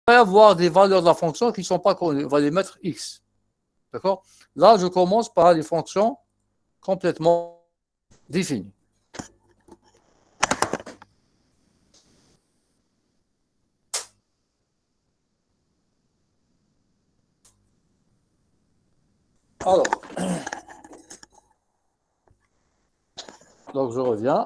va y avoir des valeurs de la fonction qui ne sont pas connues. On va les mettre x. D'accord? Là, je commence par les fonctions complètement définies. Alors, donc je reviens.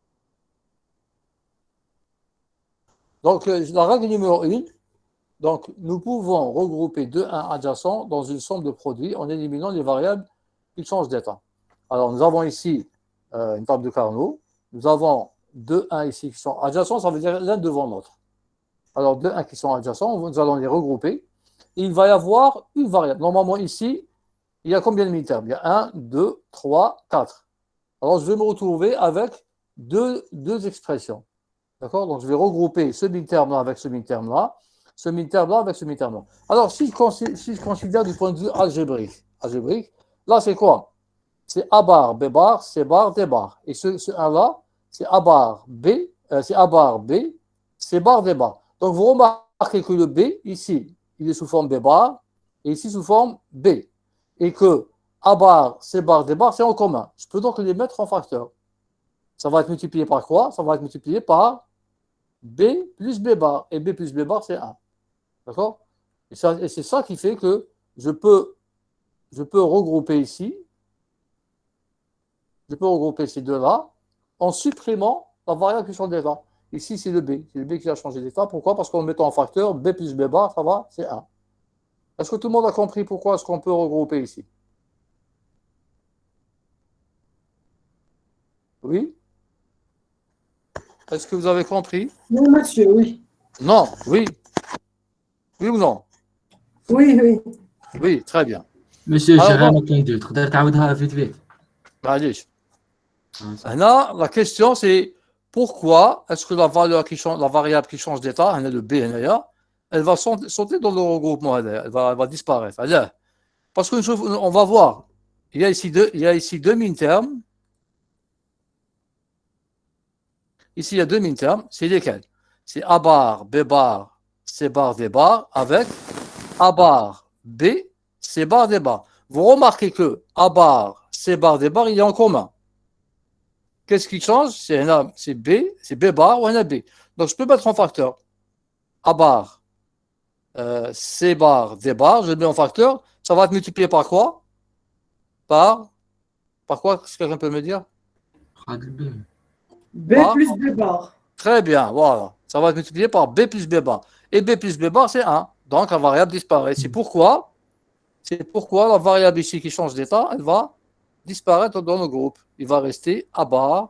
Donc, la règle numéro 1, donc, nous pouvons regrouper deux 1 adjacents dans une somme de produits en éliminant les variables qui changent d'état. Alors, nous avons ici une table de Carnot. Nous avons deux 1 ici qui sont adjacents, ça veut dire l'un devant l'autre. Alors, deux 1 qui sont adjacents, nous allons les regrouper. Il va y avoir une variable. Normalement, ici, il y a combien de mi-termes? Il y a 1, 2, 3, 4. Alors, je vais me retrouver avec deux expressions. D'accord? Donc, je vais regrouper ce mi-terme-là avec ce mi-terme-là, ce mi-terme-là avec ce mi-terme-là. Alors, si je considère du point de vue algébrique, là, c'est quoi? C'est A bar, B bar, C bar, D bar. Et ce 1-là, c'est A bar, B, c'est A bar, B, C bar, D bar. Donc, vous remarquez que le B, ici, il est sous forme B bar, et ici, sous forme B. Et que A bar, C bar, D bar, c'est en commun. Je peux donc les mettre en facteur. Ça va être multiplié par quoi? Ça va être multiplié par B plus B bar. Et B plus B bar, c'est 1. D'accord? Et c'est ça qui fait que je peux regrouper ici. Je peux regrouper ces deux-là en supprimant la variable qui change d'état. Ici, c'est le B. C'est le B qui a changé d'état. Pourquoi? Parce qu'en le mettant en facteur, B plus B bar, ça va, c'est 1. Est-ce que tout le monde a compris pourquoi est-ce qu'on peut regrouper ici? Oui? Est-ce que vous avez compris? Non, monsieur, oui. Non, oui. Oui ou non? Oui, oui. Oui, très bien. Monsieur, j'ai Alors, rien donc, entendu. تقدر تعاودها vite vite. معليش. صح. Là, la question, c'est pourquoi est-ce que la valeur qui change, la variable qui change d'état, le B, elle va sauter dans le regroupement, elle va disparaître. Parce qu'on va voir, il y a ici deux min-termes. Ici, il y a deux min-termes. C'est lesquels? C'est A bar, B bar, C bar, D bar, avec A bar, B, C bar, D bar. Vous remarquez que A bar, C bar, D bar, il est en commun. Qu'est-ce qui change? C'est B bar ou un B. Donc, je peux mettre en facteur A bar, C bar, D bar. Je le mets en facteur. Ça va être multiplié par quoi? Par quoi? Est-ce que quelqu'un peut me dire? B plus B bar. Très bien, voilà. Ça va être multiplié par B plus B bar. Et B plus B bar, c'est 1. Donc, la variable disparaît. C'est pourquoi la variable ici qui change d'état, elle va disparaître dans le groupe. Il va rester A bar,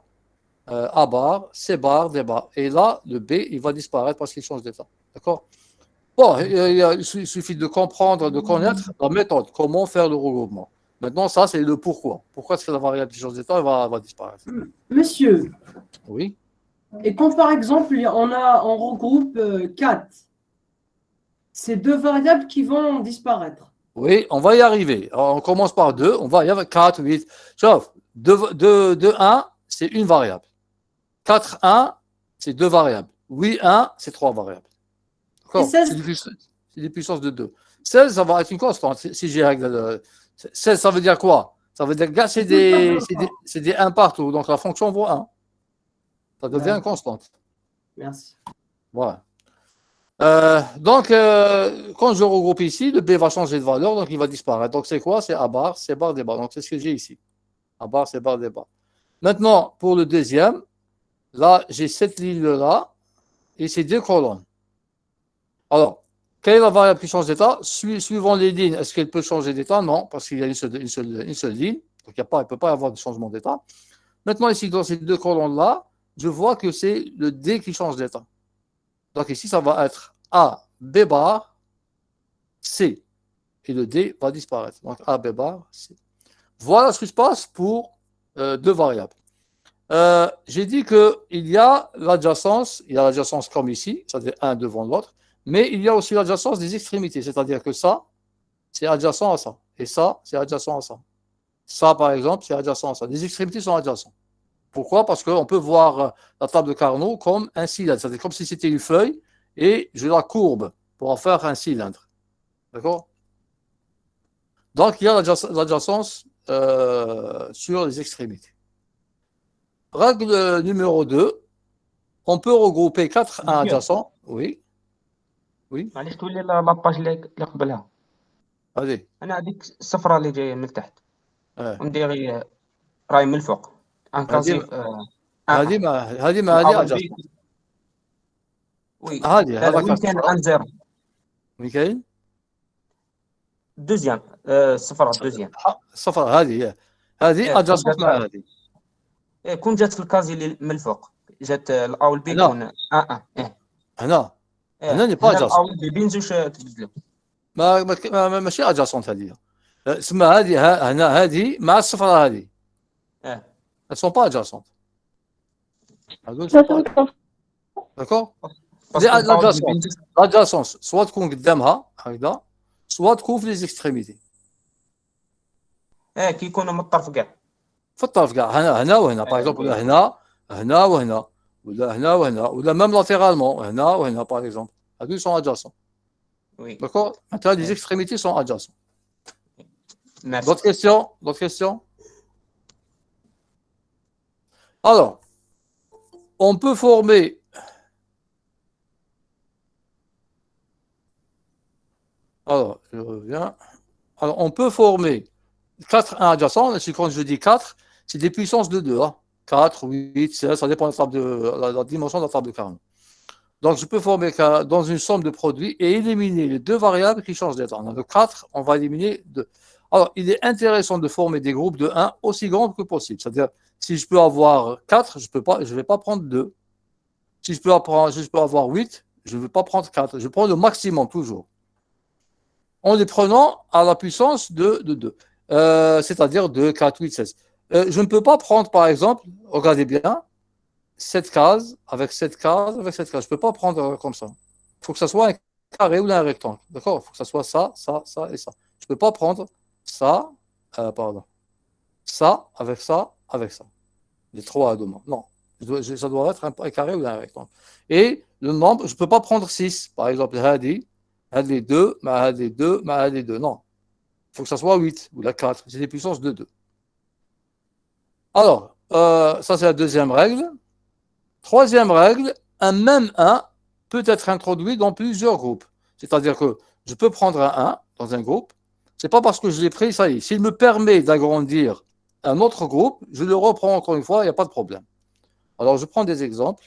C bar, D bar. Et là, le B, il va disparaître parce qu'il change d'état. D'accord? Bon, il suffit de comprendre, de connaître la méthode, comment faire le regroupement. Maintenant, ça, c'est le pourquoi. Pourquoi est-ce que la variable qui change d'état va disparaître? Monsieur, Oui. et quand par exemple, on regroupe 4, c'est deux variables qui vont disparaître. Oui, on va y arriver. Alors, on commence par 2, on va y avoir 4, 8. Sauf 2, 1, c'est une variable. 4, 1, c'est deux variables. 8, 1, c'est trois variables. D'accord? C'est des puissances de 2. 16, ça va être une constante. Si j'ai règle 16, ça veut dire quoi? Ça veut dire que c'est des 1 partout. Donc la fonction vaut 1. Ça devient une constante. Merci. Voilà. Donc, quand je regroupe ici, le B va changer de valeur, donc il va disparaître. Donc, c'est quoi? C'est A bar, C bar, D bar. Donc, c'est ce que j'ai ici. A bar, C bar, D bar. Maintenant, pour le deuxième, là, j'ai cette ligne-là et ces deux colonnes. Alors, quelle est la variable qui change d'état? Suivant les lignes, est-ce qu'elle peut changer d'état? Non, parce qu'il y a une seule ligne. Donc, il ne peut pas y avoir de changement d'état. Maintenant, ici, dans ces deux colonnes-là, je vois que c'est le D qui change d'état. Donc ici, ça va être A, B bar, C. Et le D va disparaître. Donc A, B bar, C. Voilà ce qui se passe pour deux variables. J'ai dit qu'il y a l'adjacence, comme ici, c'est-à-dire un devant l'autre, mais il y a aussi l'adjacence des extrémités, c'est-à-dire que ça, c'est adjacent à ça. Et ça, c'est adjacent à ça. Ça, par exemple, c'est adjacent à ça. Les extrémités sont adjacentes. Pourquoi? Parce qu'on peut voir la table de Carnot comme un cylindre, c'est-à-dire comme si c'était une feuille et je la courbe. pour en faire un cylindre. D'accord? Donc, il y a l'adjacence sur les extrémités. Règle numéro 2, on peut regrouper 4 adjacents. Oui. Oui. معليش تولي لاباج اللي قبلها. Allez. انا هذيك الصفرة اللي جايه من تحت وندير راي من الفوق ان كازي هذه adjacent. وي هذا وين كان ان زيرو وين كاين دوزيام الصفرة دوزيام الصفرة هذه adjacent مع هذه. كون جات في الكازي اللي من الفوق جات الا والبي كون هنا اللي با adjacent. الا والبي بين زوج تبدلوا ماشي adjacent هذه. اسمها هذه هنا هذه مع الصفرة هذه. Elles sont pas adjacentes. D'accord? L'adjacence, soit تكون قدامها هكذا، soit تكون في les extrémités. كي يكونوا من الطرف كاع. في الطرف كاع هنا وهنا باغ اكزومبل هنا وهنا ولا هنا وهنا ولا même latéralement هنا وهنا باغ اكزومبل. هادو sont adjacents. Oui. D'accord? Maintenant les extrémités sont adjacents. Merci. D'autres questions? D'autres questions? Alors, on peut former alors, je reviens. Alors, on peut former 4 adjacents. Quand je dis 4, c'est des puissances de 2. Hein. 4, 8, 16, ça dépend de la dimension de la table de Carnot. Donc, je peux former dans une somme de produits et éliminer les deux variables qui changent d'état. On a de 4, on va éliminer 2. Alors, il est intéressant de former des groupes de 1 aussi grands que possible. C'est-à-dire, si je peux avoir 4, je ne vais pas prendre 2. Si je peux avoir 8, je ne vais pas prendre 4. Je prends le maximum toujours. En les prenant à la puissance de 2. C'est-à-dire 2, 4, 8, 16. Je ne peux pas prendre, par exemple, regardez bien, cette case avec cette case avec cette case. Je ne peux pas prendre comme ça. Il faut que ça soit un carré ou un rectangle. D'accord? Il faut que ça soit ça, ça, ça et ça. Je ne peux pas prendre ça, ça avec ça, avec ça. Les 3 à 2 membres. Non. Ça doit être un carré ou un rectangle. Et le nombre, je ne peux pas prendre 6. Par exemple, hadi, les 2, les 2, les 2. Non. Il faut que ça soit 8 ou la 4. C'est des puissances de 2. Alors, ça c'est la deuxième règle. Troisième règle, un même 1 peut être introduit dans plusieurs groupes. C'est-à-dire que je peux prendre un 1 dans un groupe. Ce n'est pas parce que je l'ai pris, ça y est. S'il me permet d'agrandir un autre groupe, je le reprends encore une fois, il n'y a pas de problème. Alors, je prends des exemples.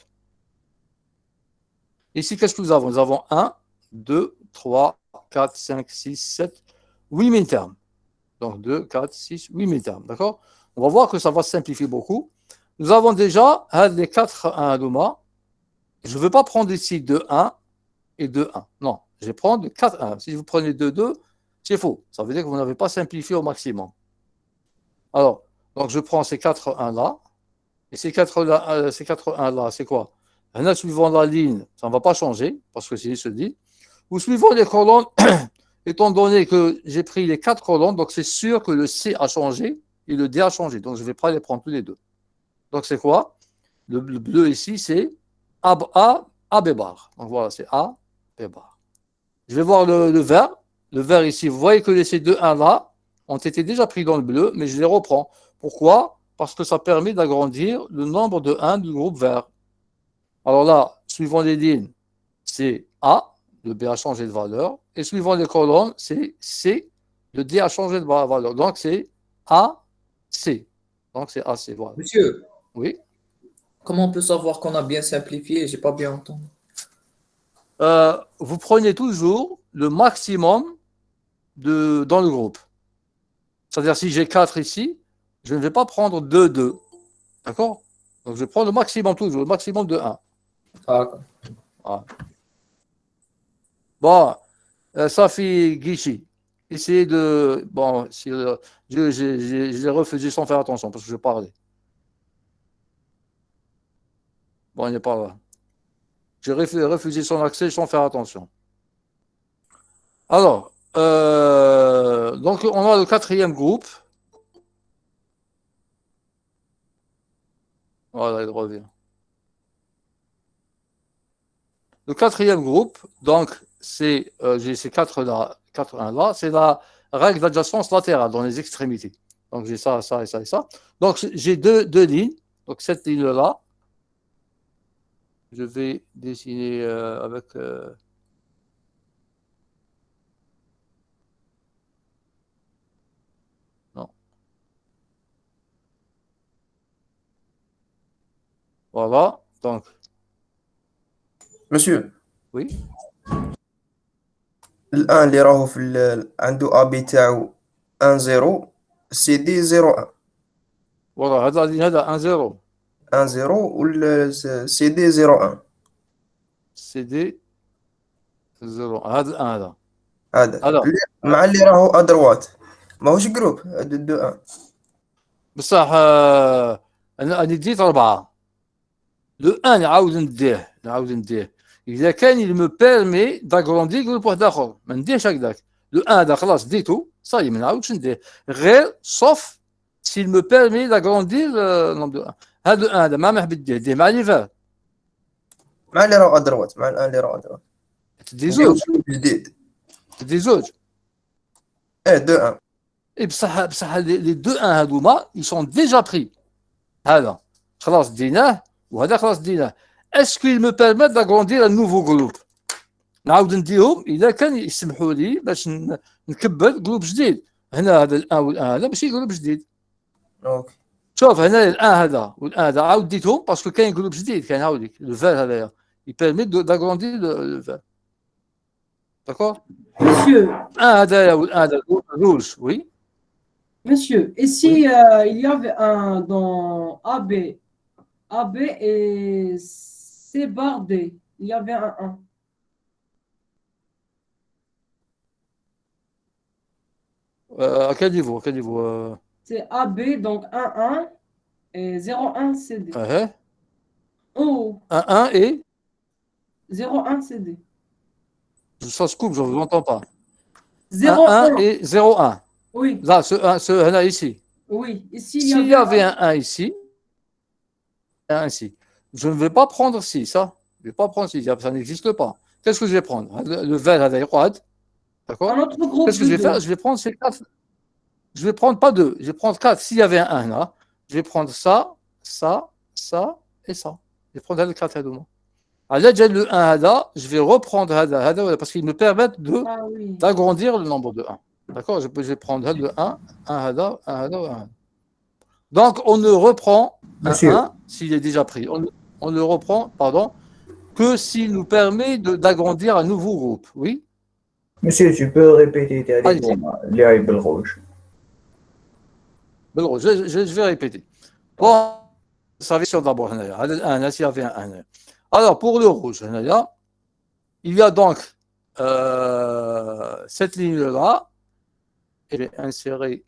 Ici, qu'est-ce que nous avons? Nous avons 1, 2, 3, 4, 5, 6, 7, 8 000 termes. Donc, 2, 4, 6, 8 000 termes. D'accord? On va voir que ça va se simplifier beaucoup. Nous avons déjà les 4 1 Doma. Je ne veux pas prendre ici 2, 1 et 2, 1. Non, je vais prendre 4, 1. Si vous prenez 2, 2, c'est faux. Ça veut dire que vous n'avez pas simplifié au maximum. Alors, donc je prends ces 4 1 là. Et ces 4 1 là, c'est quoi? Là, suivant la ligne, ça ne va pas changer, parce que c'est ce dit. Ou suivant les colonnes, étant donné que j'ai pris les 4 colonnes, donc c'est sûr que le C a changé et le D a changé. Donc je ne vais pas les prendre tous les deux. Donc c'est quoi? Le bleu ici, c'est A, B bar. Donc voilà, c'est A, B bar. Je vais voir le vert. Le vert ici, vous voyez que ces deux 1 là ont été déjà pris dans le bleu, mais je les reprends. Pourquoi? Parce que ça permet d'agrandir le nombre de 1 du groupe vert. Alors là, suivant les lignes, c'est A, le B a changé de valeur. Et suivant les colonnes, c'est C, le D a changé de valeur. Donc c'est A, C. Donc c'est AC. Voilà. Monsieur, oui. Comment on peut savoir qu'on a bien simplifié? J'ai pas bien entendu. Vous prenez toujours le maximum dans le groupe. C'est-à-dire si j'ai 4 ici, je ne vais pas prendre 2, 2. D'accord? Donc je prends le maximum toujours, le maximum de 1. Ah, voilà. Bon, ça fait Guichy. Essayez de... Bon, je l'ai refusé sans faire attention parce que je parlais. Bon, il n'est pas là. J'ai refusé son accès sans faire attention. Alors, donc on a le 4e groupe. Voilà, il revient. Le 4e groupe, donc c'est, j'ai ces 4 là, 4 1 là, c'est la règle d'adjacence latérale dans les extrémités. Donc j'ai ça, ça et ça et ça. Donc j'ai deux lignes. Donc cette ligne-là, je vais dessiner avec... non. Voilà. Donc, Monsieur, oui. الآن اللي راهو عنده أبي تاعو 1 0 سي دي 0 1 Voilà, هذا هذا 1 0 1 0 وال سي دي 0 1 CD 0 هذا 1 هذا. هذا Alors, مع اللي راهو أدروات ماهوش جروب هذا 2 1 بصح انا ديت 4. لو 1 نعاود نديه اذا كان il me permet d'agrandir جروب واحد اخر ما نديرش هكذاك. لو 1 هذا خلاص ديتو صاي ما نعاودش نديه غير صوف s'il me permet d'agrandir le nombre de 1. هذا 1 هذا ما محبت ديه مع لي فار مع اللي راهو أدروات مع الآن اللي راهو أدروات تدي زوج جديد تدي زوج. إيه 2 1 اي بصح لي 2 1 هذوما ils sont déjà pris. هذا خلاص ديناه وهذا خلاص ديناه. Est-ce qu'il me permet d'agrandir un nouveau groupe؟ نعاود نديهم اذا كان يسمحوا لي باش نكبر جروب جديد. هنا هذا الان والان هذا ماشي جروب جديد. أوكي شوف هنا الان هذا والان هذا عاود ديتهم باسكو كاين جروب جديد كاين هاوليك لو فير هذايا يبيرمي داغروندير لو فير. داكور Monsieur, الان هذايا والان هذا روج. وي monsieur, et si il y avait un dans AB et C barre D, il y avait un 1. à quel niveau C'est AB, donc 1 1 et 0 1 CD. Oh, 1 1 et 0 1 CD. ça se coupe, je ne vous entends pas. 0 1 1. et 0 1. Oui, Là, ce 1 là ici. oui. Ici, S'il y avait un 1 ici, un ici, je ne vais pas prendre 6, ça. Je ne vais pas prendre 6, ça n'existe pas. Qu'est-ce que je vais prendre? Le vert avec droite. D'accord? un autre groupe. Qu'est-ce que je vais faire? Je vais prendre ces 4. Je vais prendre pas 2, je vais prendre 4. S'il y avait un 1 là, je vais prendre ça, ça, ça et ça. Je vais prendre le 4 هذوما. Alors là, le 1 هذا, je vais reprendre هذا parce qu'ils me permettent d'agrandir le nombre de 1. D'accord? Je vais prendre le 1, 1 هذا, 1 هذا, 1. Donc, on ne reprend un 1 s'il est déjà pris. On ne reprend, pardon, que s'il nous permet d'agrandir un nouveau groupe. Oui? Monsieur, tu peux répéter les rouge. Je vais répéter. Bon, ça va sur d'abord. S'il y avait un 1. Alors, pour le rouge, il y a donc cette ligne-là. Elle est insérée.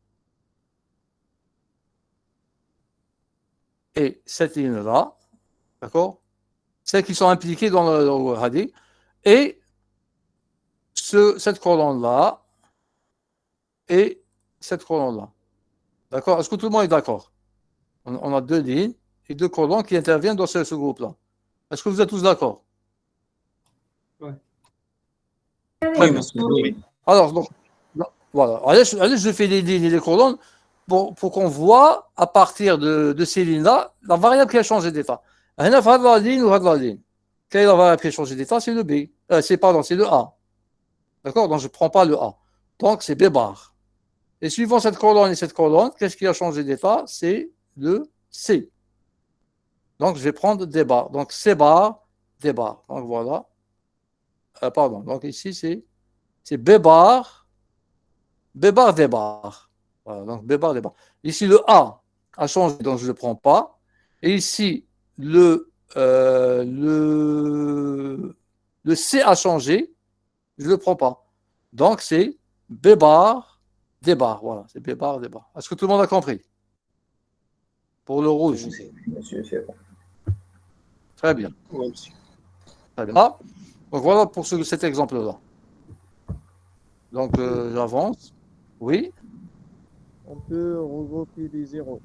Et cette ligne-là, d'accord? Celles qui sont impliquées dans le hadith. Et cette colonne-là et cette colonne-là. D'accord? Est-ce que tout le monde est d'accord? On a 2 lignes et 2 colonnes qui interviennent dans ce groupe-là. Est-ce que vous êtes tous d'accord? Oui. Oui. Alors, donc, voilà. Allez, je fais les lignes et les colonnes pour qu'on voit à partir de ces lignes-là la variable qui a changé d'état. Là, la ligne ou la ligne. Quelle est la variable qui a changé d'état? C'est le B. C'est le A. D'accord? Donc, je ne prends pas le A. Donc, c'est B bar. Et suivant cette colonne et cette colonne, qu'est-ce qui a changé d'état? C'est le C. Donc, je vais prendre D bar. Donc, C bar, D bar. Donc, voilà. Pardon. Donc, ici, c'est B bar, D bar. Voilà. Donc, B bar, D bar. Ici, le A a changé, donc je ne le prends pas. Et ici, le C a changé, je ne le prends pas. Donc, c'est B bar, D bar. Voilà, c'est B bar, D bar. Est-ce que tout le monde a compris? Pour le rouge. Monsieur, c'est bon. Très bien. Oui, monsieur. Très bien. Ah, donc, voilà pour cet exemple-là. Donc, j'avance. Oui. On peut regrouper les zéros.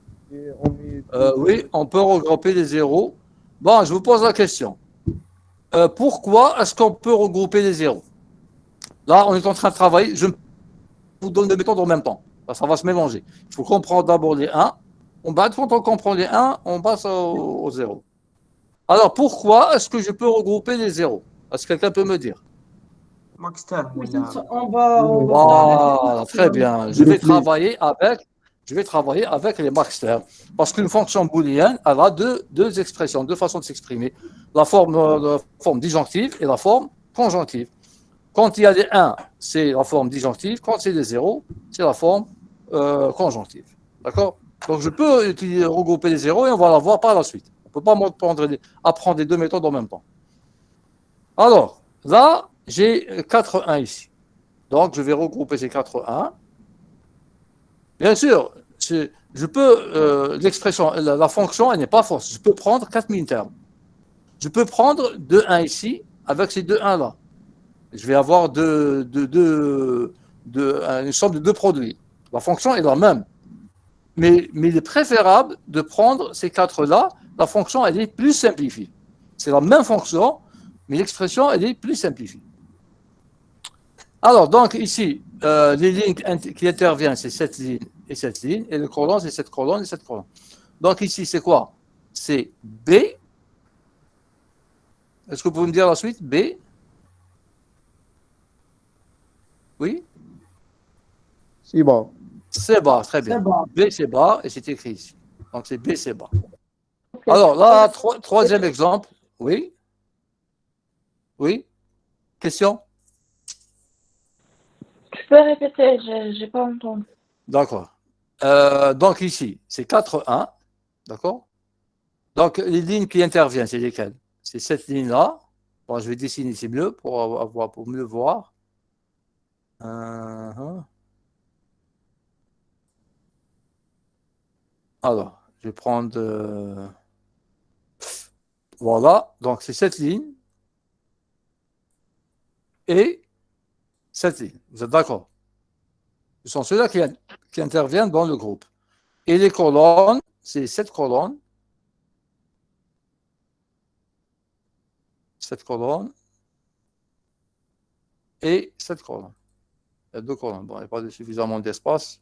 Oui, on peut regrouper les zéros. Bon, je vous pose la question. Pourquoi est-ce qu'on peut regrouper les zéros? Là, on est en train de travailler. Je vous donne les méthodes en même temps. Ça va se mélanger. Il faut comprendre d'abord les 1. Quand on comprend les 1, on passe au 0. Alors, pourquoi est-ce que je peux regrouper les zéros? Est-ce que quelqu'un peut me dire? Oui, on va Voilà, très bien. Je vais travailler avec les max termes. Parce qu'une fonction booléenne, elle a deux expressions, deux façons de s'exprimer. La forme disjonctive et la forme conjonctive. Quand il y a des 1, c'est la forme disjonctive. Quand c'est des 0, c'est la forme conjonctive. D'accord? Donc, je peux regrouper les zéros et on va la voir par la suite. On ne peut pas apprendre les deux méthodes en même temps. Alors, là, j'ai 4 1 ici. Donc, je vais regrouper ces 4 1. Bien sûr, je peux, l'expression, la fonction, elle n'est pas fausse. Je peux prendre 4000 termes. Je peux prendre 2 1 ici avec ces 2 1 là. Je vais avoir une somme de deux produits. La fonction est la même. Mais il est préférable de prendre ces 4 là. La fonction, elle est plus simplifiée. C'est la même fonction, mais l'expression, elle est plus simplifiée. Alors, donc, ici, les lignes qui interviennent, c'est cette ligne et cette ligne, et le colonne, c'est cette colonne et cette colonne. Donc, ici, c'est quoi? C'est B. Est-ce que vous pouvez me dire la suite? B. Oui? C'est bon. C'est bas, très bien. bon. B, c'est bas, et c'est écrit ici. Donc, c'est B, c'est bas. Alors, là, troisième exemple. Oui? Oui? Question? Tu peux répéter, j'ai pas entendu. D'accord. Donc, ici, c'est 4 1. D'accord? Donc, les lignes qui interviennent, c'est lesquelles? C'est cette ligne-là. Bon, je vais dessiner ici mieux pour mieux voir. Alors, je vais prendre... voilà, donc c'est cette ligne et cette ligne. Vous êtes d'accord? Ce sont ceux-là qui interviennent dans le groupe. Et les colonnes, c'est cette colonne, et cette colonne. Il y a deux colonnes. Bon, il n'y a pas suffisamment d'espace.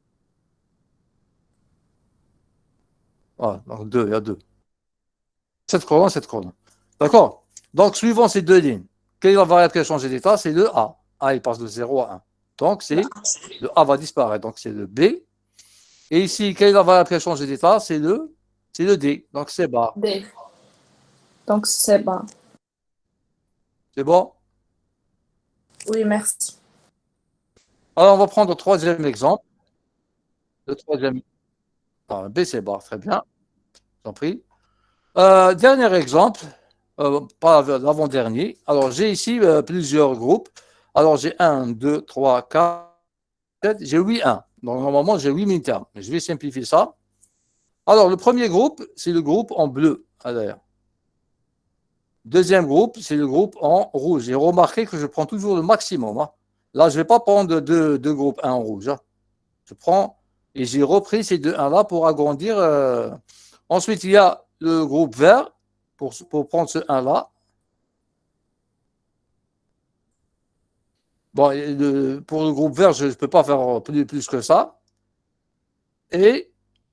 Voilà, donc il y a deux. Cette colonne. D'accord? Donc, suivant ces deux lignes, quelle est la variable qui a changé d'état? C'est le A. A, il passe de 0 à 1. Donc, le A va disparaître. Donc, c'est le B. Et ici, quelle est la variable qui a changé d'état? C'est le D. Donc, c'est bas. D. Donc, c'est bas. C'est bon? Oui, merci. Alors, on va prendre le troisième exemple. B, c'est bas. Très bien. J'en prie. Dernier exemple. Pas l'avant-dernier. Alors, j'ai ici plusieurs groupes. Alors, j'ai 1, 2, 3, 4, 7. J'ai 8 1. Donc, normalement, j'ai 8000 termes. Je vais simplifier ça. Alors, le premier groupe, c'est le groupe en bleu. D'ailleurs. Deuxième groupe, c'est le groupe en rouge. J'ai remarqué que je prends toujours le maximum. Hein. Là, je ne vais pas prendre deux groupes 1 en rouge. Hein. Je prends et j'ai repris ces deux 1 là pour agrandir. Ensuite, il y a le groupe vert pour prendre ce 1 là. Bon, pour le groupe vert, je ne peux pas faire plus que ça. Et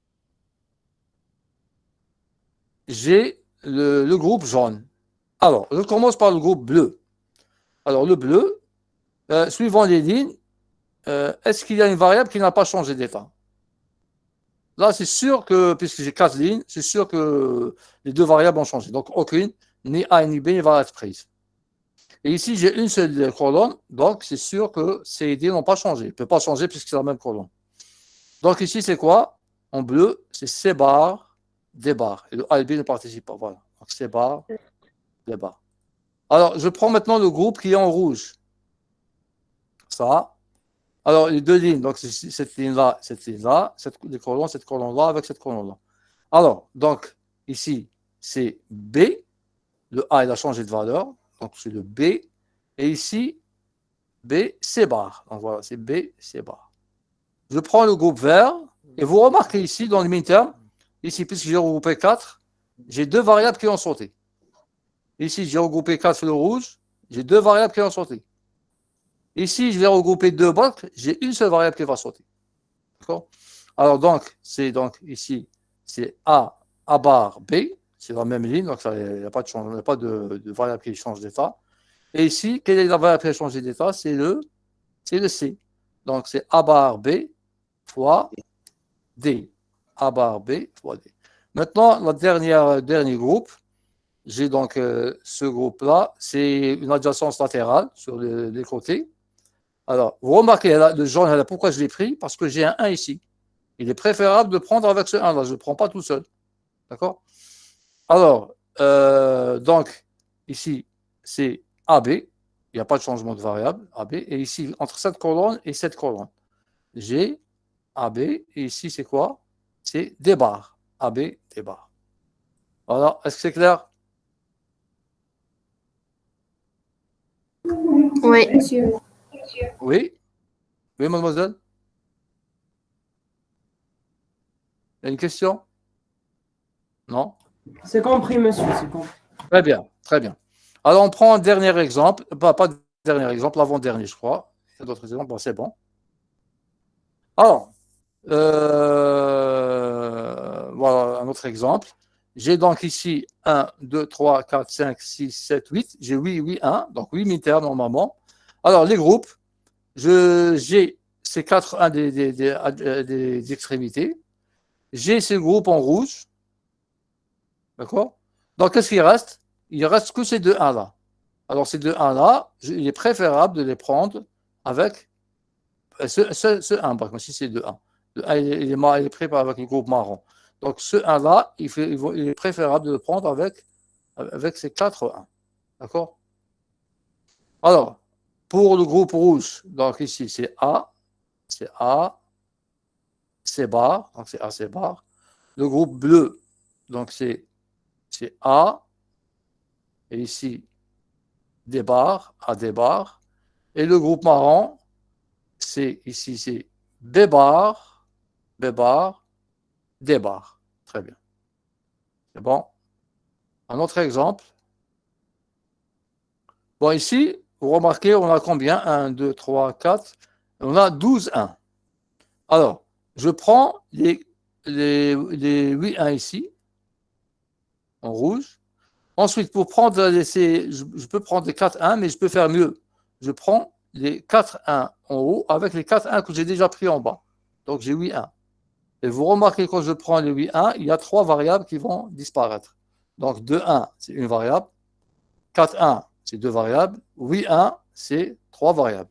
j'ai le groupe jaune. Alors, je commence par le groupe bleu. Alors, le bleu, suivant les lignes, est-ce qu'il y a une variable qui n'a pas changé d'état? Là, c'est sûr que, puisque j'ai 4 lignes, c'est sûr que les deux variables ont changé. Donc, aucune, ni A ni B ne va être prise. Et ici, j'ai une seule colonne, donc c'est sûr que C et D n'ont pas changé. Il ne peut pas changer puisque c'est la même colonne. Donc, ici, c'est quoi? En bleu, c'est C bar, D bar. Et le A et B ne participent pas. Voilà. Donc, C bar, D bar. Alors, je prends maintenant le groupe qui est en rouge. Ça. Alors, les deux lignes, donc c'est cette ligne-là, les colonnes, cette colonne-là avec cette colonne-là. Alors, donc, ici, c'est B. Le A, il a changé de valeur. Donc, c'est le B. Et ici, B, C bar. Donc, voilà, c'est B, C bar. Je prends le groupe vert. Et vous remarquez ici, dans le min-term, ici, puisque j'ai regroupé 4, j'ai deux variables qui ont sauté. Ici, j'ai regroupé 4 fleurs rouges, j'ai 2 variables qui vont sortir. Ici, je vais regrouper 2 blocs, j'ai une seule variable qui va sortir. D'accord? Alors, donc, ici, c'est A bar B, c'est la même ligne, donc il n'y a pas de changement, il n'y a pas de variable qui change d'état. Et ici, quelle est la variable qui a changé d'état? C'est le C. Donc, c'est A bar B fois D. A bar B fois D. Maintenant, le dernier groupe, j'ai donc ce groupe-là, c'est une adjacence latérale sur les côtés. Alors, vous remarquez, là, le jaune, là, pourquoi je l'ai pris? Parce que j'ai un 1 ici. Il est préférable de prendre avec ce 1-là. Je ne le prends pas tout seul. D'accord? Alors, donc, ici, c'est AB. Il n'y a pas de changement de variable, AB. Et ici, entre cette colonne et cette colonne, j'ai AB. Et ici, c'est quoi? C'est D bar. AB, D bar. Voilà. Est-ce que c'est clair? Oui, monsieur. Oui? Oui, mademoiselle? Il y a une question? Non? C'est compris, monsieur, c'est compris. Très bien, très bien. Alors, on prend un dernier exemple, pas dernier exemple, l'avant-dernier, je crois. Il y a d'autres exemples, bon, c'est bon. Alors, voilà un autre exemple. J'ai donc ici 1, 2, 3, 4, 5, 6, 7, 8. J'ai 8, 1, donc 8 militaires normalement. Alors, les groupes, j'ai ces 4 1 des extrémités. J'ai ces groupes en rouge. D'accord? Donc, qu'est-ce qu'il reste? Il reste que ces 2 1-là. Alors, ces 2 1-là, il est préférable de les prendre avec ce 1. Par exemple, si c'est 2 1. Le 1, il est pris avec le groupe marron. Donc, ce 1-là, il est préférable de le prendre avec ces 4 1. D'accord? Alors, pour le groupe rouge, donc ici, c'est A, C bar, donc c'est A, C bar. Le groupe bleu, donc c'est A, et ici, D bar, A, D bar. Et le groupe marron, ici, c'est B bar, D bar. Très bien. C'est bon. Un autre exemple. Bon, ici, vous remarquez, on a combien? 1, 2, 3, 4. On a 12 1. Alors, je prends les 8 1 ici, en rouge. Ensuite, pour prendre je peux prendre les 4 1, mais je peux faire mieux. Je prends les 4 1 en haut avec les 4 1 que j'ai déjà pris en bas. Donc, j'ai 8 1. Et vous remarquez, quand je prends les 8 1, il y a 3 variables qui vont disparaître. Donc, 2 1, c'est une variable. 4 1, c'est 2 variables. 8 1, c'est 3 variables.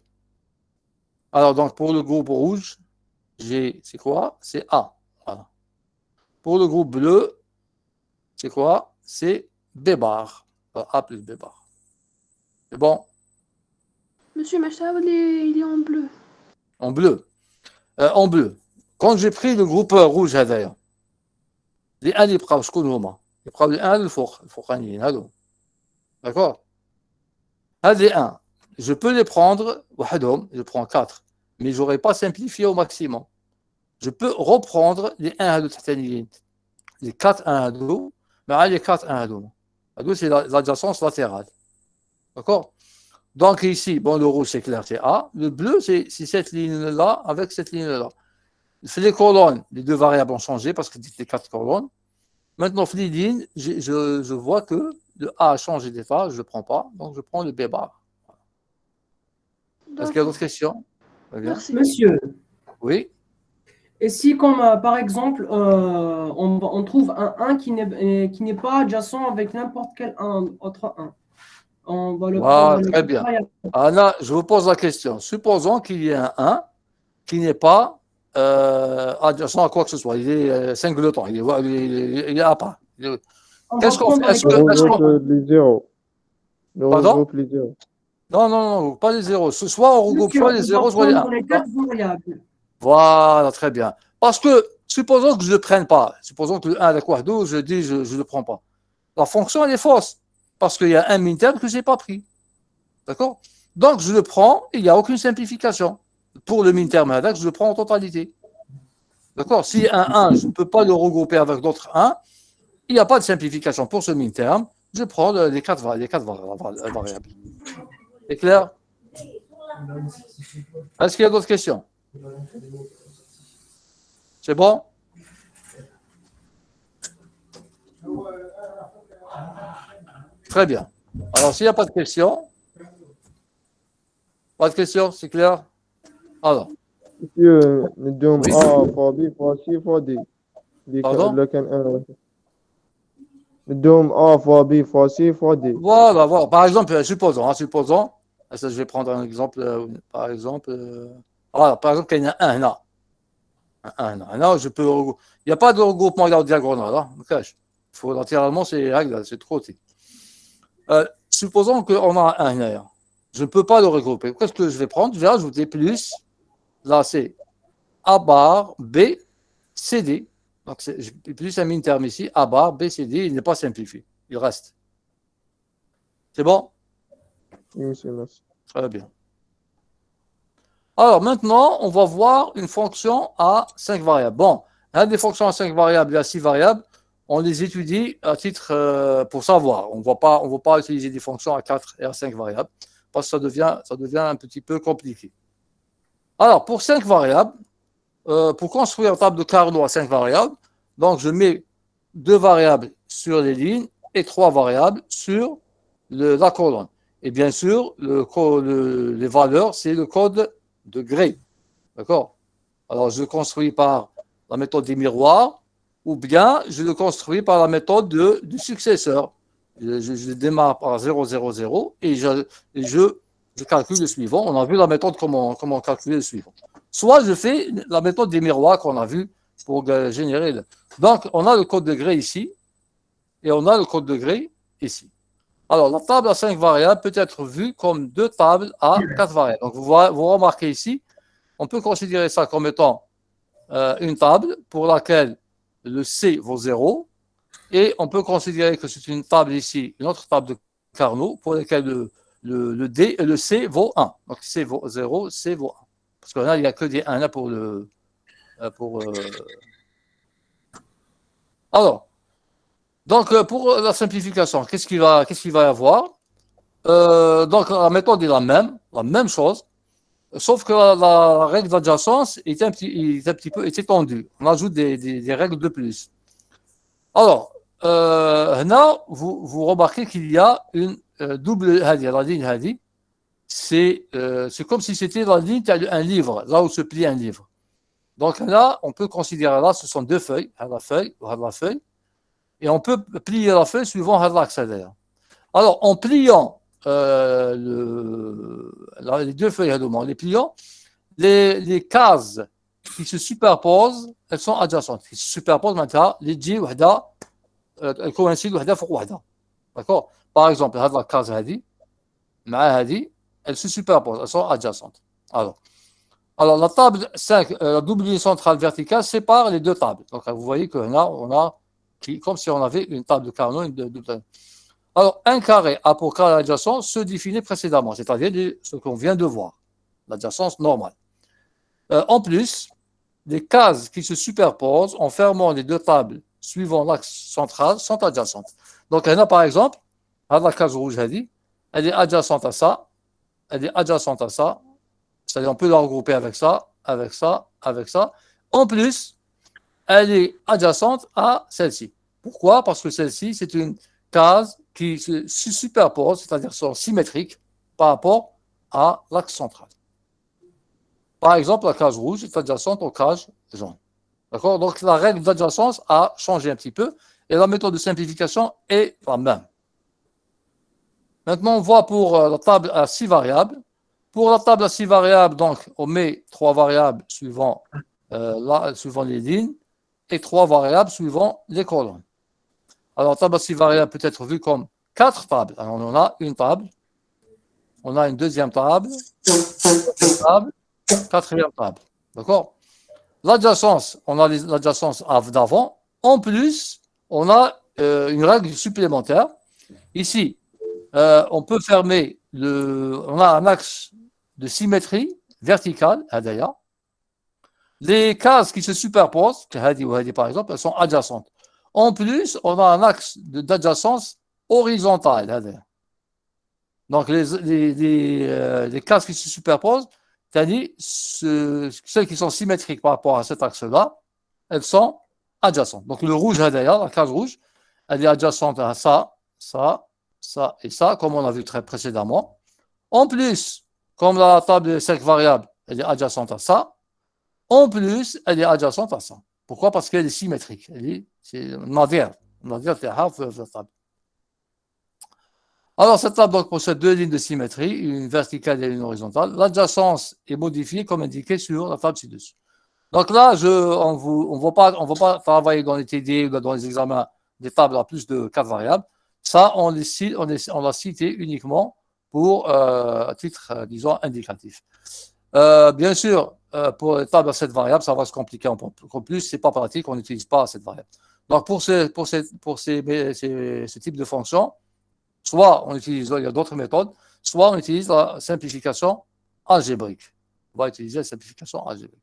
Alors, donc, pour le groupe rouge, c'est quoi? C'est A. Voilà. Pour le groupe bleu, c'est quoi? C'est B bar. A plus B bar. C'est bon? Monsieur Machtab, il est en bleu. En bleu. En bleu. Quand j'ai pris le groupe rouge, d'ailleurs, les 1 اللي بقاو شكون هما؟ يبقاو les 1 الفوقانيين هادو. D'accord? هاد les 1. Je peux les prendre وحدهم, je prends 4. Mais je n'aurais pas simplifié au maximum. Je peux reprendre les 1 هادو تحتانيين. Les 4 1 هادو مع les 4 1 هادو. هادو c'est l'adjacence latérale. D'accord? Donc ici, bon, le rouge c'est clair, c'est A. Le bleu c'est cette ligne-là avec cette ligne-là. Les colonnes, les 2 variables ont changé parce que c'était 4 colonnes. Maintenant, les lignes, je vois que le A a changé d'état, je ne le prends pas, donc je prends le B bar. Est-ce qu'il y a d'autres questions? Merci. Monsieur. Oui. Et si, comme par exemple, on trouve un 1 qui n'est pas adjacent avec n'importe quel autre 1, on va le prendre. Très bien. Anna, je vous pose la question. Supposons qu'il y ait un 1 qui n'est pas adjacent à quoi que ce soit. Il est singleton, il est à part. Qu'est-ce qu'on fait? On regroupe les zéros. Pardon? Les zéros. Non, pas les zéros. Soit on regroupe soit les zéros, soit les 1. Les 4 variables. Voilà, très bien. Parce que, supposons que je ne le prenne pas. Supposons que le 1 avec Wahdo, je dis je ne le prends pas. La fonction, elle est fausse. Parce qu'il y a un min-terme que je n'ai pas pris. D'accord? Donc, je le prends, il n'y a aucune simplification. Pour le min-terme, je le prends en totalité. D'accord? Si un 1, je ne peux pas le regrouper avec d'autres 1, il n'y a pas de simplification pour ce min-terme. je prends les quatre variables. C'est clair? Est-ce qu'il y a d'autres questions? C'est bon? Très bien. Alors, s'il n'y a pas de questions, c'est clair? Alors. Monsieur, ندوم A fois B fois C fois D. Pardon? ندوم A fois B fois C fois D. Voilà, voilà. Par exemple, supposons, je vais prendre un exemple, par exemple, qu'il y en a un là. Il n'y a pas de regroupement diagonal, hein, il faut naturellement, c'est trop petit. Supposons qu'on a un là. Je ne peux pas le regrouper. Qu'est-ce que je vais prendre? Je vais ajouter plus. Là, c'est A bar, B, C, D. Donc, j'ai plus un terme ici. A bar, B, C, D. Il n'est pas simplifié. Il reste. C'est bon? Oui, monsieur, merci. Très bien. Alors, maintenant, on va voir une fonction à 5 variables. Bon, des fonctions à 5 variables et à 6 variables, on les étudie à titre pour savoir. On ne va pas utiliser des fonctions à 4 et à 5 variables parce que ça devient un petit peu compliqué. Alors, pour 5 variables, pour construire une table de Carnot à 5 variables, donc je mets 2 variables sur les lignes et 3 variables sur la colonne. Et bien sûr, les valeurs, c'est le code de Gray. D'accord? Alors, je le construis par la méthode des miroirs ou bien je le construis par la méthode du successeur. Je démarre par 0, 0, 0 et je calcule le suivant. On a vu la méthode comment calculer le suivant. Soit je fais la méthode des miroirs qu'on a vu pour générer. Donc, on a le code de Gray ici et on a le code de Gray ici. Alors, la table à 5 variables peut être vue comme 2 tables à 4 variables. Donc, vous remarquez ici, on peut considérer ça comme étant une table pour laquelle le C vaut 0 et on peut considérer que c'est une table ici, une autre table de Carnot pour laquelle le D et le C vaut 1. Donc, C vaut 0, C vaut 1. Parce que là, il n'y a que des 1 là pour le... Alors, donc, pour la simplification, qu'est-ce qu'il va y avoir? Donc, la méthode est la même chose, sauf que la règle d'adjacence est un petit peu étendue. On ajoute des règles de plus. Alors, là, vous remarquez qu'il y a une double la ligne hadi. C'est comme si c'était la ligne d'un livre, là où se plie un livre. Donc là, on peut considérer là, ce sont 2 feuilles, la feuille, et on peut plier la feuille suivant l'axe d'ailleurs. Alors, en pliant les 2 feuilles, les pliant, les cases qui se superposent, elles sont adjacentes. Qui se superposent maintenant, les J, elles coïncident pour wahda. D'accord? Par exemple, la case hadi, elles se superposent, elles sont adjacentes. Alors la table 5, la double ligne centrale verticale sépare les 2 tables. Donc, vous voyez que là, on a comme si on avait une table de Carnot. Alors, un carré A pour carré adjacent se définit précédemment, c'est-à-dire ce qu'on vient de voir, l'adjacence normale. En plus, les cases qui se superposent en fermant les 2 tables suivant l'axe central sont adjacentes. Donc, il y en a par exemple, la case rouge, elle est adjacente à ça, elle est adjacente à ça, c'est-à-dire on peut la regrouper avec ça, avec ça, avec ça. En plus, elle est adjacente à celle-ci. Pourquoi? Parce que celle-ci, c'est une case qui se superpose, c'est-à-dire sont symétriques par rapport à l'axe central. Par exemple, la case rouge est adjacente aux cases jaunes. D'accord? Donc, la règle d'adjacence a changé un petit peu et la méthode de simplification est la même. Maintenant, on voit pour la table à 6 variables. Pour la table à 6 variables, donc, on met 3 variables suivant les lignes et 3 variables suivant les colonnes. Alors, la table à 6 variables peut être vue comme 4 tables. Alors, on a une table, on a une deuxième table, quatrième table. D'accord? L'adjacence, on a l'adjacence d'avant. En plus, on a une règle supplémentaire. Ici, on peut fermer on a un axe de symétrie verticale, d'ailleurs. Les cases qui se superposent, Hadi ou Hadi par exemple, elles sont adjacentes. En plus, on a un axe d'adjacence horizontale. Donc, les cases qui se superposent, c'est-à-dire celles qui sont symétriques par rapport à cet axe-là, elles sont adjacentes. Donc, le rouge, d'ailleurs, la case rouge, elle est adjacente à ça, ça, ça et ça, comme on a vu très précédemment. En plus, comme la table de 5 variables, elle est adjacente à ça. En plus, elle est adjacente à ça. Pourquoi? Parce qu'elle est symétrique. C'est nadir. Nadir, c'est la table. Alors, cette table donc, possède deux lignes de symétrie, une verticale et une horizontale. L'adjacence est modifiée comme indiqué sur la table ci-dessus. Donc là, on ne va pas travailler dans les TD ou dans les examens des tables à plus de 4 variables. Ça, on l'a cité uniquement pour à titre, disons, indicatif. Bien sûr, pour les tables à 7 variables, ça va se compliquer un peu plus. Ce n'est pas pratique, on n'utilise pas cette variable. Donc, pour ce type de fonction, soit on utilise, il y a d'autres méthodes, soit on utilise la simplification algébrique. On va utiliser la simplification algébrique.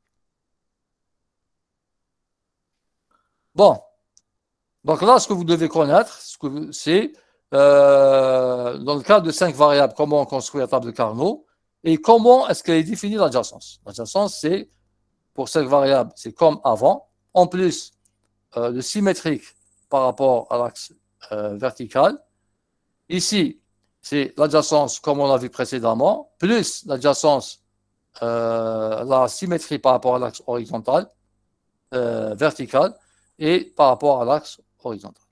Bon. Donc là, ce que vous devez connaître, c'est dans le cas de 5 variables, comment on construit la table de Carnot et comment est-ce qu'elle est définie l'adjacence. L'adjacence, c'est, pour 5 variables, c'est comme avant. En plus, le symétrique par rapport à l'axe vertical. Ici, c'est l'adjacence comme on l'a vu précédemment, plus l'adjacence, la symétrie par rapport à l'axe horizontal, vertical, et par rapport à l'axe horizontal.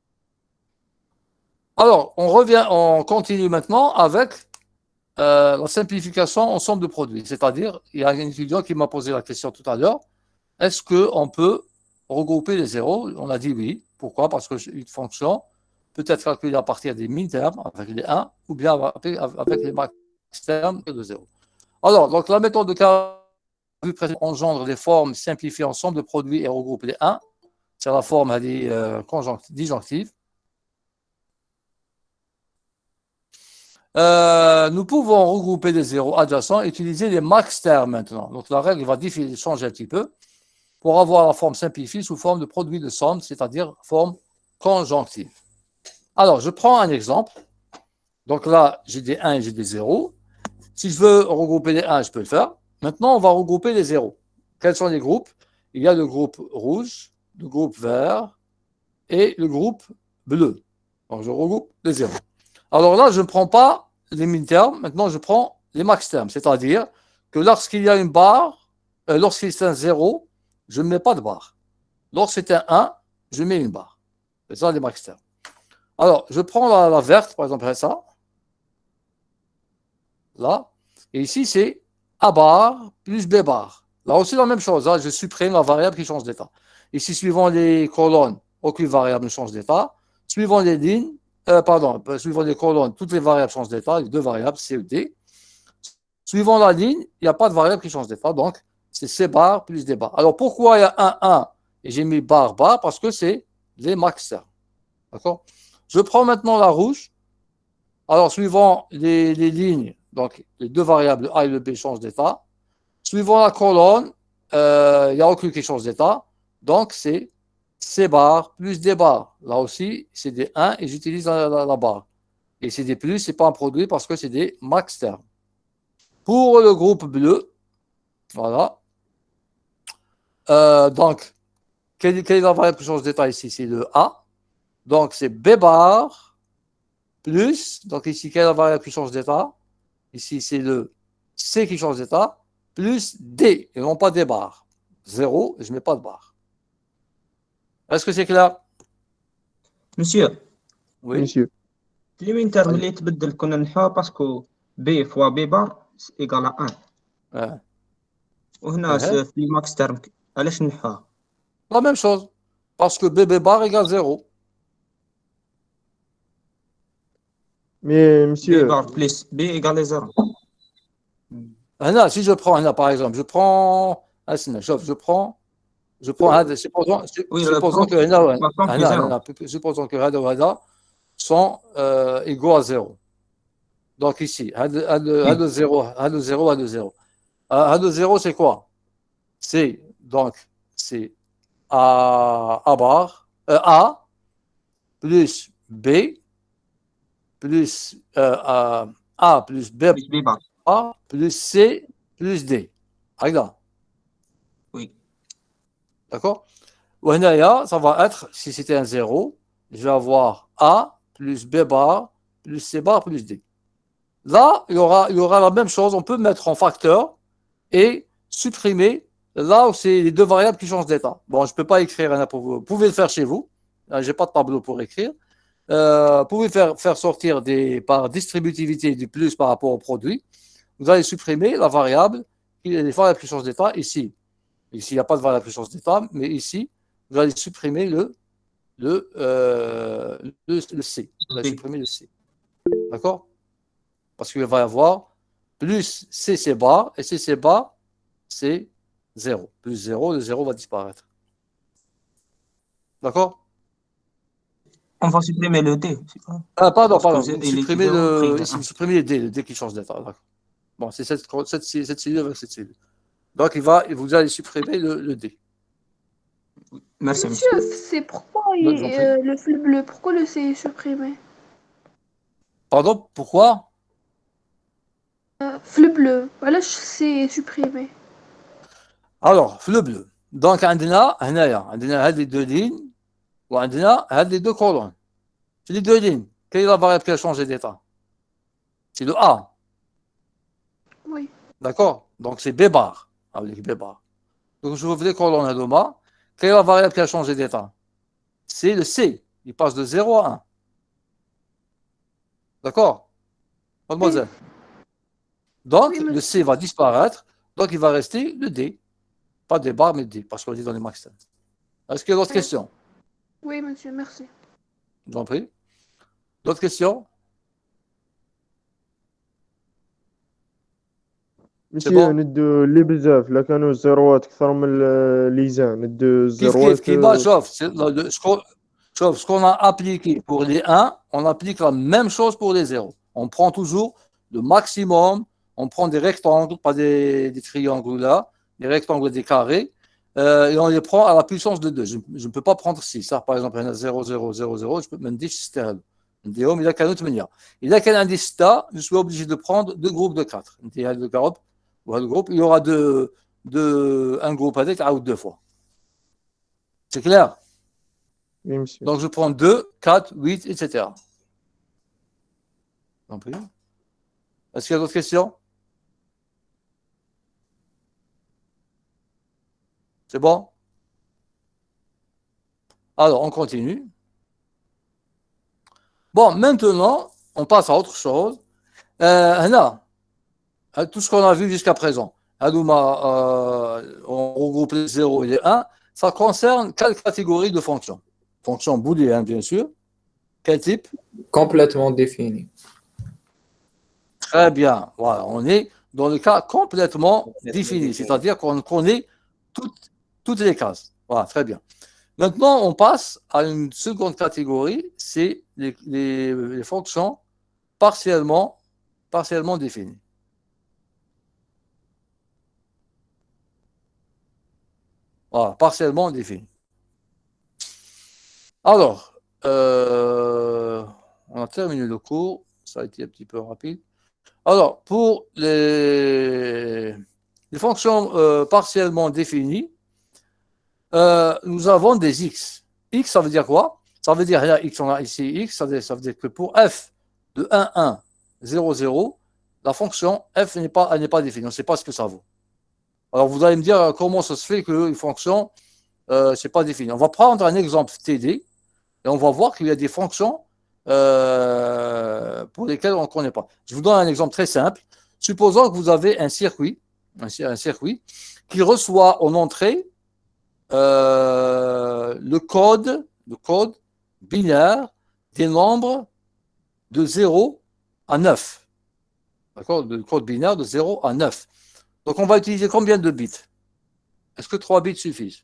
Alors, on continue maintenant avec la simplification ensemble de produits. C'est-à-dire, il y a un étudiant qui m'a posé la question tout à l'heure, est-ce qu'on peut regrouper les zéros? On a dit oui. Pourquoi? Parce qu'une fonction peut être calculée à partir des min-termes avec les 1 ou bien avec les max-termes de 0. Alors, donc la méthode de Carnot engendre des formes simplifiées ensemble de produits et regroupe les 1. C'est la forme disjonctive. Nous pouvons regrouper des zéros adjacents et utiliser les max-termes maintenant. Donc la règle va changer un petit peu pour avoir la forme simplifiée sous forme de produit de somme, c'est-à-dire forme conjonctive. Alors, je prends un exemple. Donc là, j'ai des 1 et j'ai des 0. Si je veux regrouper les 1, je peux le faire. Maintenant, on va regrouper les 0. Quels sont les groupes? Il y a le groupe rouge, le groupe vert et le groupe bleu. Donc, je regroupe les 0. Alors là, je ne prends pas les min-termes. Maintenant, je prends les max-termes. C'est-à-dire que lorsqu'il y a une barre, lorsqu'il y a un 0, je ne mets pas de barre. Lorsque c'est un 1, je mets une barre. C'est ça les max-termes. Alors, je prends la verte, par exemple, ça. Là. Et ici, c'est A bar plus B bar. Là aussi, la même chose. Hein, je supprime la variable qui change d'état. Ici, suivant les colonnes, aucune variable ne change d'état. Suivant les lignes, suivant les colonnes, toutes les variables changent d'état. Les deux variables, C et D. Suivant la ligne, il n'y a pas de variable qui change d'état. Donc, c'est C bar plus D bar. Alors, pourquoi il y a 1, 1 et j'ai mis bar, bar? Parce que c'est les max-termes. D'accord? Je prends maintenant la rouge. Alors, suivant les lignes, donc les deux variables, le A et le B changent d'état. Suivant la colonne, il n'y a aucune qui change d'état. Donc, c'est C bar plus D bar. Là aussi, c'est des 1 et j'utilise la barre. Et c'est des plus, ce n'est pas un produit parce que c'est des max termes. Pour le groupe bleu, voilà. Donc, quelle est la variable qui change d'état ici? C'est le A. Donc, c'est B bar plus, donc ici, quelle est la variable qui change d'état? Ici, c'est le C qui change d'état, plus D, et non pas D bar. 0, je ne mets pas de barre. Est-ce que c'est clair? Monsieur. Oui. Monsieur. Les min-termes اللي يتبدل كنا نحوها باسكو B fois B bar égale à 1. وهنا في الماكس تيرم علاش نحوها؟ La même chose, parce que B bar égale 0. Mais monsieur. B bar plus B égale 0. Là, si je prends, par exemple, je prends supposons que Hada sont égaux à 0. Donc ici, Hada 0, Hada 0, Hada 0. Hada 0, c'est quoi? C'est A bar, A plus B plus A plus B plus B bar. A plus C plus D. Regarde. Oui. D'accord? Ça va être, si c'était un 0, je vais avoir A plus B bar plus C bar plus D. Là, il y aura la même chose. On peut mettre en facteur et supprimer là où c'est les deux variables qui changent d'état. Bon, je ne peux pas écrire un pour vous. Vous pouvez le faire chez vous. Je n'ai pas de tableau pour écrire. Vous pouvez faire sortir par distributivité du plus par rapport au produit. Vous allez supprimer la variable, les variables qui changent d'état ici. Ici, il n'y a pas de variable qui change d'état, mais ici, vous allez supprimer le C. Vous allez supprimer le C. D'accord? Parce qu'il va y avoir plus CC bar, et CC bar, c'est 0. Plus 0, le 0 va disparaître. D'accord? On va supprimer le D. Pardon. Supprimer le D qui change d'état. Bon, c'est cette cellule avec cette cellule. Donc, vous allez supprimer le D. Merci, monsieur. C'est pourquoi le flux bleu, pourquoi le C est supprimé? Pardon, pourquoi? Flux bleu, voilà, c'est supprimé. Alors, flux bleu. Donc, on a les deux lignes, ou on a les deux colonnes. C'est les deux lignes. Quelle est la variable qui a changé d'état? C'est le A. Oui. D'accord? Donc, c'est B bar. Avec B bar. Donc, je vous les colonnes à Doma. Quelle est la variable qui a changé d'état? C'est le C. Il passe de 0 à 1. D'accord? Mademoiselle. Donc, oui, le C va disparaître. Donc, il va rester le D. Pas D bar, mais D, parce qu'on dit dans les max. Est-ce qu'il y a d'autres questions? Oui, monsieur, merci. Je vous en prie. D'autres questions? ماشي ندو اللي بزاف لا كانوا زيروات اكثر من ليزان ندو زيروات شوف ce qu'on a appliqué pour les 1, on applique la même chose pour les 0. On prend toujours le maximum, on prend des rectangles, pas des triangles là, des rectangles, des carrés, et on les prend à la puissance de 2. Je ne peux pas prendre 6. Ça, par exemple, il y en a 0, 0, 0, 0, je peux même dire c'était اليوم إذا كانوا 8. إذا كان عندي 6, je suis obligé de prendre deux groupes de 4. Il y aura un groupe avec deux fois. C'est clair? Oui, monsieur. Donc je prends 2, 4, 8, etc. Est-ce qu'il y a d'autres questions? C'est bon? Alors, on continue. Bon, maintenant, on passe à autre chose. Tout ce qu'on a vu jusqu'à présent, on regroupe les 0 et les 1, ça concerne quelle catégorie de fonctions? Fonction booléenne, bien sûr. Quel type? Complètement défini. Très bien. Voilà, on est dans le cas complètement défini, c'est-à-dire qu'on connaît toutes les cases. Voilà, très bien. Maintenant, on passe à une seconde catégorie, c'est les fonctions partiellement définies. Voilà, partiellement définies. Alors, on a terminé le cours, ça a été un petit peu rapide. Alors, pour les fonctions partiellement définies, nous avons des x. X, ça veut dire quoi? Ça veut dire, là, x, on a ici x, ça veut dire que pour f de 1, 1, 0, 0, la fonction f n'est pas définie. On ne sait pas ce que ça vaut. Alors, vous allez me dire comment ça se fait qu'une fonction, ce n'est pas défini. On va prendre un exemple TD et on va voir qu'il y a des fonctions pour lesquelles on ne connaît pas. Je vous donne un exemple très simple. Supposons que vous avez un circuit qui reçoit en entrée le code binaire des nombres de 0 à 9. D'accord? Le code binaire de 0 à 9. Donc, on va utiliser combien de bits? Est-ce que 3 bits suffisent?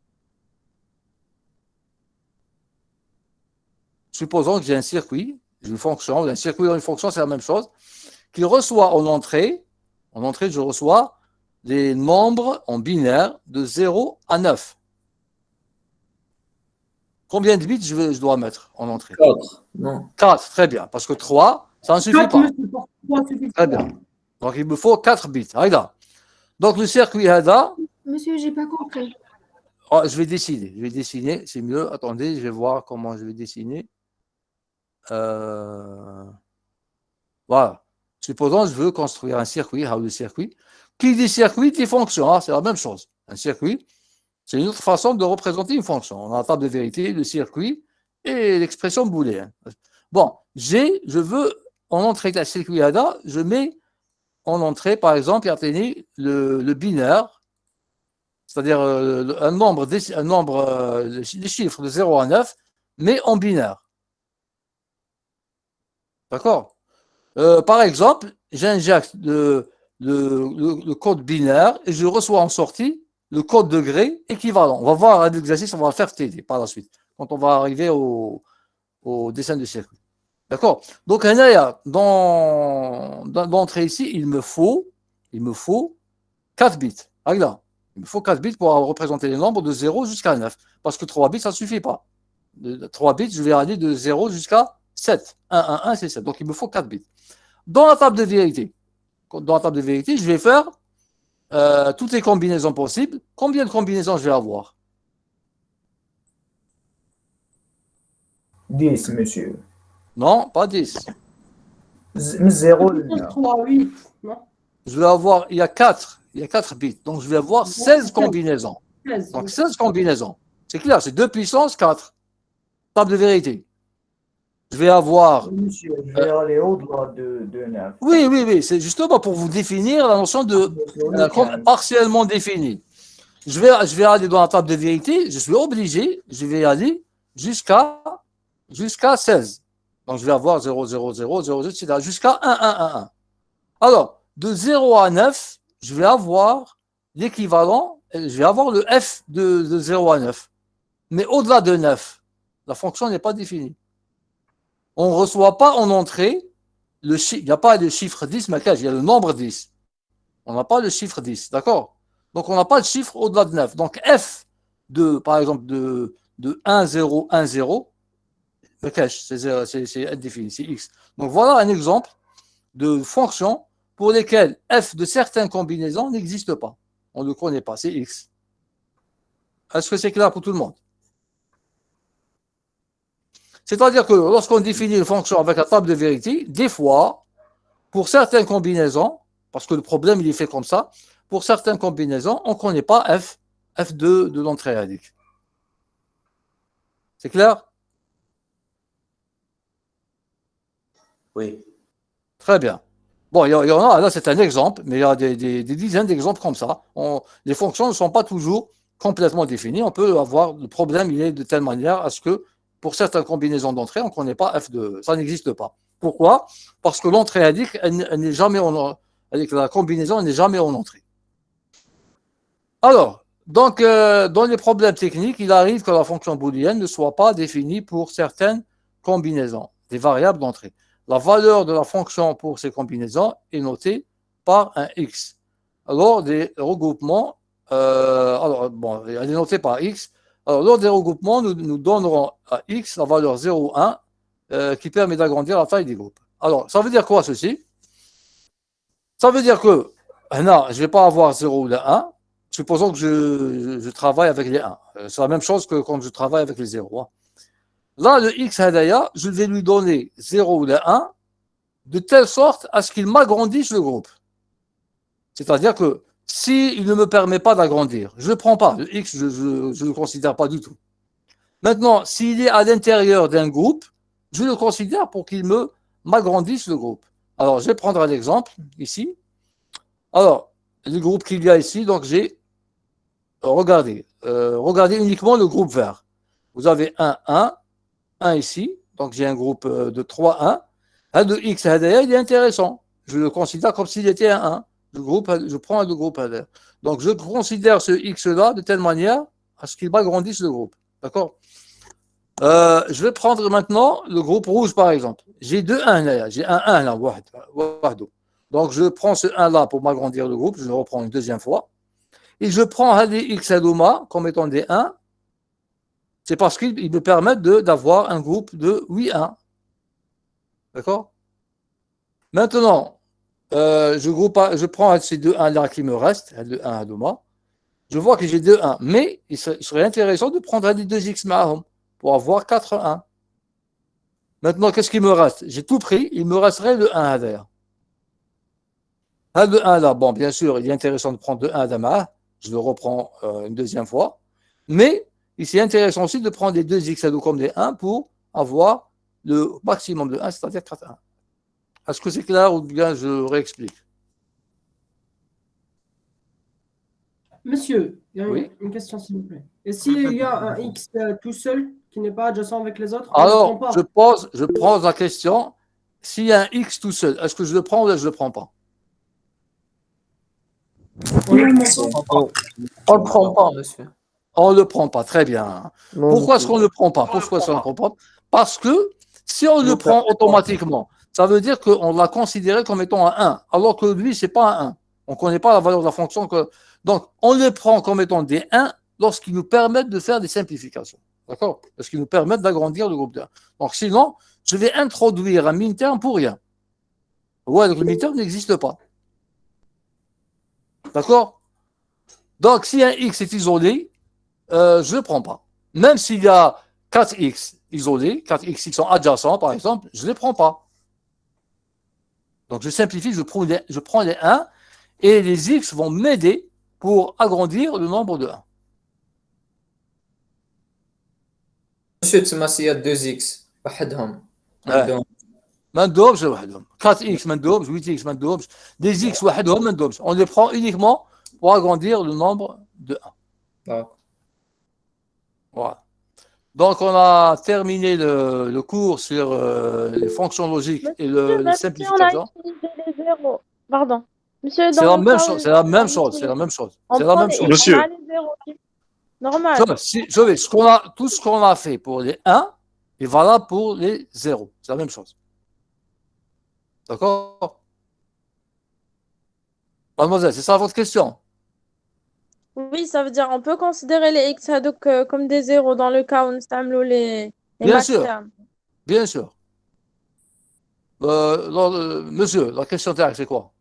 Supposons que j'ai un circuit, une fonction, un circuit dans une fonction, c'est la même chose, qui reçoit en entrée, je reçois des nombres en binaire de 0 à 9. Combien de bits je dois mettre en entrée? 4. Non. 4, très bien. Parce que 3, ça ne suffit 4, pas. monsieur, pour 3 suffit Très pas. bien. Donc, il me faut 4 bits. Regarde. Donc, le circuit HADA, Monsieur, j'ai pas compris. oh, je vais dessiner, c'est mieux. Attendez, je vais voir comment je vais dessiner. Voilà. Supposons que je veux construire un circuit, le circuit. Qui dit circuit dit fonction, hein, c'est la même chose. Un circuit, c'est une autre façon de représenter une fonction. On a la table de vérité, le circuit et l'expression booléenne. Bon, je veux en entrée de la circuit HADA, je mets en entrée, par exemple, le binaire, c'est-à-dire un nombre, les chiffres de 0 à 9, mais en binaire. D'accord? Par exemple, j'injecte le code binaire et je reçois en sortie le code degré équivalent. On va voir l'exercice, on va le faire TD par la suite, quand on va arriver au dessin du circuit. D'accord? Donc, dans l'entrée ici, il me faut 4 bits. Regarde, il me faut 4 bits pour représenter les nombres de 0 jusqu'à 9. Parce que 3 bits, ça ne suffit pas. De 3 bits, je vais aller de 0 jusqu'à 7. 1, 1, 1, c'est 7. Donc, il me faut 4 bits. Dans la table de vérité, je vais faire toutes les combinaisons possibles. Combien de combinaisons je vais avoir? 10, monsieur. Non, pas 10. 0, 3, 8. Non? Je vais avoir, il y a 4 bits. Donc, je vais avoir 16 combinaisons. 16. Donc, 16 combinaisons. C'est clair, c'est 2 puissance 4. Table de vérité. Je vais avoir... Monsieur, je vais aller au-delà de 9. Oui, c'est justement pour vous définir la notion de partiellement définie. Je vais aller dans la table de vérité, je suis obligé, je vais aller jusqu'à 16. Donc, je vais avoir 0, 0, 0, 0, 0, etc. Jusqu'à 1, 1, 1, 1. Alors, de 0 à 9, je vais avoir l'équivalent, je vais avoir le f de 0 à 9. Mais au-delà de 9, la fonction n'est pas définie. On ne reçoit pas en entrée, il n'y a pas de chiffre 10, mais il y a le nombre 10. On n'a pas le chiffre 10, d'accord? Donc, on n'a pas de chiffre au-delà de 9. Donc, f par exemple, de 1, 0, 1, 0, c'est indéfini, c'est x. Donc, voilà un exemple de fonction pour lesquelles f de certaines combinaisons n'existe pas. On ne le connaît pas, c'est x. Est-ce que c'est clair pour tout le monde? C'est-à-dire que lorsqu'on définit une fonction avec la table de vérité, des fois, pour certaines combinaisons, parce que le problème il est fait comme ça, pour certaines combinaisons, on ne connaît pas f de l'entrée radique. C'est clair? Oui. Très bien. Bon, il y en a, là c'est un exemple, mais il y a des dizaines d'exemples comme ça. Les fonctions ne sont pas toujours complètement définies. On peut avoir, le problème il est de telle manière à ce que pour certaines combinaisons d'entrée, on ne connaît pas f2. Ça n'existe pas. Pourquoi? Parce que l'entrée indique, elle n'est jamais avec la combinaison, elle n'est jamais en entrée. Alors, donc, dans les problèmes techniques, il arrive que la fonction booléenne ne soit pas définie pour certaines combinaisons, des variables d'entrée. La valeur de la fonction pour ces combinaisons est notée par un x. Alors, des regroupements, elle est notée par x. Alors, lors des regroupements, nous donnerons à x la valeur 0,1 qui permet d'agrandir la taille des groupes. Alors, ça veut dire quoi ceci? Ça veut dire que, là, je ne vais pas avoir 0 ou 1. Supposons que je travaille avec les 1. C'est la même chose que quand je travaille avec les 0. Hein. Là, le x hadaya, je vais lui donner 0 ou 1 de telle sorte à ce qu'il m'agrandisse le groupe. C'est-à-dire que s'il ne me permet pas d'agrandir, je ne le prends pas. Le x, je ne le considère pas du tout. Maintenant, s'il est à l'intérieur d'un groupe, je le considère pour qu'il m'agrandisse le groupe. Alors, je vais prendre un exemple ici. Alors, le groupe qu'il y a ici, donc regardez uniquement le groupe vert. Vous avez 1, 1, 1 ici. Donc, j'ai un groupe de 3, 1. Le x hadaya, il est intéressant. Je le considère comme s'il était un 1. Je prends le groupe hadaya. Donc, je considère ce x-là de telle manière à ce qu'il m'agrandisse le groupe. D'accord? Je vais prendre maintenant le groupe rouge, par exemple. J'ai 2 1 là. J'ai un 1 là. Donc, je prends ce 1 là pour m'agrandir le groupe. Je le reprends une deuxième fois. Et je prends les x hadoma comme étant des 1. C'est parce qu'ils me permettent d'avoir un groupe de 8 1. D'accord? Maintenant, je prends ces deux 1 là qui me restent, le 1 à 2 mois. Je vois que j'ai 2 1, mais il serait intéressant de prendre un des 2x معهم pour avoir 4 1. Maintenant, qu'est-ce qu'il me reste? J'ai tout pris, il me resterait le 1 derrière. Le 1 là, bon, bien sûr, il est intéressant de prendre le 1 d'Ama, je le reprends une deuxième fois, mais il est intéressant aussi de prendre les 2x à 2 comme des 1 pour avoir le maximum de 1, c'est-à-dire 4 1. Est-ce que c'est clair ou bien je réexplique? Monsieur, il y a Oui. une question s'il vous plaît. Et s'il y a un x tout seul qui n'est pas adjacent avec les autres, alors, on ne le prend pas. je prends la question, s'il y a un x tout seul, est-ce que je le prends ou je ne le prends pas? On On le prend pas, monsieur. On ne le prend pas, très bien. Pourquoi est-ce qu'on ne le prend pas? Pourquoi est-ce qu'on ne le prend pas? Parce que si on le prend automatiquement, ça veut dire qu'on l'a considéré comme étant un 1, alors que lui, ce n'est pas un 1. On ne connaît pas la valeur de la fonction. Donc, on les prend comme étant des 1 lorsqu'ils nous permettent de faire des simplifications. D'accord? Lorsqu'ils nous permettent d'agrandir le groupe de 1. Donc, sinon, je vais introduire un min-terme pour rien. Ouais, donc le min-terme n'existe pas. D'accord? Donc, si un x est isolé, je ne le prends pas. Même s'il y a 4x isolés, 4x qui sont adjacents, par exemple, je ne les prends pas. Donc, je simplifie, je prends les 1 et les x vont m'aider pour agrandir le nombre de 1. Monsieur Tsemasi, il y a 2x. وحدهم. ما ندوبش وحدهم. 4x ما ندوبش, 8x ما ندوبش. Des x وحدهم ما ندوبش. On les prend uniquement pour agrandir le nombre de 1. D'accord. Voilà. Donc, on a terminé le cours sur les fonctions logiques et les simplifications. On a utilisé les zéros. Pardon. Monsieur, c'est la même chose. C'est la même chose. C'est la même chose. C'est la même chose. Monsieur. On a les zéros. Normal. Tout ce qu'on a fait pour les 1 est valable pour les 0. C'est la même chose. D'accord? Mademoiselle, c'est ça votre question? Oui, ça veut dire on peut considérer les x comme des zéros dans le cas où nous avons les bien sûr. Bien sûr. Monsieur, la question terre, c'est quoi?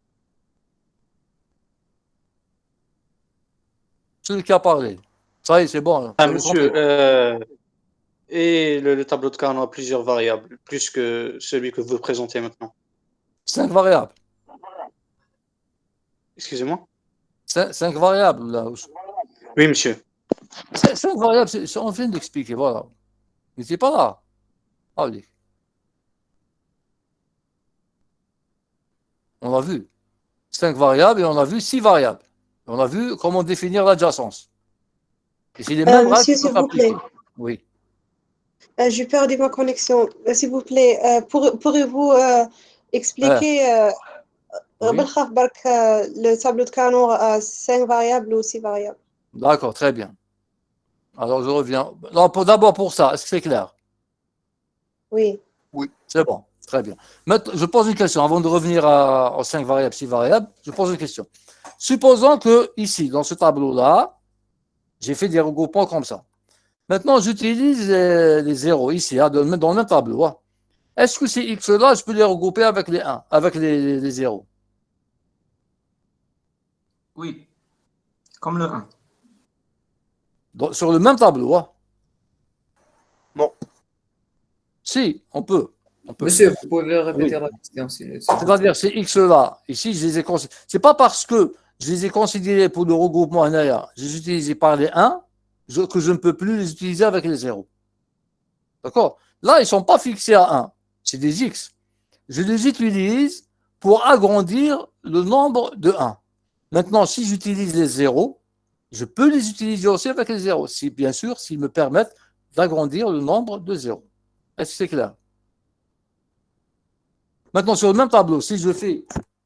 Celui qui a parlé. Ça y est, c'est bon. Monsieur, et le tableau de Carnot a plusieurs variables, plus que celui que vous présentez maintenant. 5 variables. Excusez-moi? 5 variables, là. Oui, monsieur. 5 variables, on vient d'expliquer, voilà. Mais c'est pas là. Allez. On a vu 5 variables et on a vu 6 variables. On a vu comment définir l'adjacence. Et c'est les mêmes règles monsieur, s'il vous plaît. Oui. J'ai perdu ma connexion. S'il vous plaît, pourrez-vous expliquer le tableau de Carnot à 5 variables ou 6 variables? D'accord, très bien. Alors, je reviens. D'abord pour ça, est-ce que c'est clair? Oui. Oui, c'est bon. Très bien. Maintenant, je pose une question. Avant de revenir aux 5 variables, 6 variables, je pose une question. Supposons que ici, dans ce tableau-là, j'ai fait des regroupements comme ça. Maintenant, j'utilise les zéros ici, dans le même tableau. Est-ce que ces x-là, je peux les regrouper avec les 1, avec les zéros? Oui, comme le 1. Donc, sur le même tableau. Bon. Si, on peut. Monsieur, vous pouvez répéter la question. C'est-à-dire, ces x-là, ici, je les ai considérés. Ce n'est pas parce que je les ai considérés pour le regroupement NAIA, je les ai utilisés par les 1, que je ne peux plus les utiliser avec les 0. D'accord? Là, ils ne sont pas fixés à 1. C'est des x. Je les utilise pour agrandir le nombre de 1. Maintenant, si j'utilise les 0, je peux les utiliser aussi avec les 0. Si, bien sûr, s'ils me permettent d'agrandir le nombre de 0. Est-ce que c'est clair? Maintenant, sur le même tableau, si je fais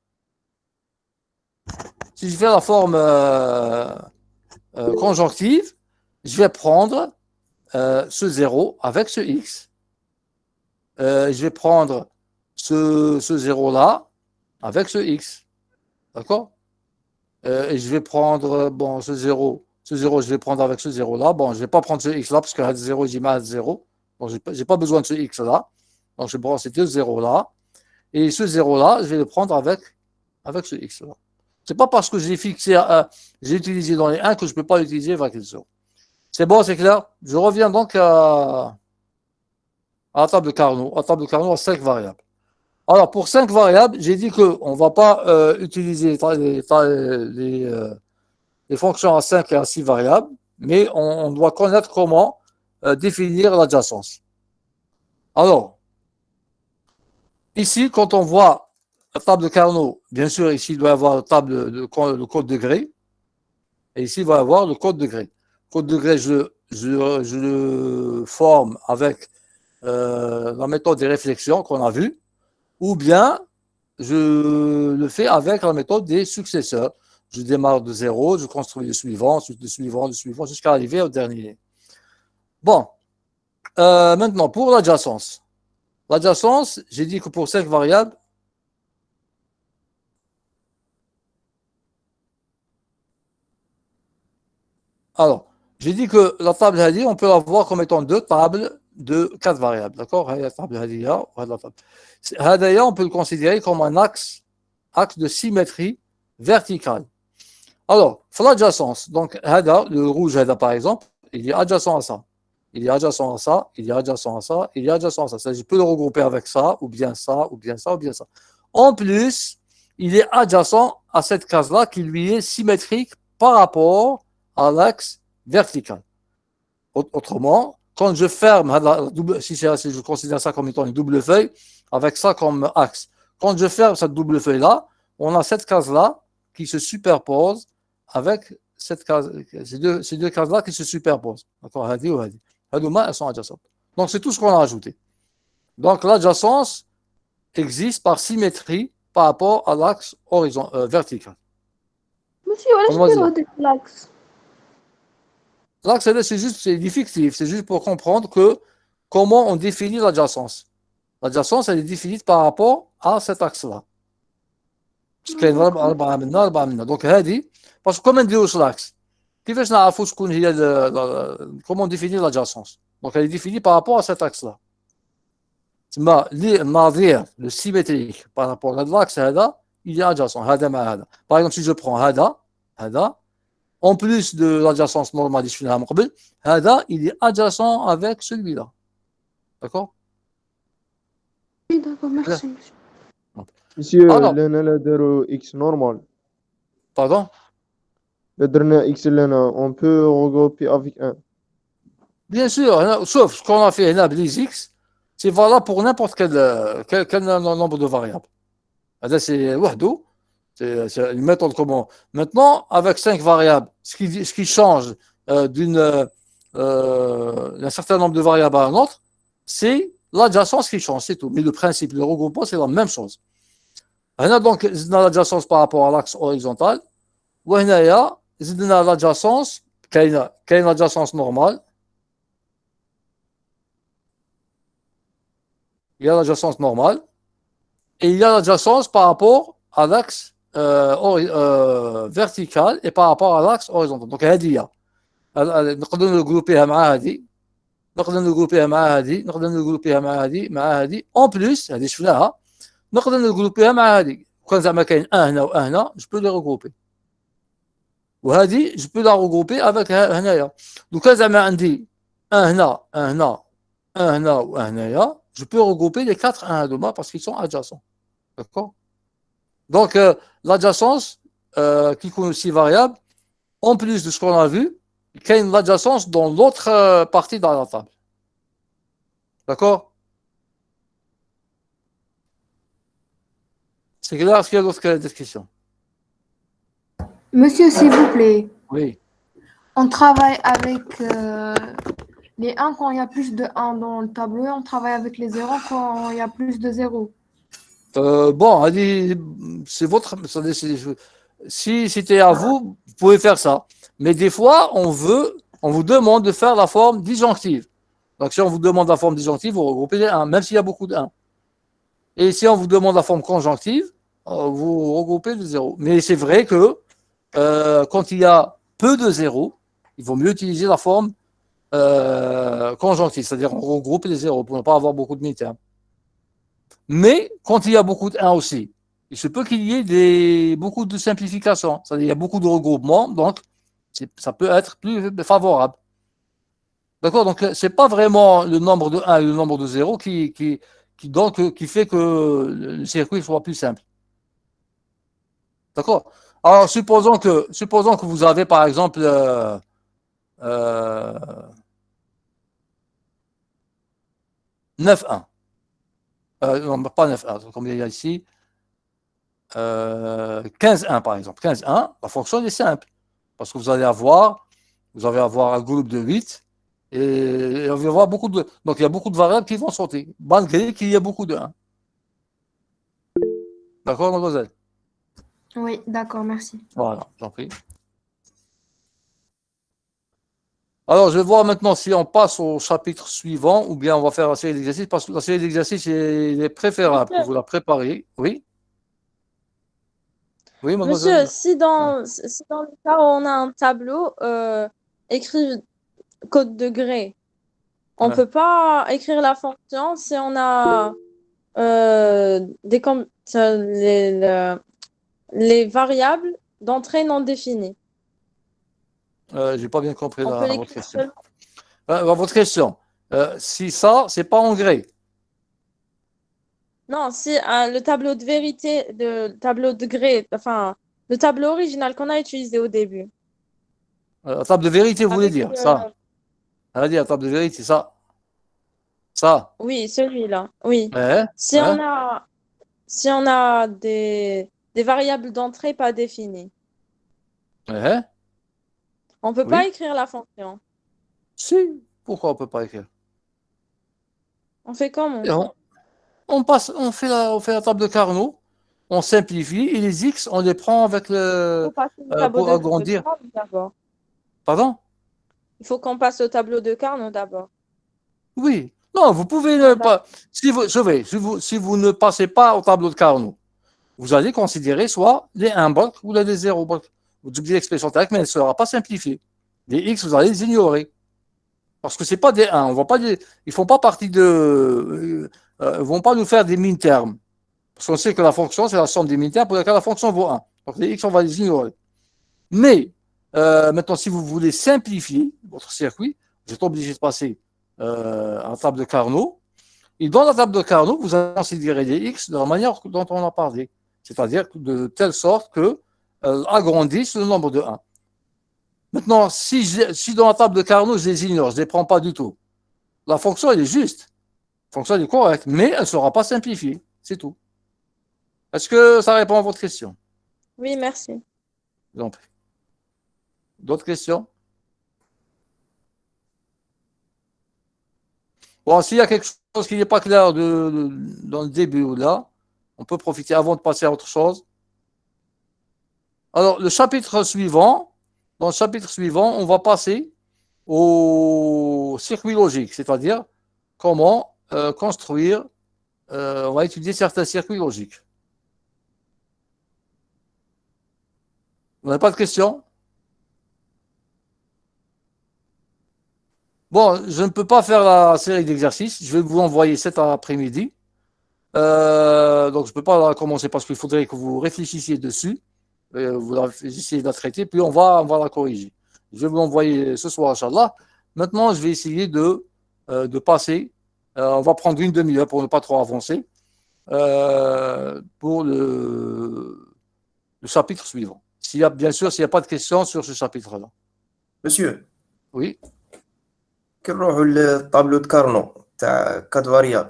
la forme conjonctive, je vais prendre ce 0 avec ce x. Je vais prendre ce 0-là avec ce x. D'accord? Et je vais prendre ce 0 Ce 0, je vais prendre avec ce 0-là. Bon, je ne vais pas prendre ce x-là, parce que le 0, j'ai mal 0. Donc, je n'ai pas besoin de ce x-là. Donc, je prends ces deux 0-là. Et ce 0-là, je vais le prendre avec ce x-là. Ce n'est pas parce que j'ai fixé, j'ai utilisé dans les 1 que je ne peux pas l'utiliser avec les 0. C'est bon, c'est clair? Je reviens donc à la table de Carnot. À la table de Carnot à 5 variables. Alors, pour 5 variables, j'ai dit qu'on ne va pas utiliser les fonctions à 5 et à 6 variables, mais on doit connaître comment définir l'adjacence. Alors, ici, quand on voit la table de Carnot, bien sûr, ici, il doit y avoir le code degré, et ici, il va y avoir le code degré. Le code degré, je le forme avec la méthode des réflexions qu'on a vue, ou bien je le fais avec la méthode des successeurs. Je démarre de 0, je construis le suivant, le suivant, jusqu'à arriver au dernier. Bon, maintenant, pour l'adjacence. L'adjacence, j'ai dit que pour 5 variables, alors, j'ai dit que la table Hadi, on peut la voir comme étant deux tables de 4 variables. D'accord? La table Hadiya, Hadaya, on peut le considérer comme un axe de symétrie verticale. Alors, l'adjacence, donc Hada, le rouge Hada par exemple, il est adjacent à ça. Il est adjacent à ça, il est adjacent à ça, il est adjacent à ça. C'est-à-dire, je peux le regrouper avec ça, ou bien ça, ou bien ça, ou bien ça. En plus, il est adjacent à cette case-là qui lui est symétrique par rapport à l'axe vertical. Autrement, quand je ferme, si je considère ça comme étant une double feuille, avec ça comme axe, quand je ferme cette double feuille-là, on a cette case-là qui se superpose avec cette case, ces deux cases-là qui se superposent. D'accord? Hadi ou Hadi. Elles sont adjacentes. Donc, c'est tout ce qu'on a ajouté. Donc, l'adjacence existe par symétrie par rapport à l'axe vertical. Monsieur, est-ce que l'axe? L'axe, c'est du fictif. C'est juste pour comprendre comment on définit l'adjacence. L'adjacence, elle est définie par rapport à cet axe-là. Donc, Hadi, parce que comment on dit l'axe? Comment définir l'adjacence? Donc, elle est définie par rapport à cet axe-là. Le symétrique par rapport à l'axe, il est adjacent. Par exemple, si je prends Hada, en plus de l'adjacence normale, il est adjacent avec celui-là. D'accord? Oui, d'accord, merci, monsieur. Monsieur, le X normal. Pardon? Le dernier X, on peut regrouper avec 1. Bien sûr, sauf ce qu'on a fait là, les X, c'est valable pour n'importe quel nombre de variables. C'est wahdo, c'est une méthode comment. Maintenant, avec 5 variables, ce qui change d'un certain nombre de variables à un autre, c'est l'adjacence qui change, c'est tout. Mais le principe, le regroupement, c'est la même chose. On a donc l'adjacence par rapport à l'axe horizontal. وهنايا زدنا l'adjacence, كاين l'adjacence normale. Il y a l'adjacence normale et il y a l'adjacence par rapport à l'axe vertical et par rapport à l'axe horizontal. Donc هذه نقدر نغروبيها مع هذه، نقدر نغروبيها مع هذه، نقدر نغروبيها مع هذه، مع هذه. En plus هذه شفناها، نقدر نغروبيها مع هذه. كان زعما كاين هنا وهنا، je peux les regrouper. وهذه je peux la regrouper avec هنايا. Donc زعما عندي هنا هنا هنا وهنايا، je peux regrouper les 4 هذوما parce qu'ils sont adjacents. D'accord? Donc l'adjacence qui est aussi variable, en plus de ce qu'on a vu, il y a l'adjacence dans l'autre partie de la table. D'accord? C'est clair? Est-ce qu'il y a d'autres questions? Monsieur, s'il vous plaît. Oui. On travaille avec les 1 quand il y a plus de 1 dans le tableau et on travaille avec les 0 quand il y a plus de 0. Bon, c'est votre. Si c'était à vous, vous pouvez faire ça. Mais des fois, on vous demande de faire la forme disjonctive. Donc, si on vous demande la forme disjonctive, vous regroupez les 1, même s'il y a beaucoup de 1. Et si on vous demande la forme conjonctive, vous regroupez le 0. Mais c'est vrai que quand il y a peu de 0, il vaut mieux utiliser la forme conjonctive, c'est-à-dire on regroupe les zéros pour ne pas avoir beaucoup de mi-termes. Mais quand il y a beaucoup de 1 aussi, il se peut qu'il y ait beaucoup de simplifications, c'est-à-dire il y a beaucoup de regroupements, donc ça peut être plus favorable. D'accord? Donc, ce n'est pas vraiment le nombre de 1 et le nombre de 0 qui fait que le circuit soit plus simple. D'accord? Alors, supposons que vous avez, par exemple, 9-1. Non, pas 9-1, comme il y a ici. 15-1, par exemple. 15-1, la fonction est simple. Parce que vous allez avoir un groupe de 8 et on va avoir beaucoup de. Donc, il y a beaucoup de variables qui vont sauter, malgré qu'il y ait beaucoup de 1. D'accord, mademoiselle? Oui, d'accord, merci. Voilà, j'en prie. Alors, je vais voir maintenant si on passe au chapitre suivant ou bien on va faire la série d'exercices, parce que la série d'exercices est préférable que vous la préparez. Oui? Oui, mademoiselle? Monsieur, si dans le cas où on a un tableau écrit code degré, on ne peut pas écrire la fonction si on a les variables d'entrée non définies. Je n'ai pas bien compris votre question. Votre question, si ça, c'est pas en gré. Non, si le tableau de vérité, le tableau de gré, enfin, le tableau original qu'on a utilisé au début. La table de vérité, vous voulez dire ça? Elle a dit la table de vérité, ça. Ça. Oui, celui-là. Oui. Si on a des variables d'entrée pas définies, on ne peut pas écrire la fonction. Si, pourquoi on ne peut pas écrire? On fait comment? On fait la table de Carnot, on simplifie et les x, on les prend avec le pour agrandir. Pardon? Il faut qu'on passe au tableau de Carnot d'abord. Oui. Non, vous pouvez ne pas. Si vous ne passez pas au tableau de Carnot, vous allez considérer soit les 1 bloc ou les 0 bloc. Vous oubliez l'expression directe, mais elle ne sera pas simplifiée. Les x, vous allez les ignorer. Parce que ce n'est pas des 1. Ils ne font pas partie de. Ils ne vont pas nous faire des min-termes. Parce qu'on sait que la fonction, c'est la somme des min-termes pour laquelle la fonction vaut 1. Donc les x, on va les ignorer. Mais maintenant, si vous voulez simplifier votre circuit, vous êtes obligé de passer à la table de Carnot. Et dans la table de Carnot, vous allez considérer les x de la manière dont on a parlé. C'est-à-dire de telle sorte que agrandissent le nombre de 1. Maintenant, si dans la table de Carnot, je les ignore, je ne les prends pas du tout, la fonction, elle est juste. La fonction, elle est correcte, mais elle ne sera pas simplifiée. C'est tout. Est-ce que ça répond à votre question? Oui, merci. Donc, d'autres questions? Bon, s'il y a quelque chose qui n'est pas clair dans le début ou là, on peut profiter avant de passer à autre chose. Alors, dans le chapitre suivant, on va passer au circuit logique, c'est-à-dire comment construire, on va étudier certains circuits logiques. Vous n'avez pas de questions? Bon, je ne peux pas faire la série d'exercices. Je vais vous envoyer cet après-midi. Donc, je ne peux pas la commencer parce qu'il faudrait que vous réfléchissiez dessus. Vous essayez de la traiter, puis on va la corriger. Je vais vous l'envoyer ce soir, Inch'Allah. Maintenant, je vais essayer de passer. On va prendre une demi-heure pour ne pas trop avancer pour le chapitre suivant. Bien sûr, s'il n'y a pas de questions sur ce chapitre-là. Monsieur. Oui. كي نروحوا للطابلو دو كارنو تاع 4 فاريابل.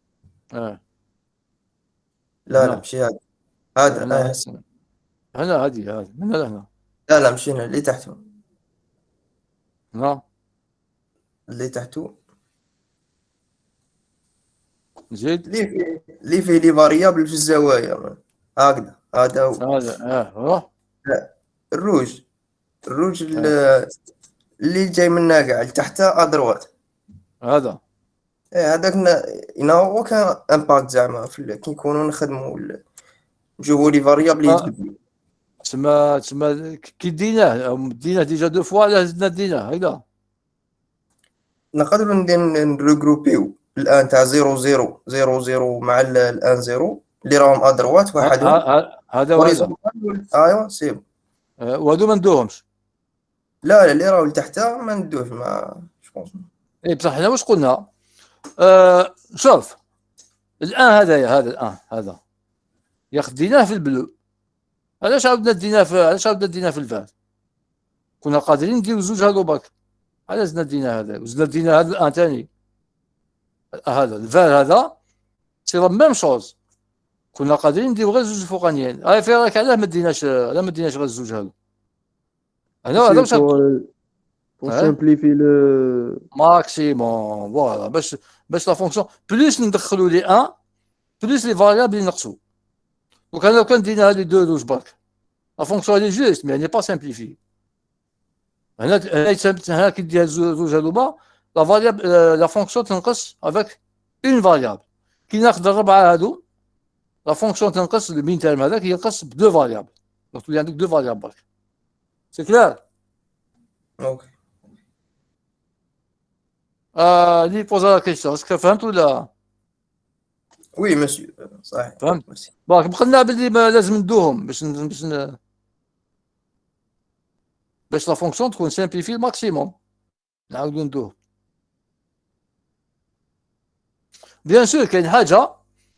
لا ماشي هذا هنا هذه من هنا. لا ماشي هنا اللي تحته. نعم. اللي تحته. زيد. اللي فيه لي فاريابل في الزوايا هكذا هذا هو. هذا الروج اللي جاي من كاع لتحته ادروات. هذا هذاك هو كان امباكت زعما كي نكونوا نخدموا نشوفوا لي فاريابل يتبدلوا. تسمى كي ديناه ديجا دو فوا، لا زدنا ديناه هكذا. نقدروا نريغروبيو الان تاع 0 0 0 0 مع الان 0 اللي راهم ادروات وحدهم هذا وهذا. ايوا سي وهذو ما ندوهمش. لا اللي راهو لتحتها ما ندوش ما جوبونس. اي بصح حنا واش قلنا؟ شوف الان هذا الان ياخذ ديناه في البلو. علاش عاودنا ديناه في الفار؟ كنا قادرين نديرو زوج هادو برك. علاش زدنا دينا هذا وزدنا دينا هذا الان ثاني؟ هذا الفار هذا سي لا ميم شوز. كنا قادرين نديرو غير زوج فوقانيين. هاي في راك علاه ما ديناش غير الزوج هادو؟ هذا واش pour simplifier le ماكسيموم. فوالا باش لا فونكسيون بلوس ندخلو لي ان بلوس لي فاريابل ينقصو. دونك انا لو كان دينا هادي دو دوز برك لا فونكسيون هادي جوست مي ني با سامبليفي. هنا كي دير زوج هادوما لا فاريابل لا فونكسيون تنقص افيك اون فاريابل. كي ناخذ الربعه هادو لا فونكسيون تنقص المين تيرم هذاك ينقص بدو فاريابل. دونك تولي عندك دو فاريابل برك. سي كلار؟ اوكي. لي بوزا لا كيسيون اسكو فهمت ولا؟ وي مسيو صحيح فهمت. برك بقينا بلي لازم ندوهم باش لا فونكسيون تكون سامبليفي الماكسيموم. نعاودو ندوه. بيان سور كاين حاجه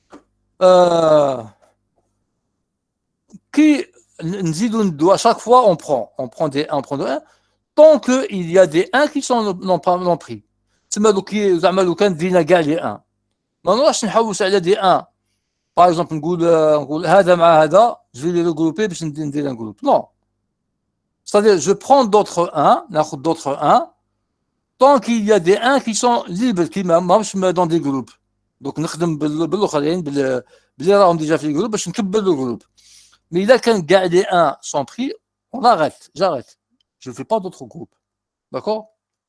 كي نزيدو ندو chaque fois on prend des 1 tant que il y a des 1 qui sont non pris. تسمى زعما لو كان دينا كاع لي 1 ما نروحش نحوس على دي 1. باغ اكزومبل نقول هذا مع هذا جو لي ريغروبي باش ندير ان جروب. نو c'est-à-dire je prends d'autres 1 ناخذ d'autres 1 tant qu'il y a des 1 qui sont libres qui ماهمش dans des groupes. دونك نخدم بالاخرين باللي راهم ديجا في الجروب باش نكبر لو جروب. Mais il a qu'un gars des 1 sont pris, on arrête, j'arrête. Je ne fais pas d'autres groupes. D'accord?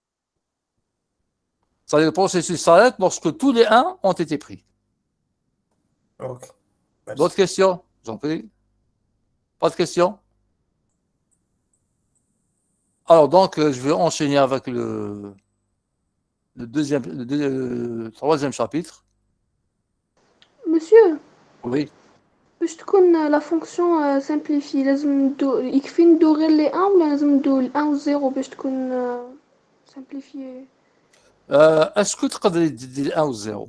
Ça, le processus s'arrête lorsque tous les 1 ont été pris. Ok. D'autres questions? J'en prie. Pas de questions? Alors, donc, je vais enchaîner avec le troisième chapitre. Monsieur? Oui. باش تكون لا فونكسيون سامبليفي لازم يكفي ندو غير لي 1 ولا لازم ندو ل 1 و 0 باش تكون سامبليفي؟ اسكو تقدري ديري 1 و 0؟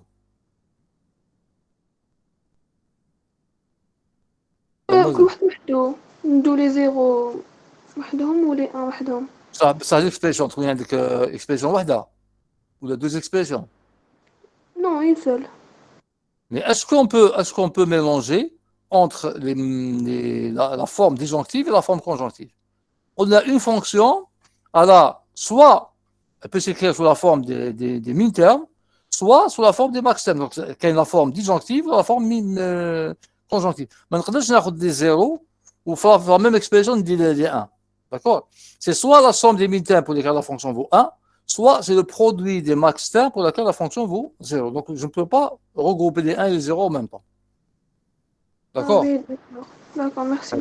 كل واحد وحدو ندو لي 0 وحدهم و لي 1 وحدهم. بصح ليكسبريسيون تكون عندك اكسبريسيون وحده ولا دوز اكسبريسيون؟ Non, une seule. Mais est-ce qu'on peut mélanger entre la forme disjonctive et la forme conjonctive? On a une fonction, alors soit elle peut s'écrire sous la forme des min-termes, soit sous la forme des max-termes. Donc, il y a la forme disjonctive ou la forme conjonctive. Mais on a des zéros ou la même expression des 1. D'accord? C'est soit la somme des min-termes pour lesquels la fonction vaut 1, soit c'est le produit des max-termes pour lesquels la fonction vaut 0. Donc, je ne peux pas regrouper les 1 et les 0 en même temps. D'accord? Oui, d'accord, merci.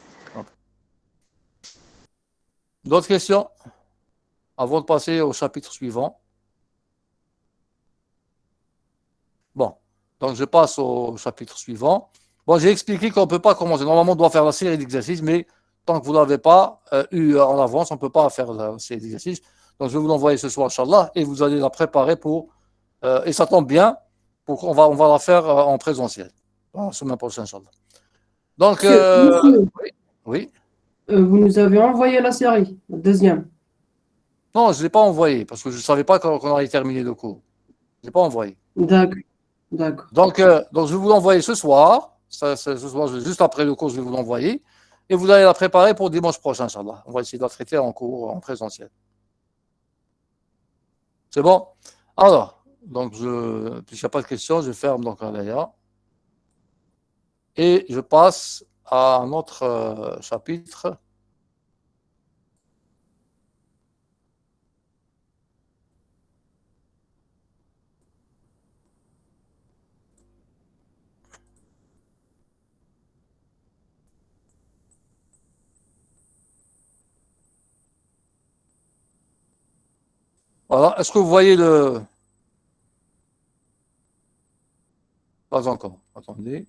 D'autres questions avant de passer au chapitre suivant? Bon, donc je passe au chapitre suivant. Bon, j'ai expliqué qu'on ne peut pas commencer. Normalement, on doit faire la série d'exercices, mais tant que vous ne l'avez pas eu en avance, on ne peut pas faire la série d'exercices. Donc, je vais vous l'envoyer ce soir, Inch'Allah, et vous allez la préparer pour... et ça tombe bien, on va la faire en présentiel. La semaine prochaine, Inch'Allah. Donc, oui. Vous nous avez envoyé la série, la deuxième. Non, je ne l'ai pas envoyé, parce que je ne savais pas qu'on allait terminer le cours. Je ne l'ai pas envoyé. D'accord. Donc, je vais vous l'envoyer ce soir. Ce soir, juste après le cours, je vais vous l'envoyer. Et vous allez la préparer pour dimanche prochain, Inch'Allah. On va essayer de la traiter en cours, en présentiel. C'est bon? Alors, donc, puisqu'il n'y a pas de questions, je ferme donc Alaya. Et je passe à un autre chapitre. Voilà. Est-ce que vous voyez le... Pas encore. Attendez.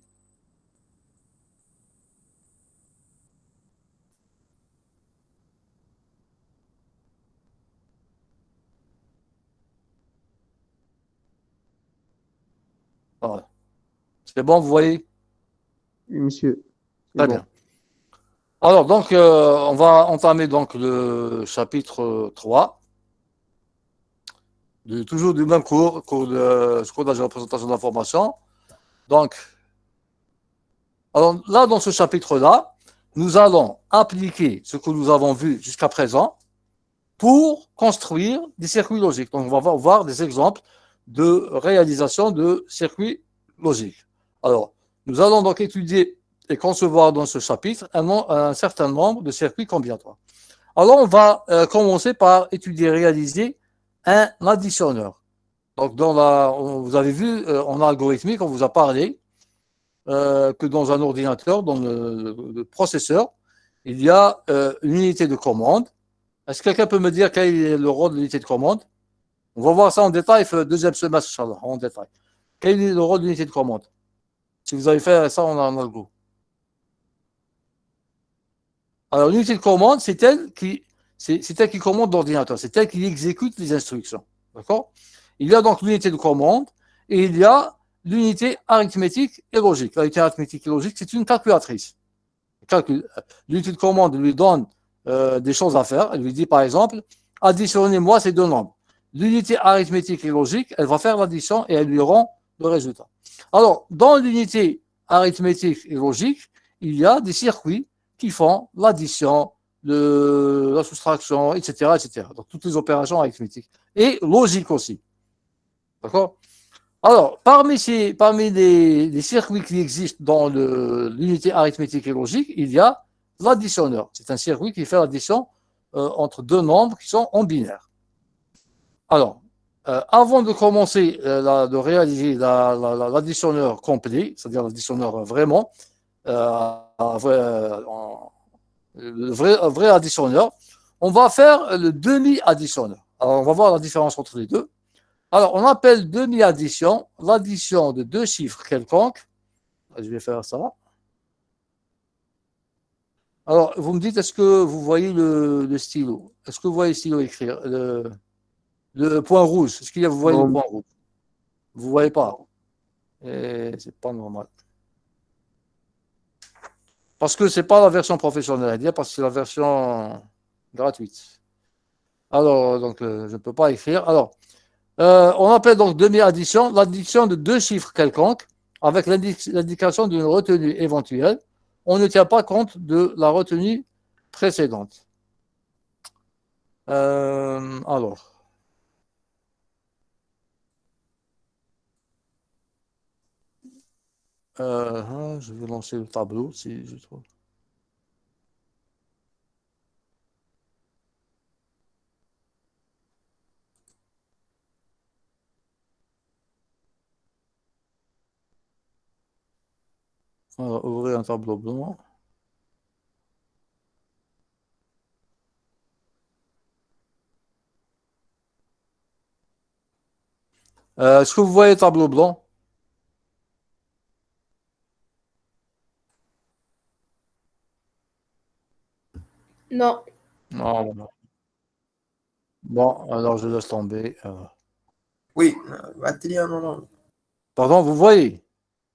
Voilà. C'est bon, vous voyez? Oui, monsieur. Très bien. Alors, donc, on va entamer donc le chapitre 3. Toujours du même cours de la représentation de l'information. Donc, alors là, dans ce chapitre-là, nous allons appliquer ce que nous avons vu jusqu'à présent pour construire des circuits logiques. Donc, on va voir des exemples de réalisation de circuits logiques. Alors, nous allons donc étudier et concevoir dans ce chapitre un certain nombre de circuits combinatoires. Alors, on va commencer par étudier et réaliser un additionneur. Donc, vous avez vu en algorithmique, on vous a parlé que dans un ordinateur, dans le processeur, il y a une unité de commande. Est-ce que quelqu'un peut me dire quel est le rôle de l'unité de commande? On va voir ça en détail, deuxième semestre, Inch'Allah, en détail. Quel est le rôle de l'unité de commande? Si vous avez fait ça en algo. Alors, l'unité de commande, c'est elle qui commande l'ordinateur, c'est elle qui exécute les instructions. D'accord? Il y a donc l'unité de commande et il y a l'unité arithmétique et logique. L'unité arithmétique et logique, c'est une calculatrice. L'unité de commande lui donne des choses à faire. Elle lui dit, par exemple, additionnez-moi ces deux nombres. L'unité arithmétique et logique, elle va faire l'addition et elle lui rend le résultat. Alors, dans l'unité arithmétique et logique, il y a des circuits qui font l'addition, la soustraction, etc., etc. Donc, toutes les opérations arithmétiques. Et logiques aussi. D'accord? Alors, parmi les circuits qui existent dans l'unité arithmétique et logique, il y a l'additionneur. C'est un circuit qui fait l'addition entre deux nombres qui sont en binaire. Alors, avant de commencer de réaliser l'additionneur complet, c'est-à-dire l'additionneur vraiment, le vrai additionneur, on va faire le demi-additionneur. Alors, on va voir la différence entre les deux. Alors, on appelle demi-addition l'addition de deux chiffres quelconques. Je vais faire ça. Alors, vous me dites, est-ce que vous voyez le stylo? Est-ce que vous voyez le stylo écrire? Le point rouge. Est-ce qu'il y a, vous voyez le point rouge? Vous ne voyez pas? C'est pas normal. Parce que ce n'est pas la version professionnelle, parce que c'est la version gratuite. Alors, donc, je ne peux pas écrire. Alors, on appelle donc demi-addition l'addition de deux chiffres quelconques avec l'indication d'une retenue éventuelle. On ne tient pas compte de la retenue précédente. Alors. Je vais lancer le tableau si je trouve. On va ouvrir un tableau blanc. Est-ce que vous voyez le tableau blanc? Non. Non. Bon, alors je laisse tomber. Oui, non. Pardon, vous voyez?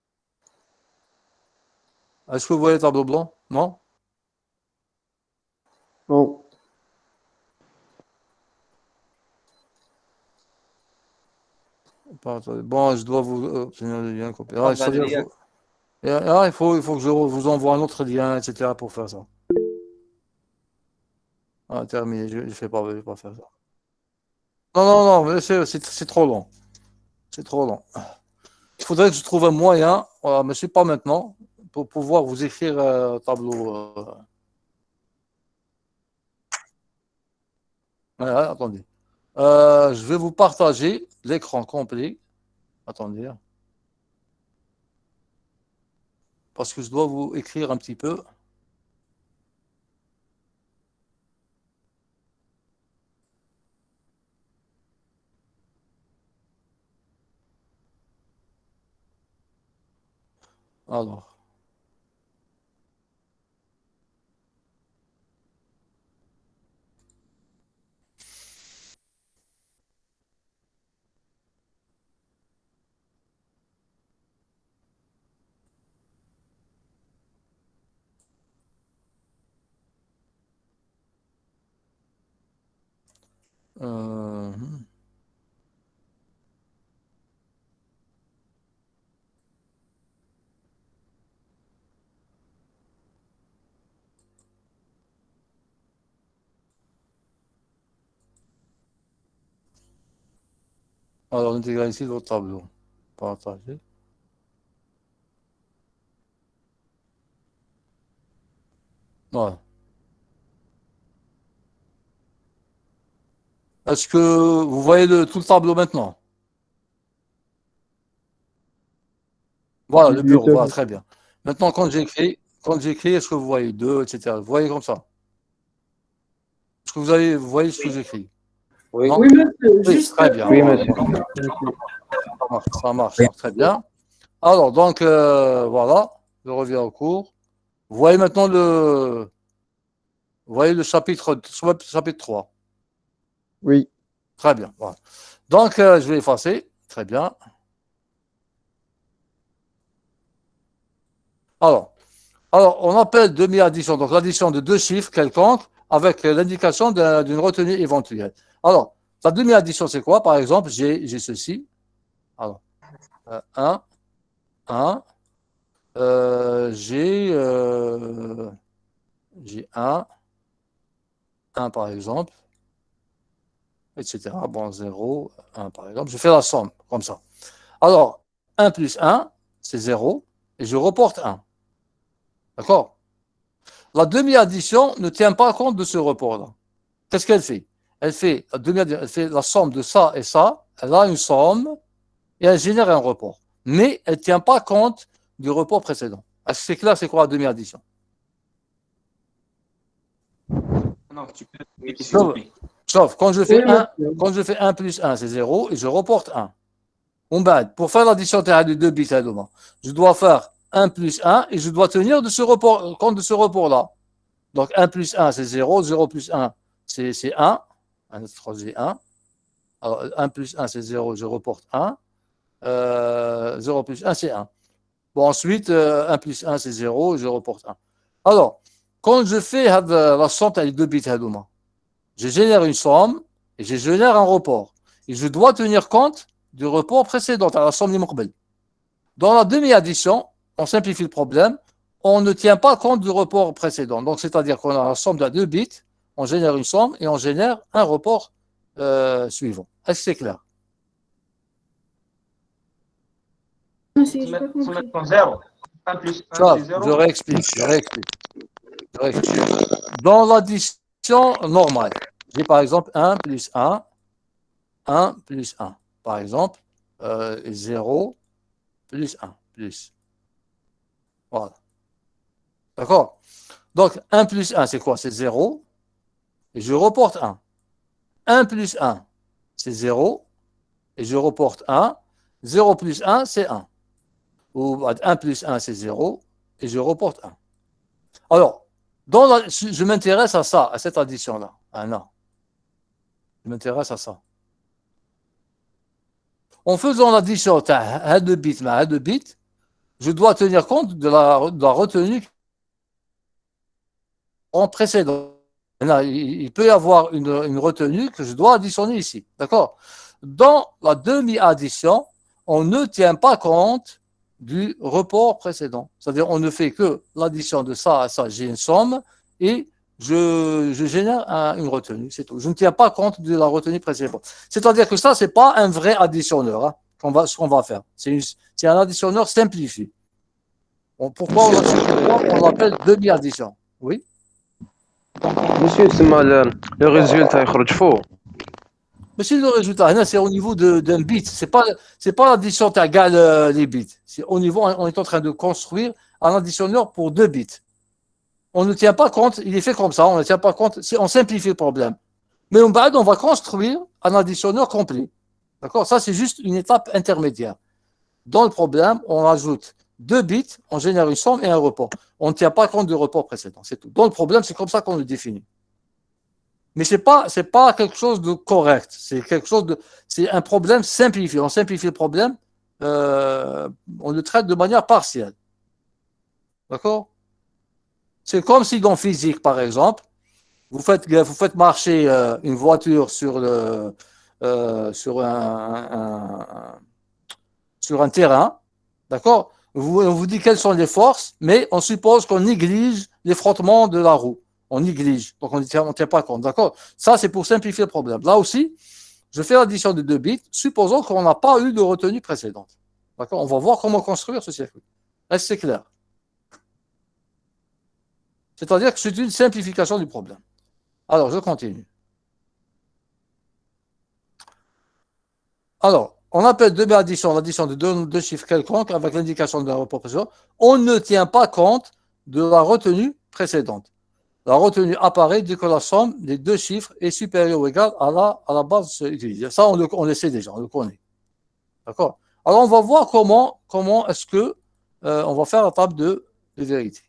Est-ce que vous voyez le tableau blanc? Non? Non. Bon, je dois vous obtenir le lien copié. Il faut que je vous envoie un autre lien, etc. pour faire ça. Terminé, je ne vais pas faire ça. Non, mais c'est trop long. C'est trop long. Il faudrait que je trouve un moyen, voilà, mais ce n'est pas maintenant, pour pouvoir vous écrire un tableau. Attendez. Je vais vous partager l'écran complet. Attendez. Parce que je dois vous écrire un petit peu. Alors. Euh, Alors, l'intégralité de votre tableau. Partager. Ouais. Est-ce que vous voyez tout le tableau maintenant? Voilà, le bureau, voilà, très bien. Maintenant, quand j'écris, est-ce que vous voyez 2, etc. Vous voyez comme ça? Est-ce que vous voyez ce que j'écris? Oui, monsieur. Oui, Juste... très bien. Oui, monsieur. Ça marche, très bien. Alors, donc, voilà, je reviens au cours. Vous voyez maintenant le chapitre 3. Oui. Très bien. Voilà. Donc, je vais effacer. Très bien. Alors, on appelle demi-addition, donc l'addition de deux chiffres quelconques avec l'indication d'une retenue éventuelle. Alors, la demi-addition, c'est quoi? Par exemple, j'ai ceci. Alors, 1, j'ai 1 par exemple, etc. Bon, 0, 1 par exemple. Je fais la somme, comme ça. Alors, 1 plus 1, c'est 0, et je reporte 1. D'accord? La demi-addition ne tient pas compte de ce report-là. Qu'est-ce qu'elle fait? Elle fait la somme de ça et ça, elle a une somme, et elle génère un report. Mais elle ne tient pas compte du report précédent. Est-ce que c'est clair, c'est quoi la demi-addition? Non, tu peux répéter, s'il te plaît. Sauf quand je fais 1 plus 1, c'est 0, et je reporte 1. Pour faire l'addition de 2 bits, je dois faire 1 plus 1, et je dois tenir compte de ce report-là. Donc 1 plus 1, c'est 0, 0 plus 1, c'est 1. 1, 3, j'ai 1. Alors 1 plus 1, c'est 0, je reporte 1. 0 plus 1, c'est 1. Bon, ensuite, 1 plus 1, c'est 0, je reporte 1. Alors, quand je fais la somme avec 2 bits, je génère une somme et je génère un report. Et je dois tenir compte du report précédent, à la somme d'Imoqbel. Dans la demi-addition, on simplifie le problème, on ne tient pas compte du report précédent. Donc, c'est-à-dire qu'on a la somme de 2 bits, on génère une somme et on génère un report suivant. Est-ce que c'est clair? Sans mettre en 0. 1 plus 1, c'est 0. Je réexplique. Dans l'addition normale, j'ai par exemple 1 plus 1, 1 plus 1. Par exemple, 0 plus 1, plus. Voilà. D'accord? Donc, 1 plus 1, c'est quoi? C'est 0. Et je reporte 1. 1 plus 1, c'est 0. Et je reporte 1. 0 plus 1, c'est 1. Ou 1 plus 1, c'est 0. Et je reporte 1. Alors, je m'intéresse à ça, à cette addition-là. Je m'intéresse à ça. En faisant l'addition de 2 bits à 2 bits, je dois tenir compte de la retenue en précédent. Il peut y avoir une retenue que je dois additionner ici. D'accord? Dans la demi-addition, on ne tient pas compte du report précédent. C'est-à-dire, on ne fait que l'addition de ça à ça. J'ai une somme et je génère une retenue. C'est tout. Je ne tiens pas compte de la retenue précédente. C'est-à-dire que ça, ce n'est pas un vrai additionneur, ce qu'on va faire. C'est un additionneur simplifié. Pourquoi on l'appelle demi-addition? Oui? Monsieur, le résultat est faux. Mais si le résultat, c'est au niveau d'un bit. C'est pas l'addition qui égale les bits. C'est au niveau, on est en train de construire un additionneur pour 2 bits. On ne tient pas compte, il est fait comme ça, on ne tient pas compte, on simplifie le problème. Mais on va construire un additionneur complet. D'accord? Ça, c'est juste une étape intermédiaire. Dans le problème, on ajoute 2 bits, on génère une somme et un report. On ne tient pas compte du report précédent, c'est tout. Donc le problème, c'est comme ça qu'on le définit. Mais c'est pas quelque chose de correct. C'est un problème simplifié. On simplifie le problème, on le traite de manière partielle. D'accord? C'est comme si dans physique, par exemple, vous faites marcher une voiture sur un terrain, d'accord? On vous dit quelles sont les forces, mais on suppose qu'on néglige les frottements de la roue. On néglige, donc on ne tient pas compte, d'accord? Ça, c'est pour simplifier le problème. Là aussi, je fais l'addition de 2 bits, supposons qu'on n'a pas eu de retenue précédente. D'accord? On va voir comment construire ce circuit. Est-ce que c'est clair? C'est-à-dire que c'est une simplification du problème. Alors, je continue. Alors, on appelle 2B addition l'addition de deux chiffres quelconques avec l'indication de la report précédent. On ne tient pas compte de la retenue précédente. La retenue apparaît dès que la somme des 2 chiffres est supérieure ou égale à la base utilisée. Ça, on le sait déjà, on le connaît. D'accord? Alors, on va voir comment est-ce que on va faire la table de vérité.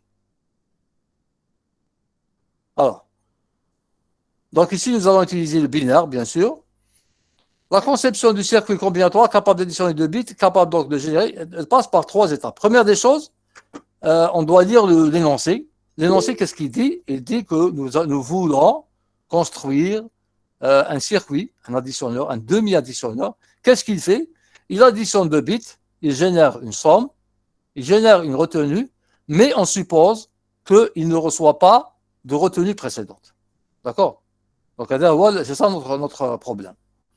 Alors, donc ici, nous allons utiliser le binaire, bien sûr. La conception du circuit combinatoire capable d'additionner 2 bits, capable donc de générer, elle passe par 3 étapes. Première des choses, on doit lire l'énoncé. L'énoncé, qu'est-ce qu'il dit? Il dit que nous voulons construire un circuit, un additionneur, un demi-additionneur. Qu'est-ce qu'il fait? Il additionne 2 bits, il génère une somme, il génère une retenue, mais on suppose qu'il ne reçoit pas de retenue précédente. D'accord? Donc, c'est ça notre problème.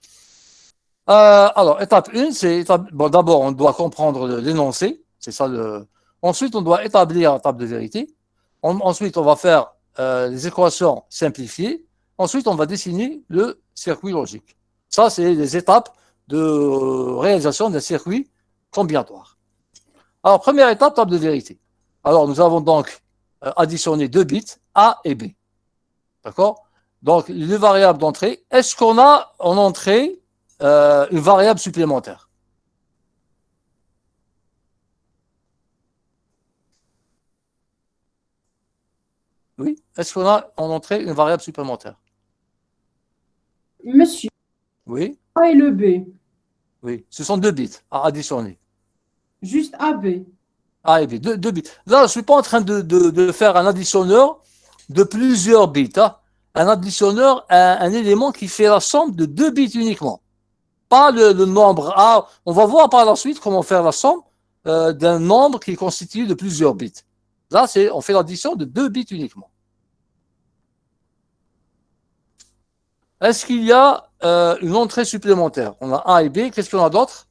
Alors, étape 1, c'est d'abord, on doit comprendre l'énoncé. C'est ça Ensuite, on doit établir la table de vérité. Ensuite, on va faire les équations simplifiées. Ensuite, on va dessiner le circuit logique. Ça, c'est les étapes de réalisation d'un circuit combinatoire. Alors, première étape, table de vérité. Alors, nous avons donc additionné 2 bits, A et B. D'accord? Donc, les variables d'entrée, est-ce qu'on a en entrée une variable supplémentaire? Oui? Est-ce qu'on a en entrée une variable supplémentaire? Monsieur. Oui? A et le B. Oui, ce sont 2 bits à additionner. Juste AB. A et B, 2 bits. Là, je ne suis pas en train de faire un additionneur de plusieurs bits. Hein. Un additionneur, un élément qui fait la somme de 2 bits uniquement. Pas le nombre A. On va voir par la suite comment faire la somme d'un nombre qui est constitué de plusieurs bits. Là, on fait l'addition de 2 bits uniquement. Est-ce qu'il y a une entrée supplémentaire? On a A et B. Qu'est-ce qu'on a d'autre?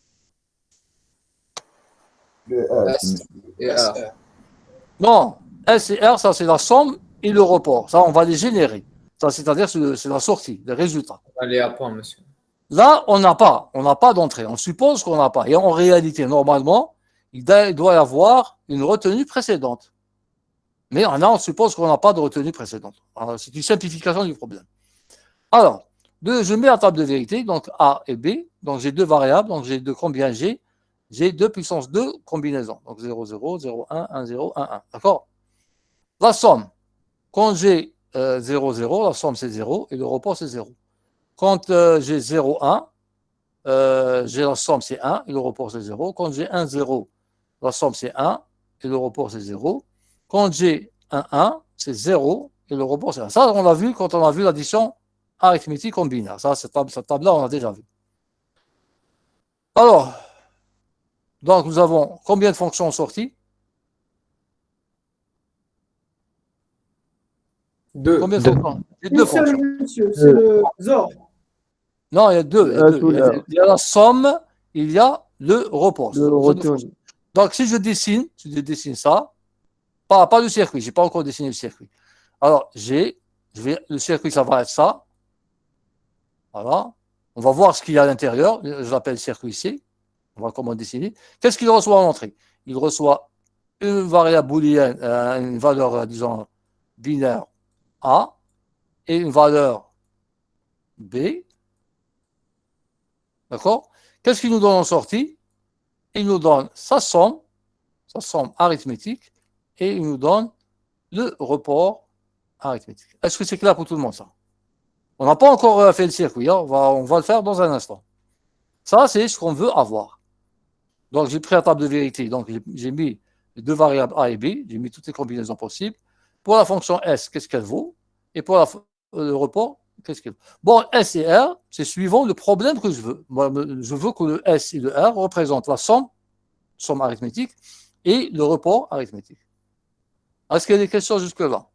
S et R. Non, S et R, ça c'est la somme et le report. Ça, on va les générer. Ça, c'est-à-dire c'est la sortie, le résultat. Allez, à point, monsieur. Là, on n'a pas d'entrée. On suppose qu'on n'a pas. Et en réalité, normalement, il doit y avoir une retenue précédente. Mais on suppose qu'on n'a pas de retenue précédente. C'est une simplification du problème. Alors, je mets la table de vérité, donc A et B. Donc, j'ai 2 variables. Donc, j'ai combien j'ai? J'ai 2 puissance 2 combinaisons. Donc, 0, 0, 0, 1, 1, 0, 1, 1. D'accord? La somme, quand j'ai 0, 0, la somme c'est 0 et le report c'est 0. Quand j'ai 0, 1, j'ai la somme c'est 1 et le report c'est 0. Quand j'ai 1, 0, la somme c'est 1 et le report c'est 0. Quand j'ai 1, 1, c'est 0 et le report c'est 1. Ça, on l'a vu quand on a vu l'addition arithmétique combinaire. Ça, cette table-là, on l'a déjà vu. Alors, donc nous avons combien de fonctions sorties? 2. Combien de fonctions? Il y a 2 fonctions. Monsieur, c'est le XOR. Non, il y a 2. Il y a la somme, il y a le report. Donc, si je dessine ça, pas le circuit, je n'ai pas encore dessiné le circuit. Alors, le circuit, ça va être ça. Voilà. On va voir ce qu'il y a à l'intérieur. Je l'appelle circuit C. On va voir comment dessiner. Qu'est-ce qu'il reçoit en entrée? Il reçoit une variable booléenne, une valeur, disons, binaire A et une valeur B. D'accord? Qu'est-ce qu'il nous donne en sortie? Il nous donne sa somme la somme arithmétique, et il nous donne le report arithmétique. Est-ce que c'est clair pour tout le monde, ça? On n'a pas encore fait le circuit, hein. On va le faire dans un instant. Ça, c'est ce qu'on veut avoir. Donc, j'ai pris la table de vérité, donc j'ai mis les deux variables A et B, j'ai mis toutes les combinaisons possibles. Pour la fonction S, qu'est-ce qu'elle vaut? Et pour le report, qu'est-ce qu'elle vaut? Bon, S et R, c'est suivant le problème que je veux. Moi, je veux que le S et le R représentent la somme arithmétique, et le report arithmétique. Est-ce qu'il y a des questions jusque-là?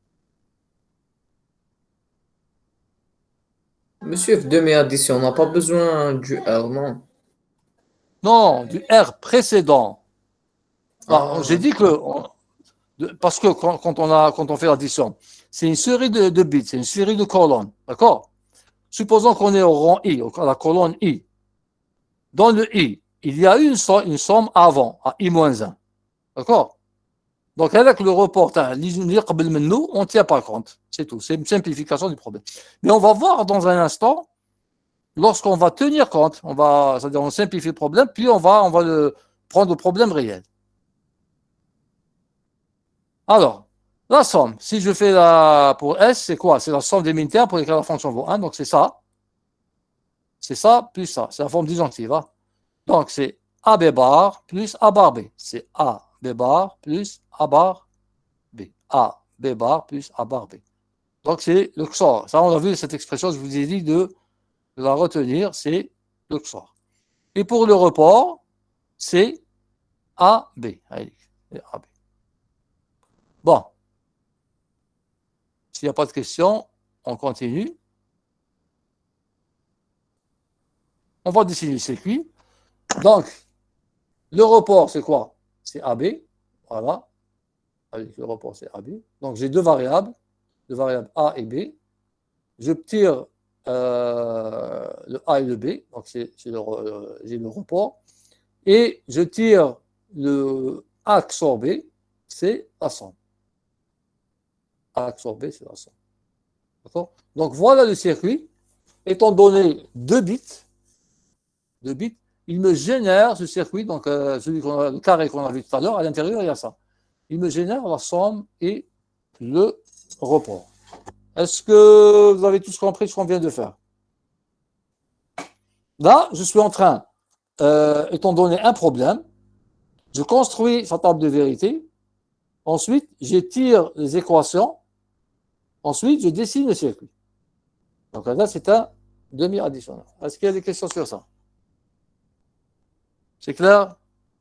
Monsieur, demi-addition, on n'a pas besoin du R, non? Non, du R précédent. J'ai dit que... Parce que quand on fait l'addition, c'est une série de bits, c'est une série de colonnes. D'accord? Supposons qu'on est au rang I, à la colonne I. Dans le I, il y a une somme avant, à I-1. D'accord? Donc, avec le report, on ne tient pas compte. C'est tout. C'est une simplification du problème. Mais on va voir dans un instant, lorsqu'on va tenir compte, c'est-à-dire on simplifie le problème, puis on va prendre le problème réel. Alors, la somme, si je fais pour S, c'est quoi? C'est la somme des min-termes pour écrire la fonction vaut 1, donc c'est ça. C'est ça plus ça. C'est la forme disjonctive. Hein? Donc, c'est AB bar plus A bar B. C'est A B bar plus A bar B. A B bar plus A bar B. Donc, c'est le XOR. Ça, on a vu cette expression, je vous ai dit de la retenir, c'est le XOR. Et pour le report, c'est AB. Allez, AB. Bon. S'il n'y a pas de questions, on continue. On va dessiner le circuit. Donc, le report, c'est quoi? C'est AB. Voilà. Avec le report, c'est AB. Donc, j'ai deux variables A et B. Je tire le A et le B. Donc, j'ai le report. Et je tire le A XOR B. C'est la somme. A XOR B, c'est la somme. D'accord? Donc, voilà le circuit. Étant donné 2 bits, il me génère ce circuit, donc le carré qu'on a vu tout à l'heure, à l'intérieur, il y a ça. Il me génère la somme et le report. Est-ce que vous avez tous compris ce qu'on vient de faire? Là, je suis en train, étant donné un problème, je construis sa table de vérité. Ensuite, je tire les équations. Ensuite, je dessine le circuit. Donc là, c'est un demi-additionneur. Est-ce qu'il y a des questions sur ça? C'est clair?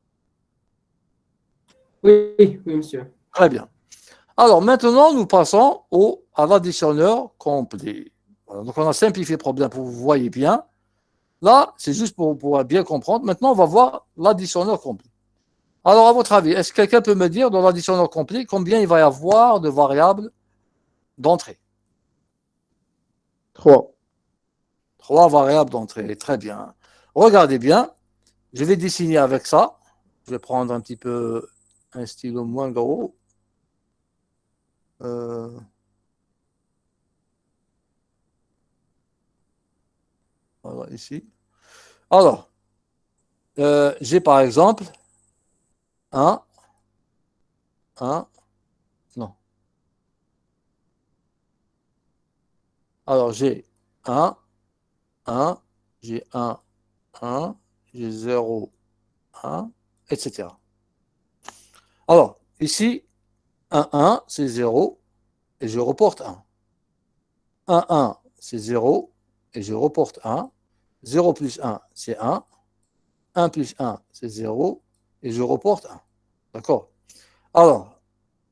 Oui, monsieur. Très bien. Alors, maintenant, nous passons à l'additionneur complet. Voilà, donc, on a simplifié le problème pour que vous voyez bien. Là, c'est juste pour bien comprendre. Maintenant, on va voir l'additionneur complet. Alors, à votre avis, est-ce que quelqu'un peut me dire dans l'additionneur complet combien il va y avoir de variables d'entrée? 3. 3 variables d'entrée. Très bien. Regardez bien. Je vais dessiner avec ça. Je vais prendre un petit peu un stylo moins gros. Voilà, ici. Alors, j'ai par exemple non. Alors, j'ai 1, j'ai 1, j'ai 0, 1, etc. Alors, ici, 1, c'est 0, et je reporte 1. 1, c'est 0, et je reporte 1. 0 plus 1, c'est 1. 1 plus 1, c'est 0, et je reporte 1. D'accord? Alors,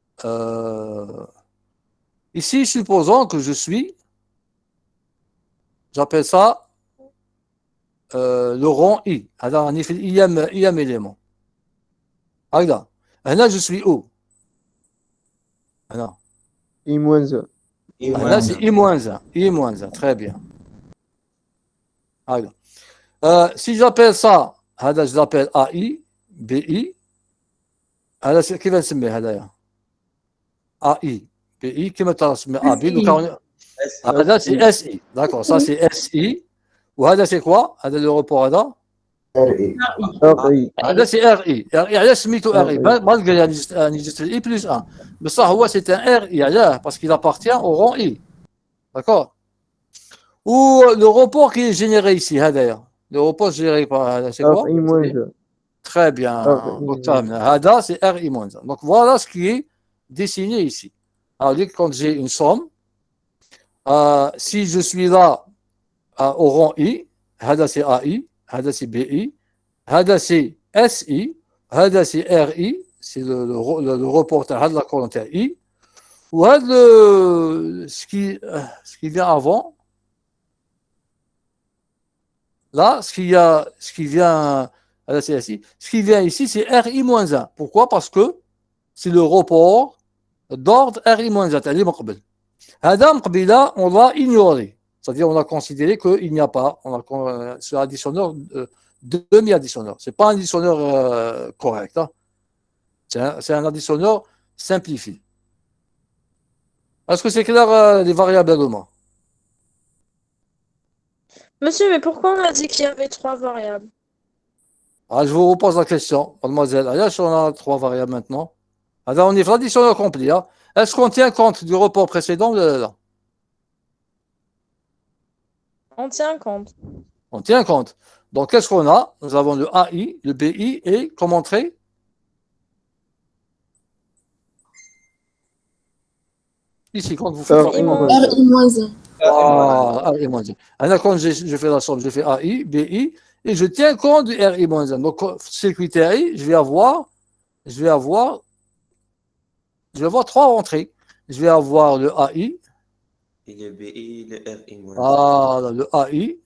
ici, supposons que je suis, j'appelle ça le rang I. Alors, il y a un élément. Regarde. Là, je suis où? Alors. I-1. Là, c'est I-1. I-1. Très bien. Alors. Si j'appelle ça, je l'appelle AI, BI. Alors, qui va se mettre AI, BI, qui va se mettre AB. Là, c'est SI. D'accord, ça, c'est SI. Ou là, c'est quoi? Le report là? RI. هذا سي ار اي. ار اي علاش سميتو ار اي مالغري راني جبت الاي بلس 1 بصح هو سي ان ار اي علاه باسكو il appartient au rang i. D'accord. Ou le report qui est généré ici هذايا. Le report généré par c'est quoi? Très bien. Donc هذا c'est RI moins 1. Donc voilà ce qui est dessiné ici. Alors quand j'ai une somme, si je suis là au rang i, هذا c'est AI, هذا c'est BI, هذا c'est SI, هذا c'est RI, c'est le report de la colonne I, ou ce qui vient avant. Là, ce qui vient ici, c'est RI-1. Pourquoi? Parce que c'est le report d'ordre RI-1. Là, on l'a ignoré. C'est-à-dire, on a considéré qu'il n'y a pas. C'est un additionneur demi-additionneur. Ce n'est pas un additionneur correct. Hein. C'est un additionneur simplifié. Est-ce que c'est clair les variables également? Monsieur, mais pourquoi on a dit qu'il y avait 3 variables? Je vous repose la question, mademoiselle. On a 3 variables maintenant. Alors, on est additionneur complet. Hein. Est-ce qu'on tient compte du report précédent? On tient compte. On tient compte. Donc, qu'est-ce qu'on a? Nous avons le AI, le BI et, comme entrée, ici, quand vous faites RI-1. RI-1. Alors, quand je fais la somme, je fais AI, BI, et je tiens compte du RI-1. Donc, circuit RI, je vais avoir 3 entrées. Je vais avoir le AI. Et le BI, le RI-1. Ah, le AI,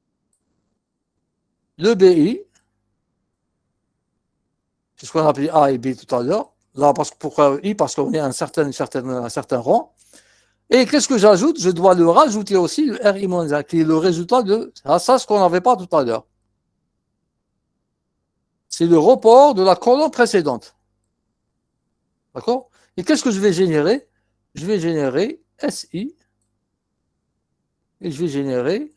le BI, c'est ce qu'on a appelé A et B tout à l'heure. Là, pourquoi I? Parce qu'on est à un certain rang. Et qu'est-ce que j'ajoute? Je dois le rajouter aussi, le RI-1, qui est le résultat de ça, ce qu'on n'avait pas tout à l'heure. C'est le report de la colonne précédente. D'accord? Et qu'est-ce que je vais générer? Je vais générer SI et je vais générer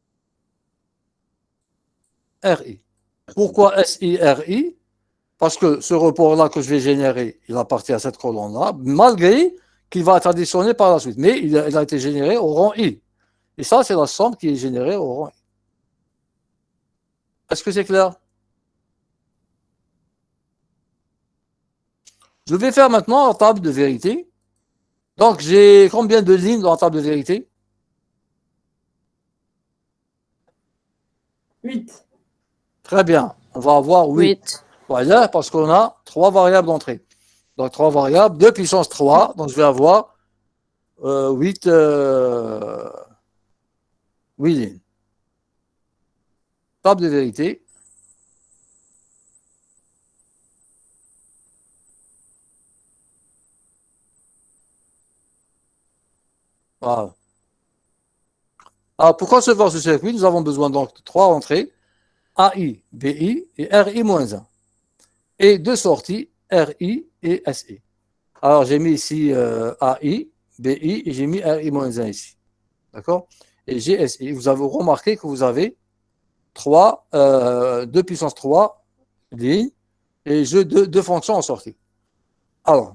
RI. Pourquoi SI, RI? Parce que ce report-là que je vais générer, il appartient à cette colonne-là, malgré qu'il va être additionné par la suite. Mais il a été généré au rang I. Et ça, c'est la somme qui est générée au rang I. Est-ce que c'est clair? Je vais faire maintenant la table de vérité. Donc, j'ai combien de lignes dans la table de vérité? 8. Très bien. On va avoir 8. Voilà, parce qu'on a 3 variables d'entrée. Donc, 3 variables, 2 puissance 3. Donc, je vais avoir 8 lignes. Table de vérité. Voilà. Alors, pour concevoir ce circuit, nous avons besoin donc de 3 entrées, AI, BI et RI-1. Et 2 sorties, RI et SI. Alors, j'ai mis ici AI, BI et j'ai mis RI-1 ici. D'accord? Et j'ai SI. Vous avez remarqué que vous avez 2 puissance 3 lignes et 2 fonctions en sortie. Alors,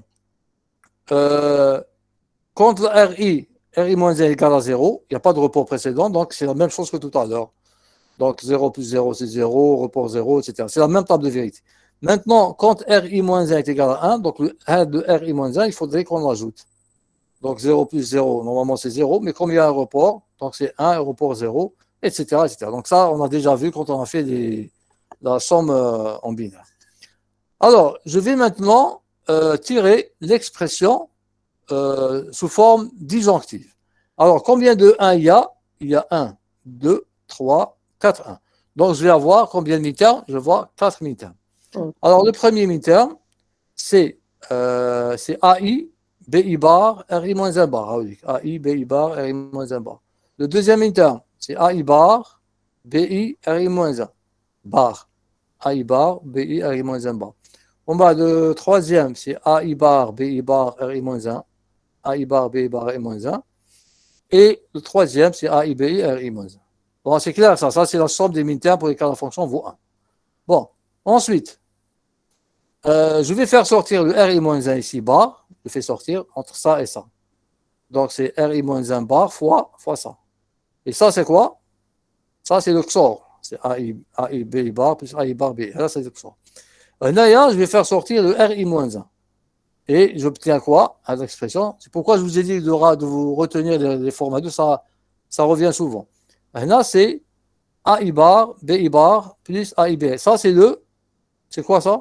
quand le RI-1 est égal à 0, il n'y a pas de report précédent, donc c'est la même chose que tout à l'heure. Donc 0 plus 0, c'est 0, report 0, etc. C'est la même table de vérité. Maintenant, quand RI-1 est égal à 1, donc le RI-1, il faudrait qu'on l'ajoute. Donc 0 plus 0, normalement c'est 0, mais comme il y a un report, donc c'est 1, report 0, etc., etc. Donc ça, on a déjà vu quand on a fait la somme en binaire. Alors, je vais maintenant tirer l'expression sous forme disjonctive. Alors, combien de 1 il y a? Il y a 1, 2, 3, 4, 1. Donc, je vais avoir combien de mi-termes? Je vais avoir 4 mi-termes. Alors, le premier mi-terme, c'est AI, BI bar, RI-1 bar. AI, BI bar, RI-1 bar. Le deuxième mi-terme, c'est AI bar, BI, RI-1 bar. AI bar, BI, RI-1 bar. Le troisième, c'est AI bar, BI bar, RI-1. AI bar, BI bar, RI-1. Et le troisième, c'est AI, BI, RI-1. Bon, c'est clair, ça c'est la somme des mi-termes pour lesquels la fonction vaut 1. Bon, ensuite, je vais faire sortir le RI-1 ici, bar. Je fais sortir entre ça et ça. Donc, c'est RI-1 bar fois ça. Et ça, c'est quoi? Ça, c'est le XOR. C'est AI B bar plus AI bar B. Là, c'est le XOR. Là, je vais faire sortir le RI-1. Et j'obtiens quoi? À l'expression. C'est pourquoi je vous ai dit de vous retenir les formats 2. Ça revient souvent. Là, c'est AI bar, BI bar plus AI B. Ça, c'est le... C'est quoi ça?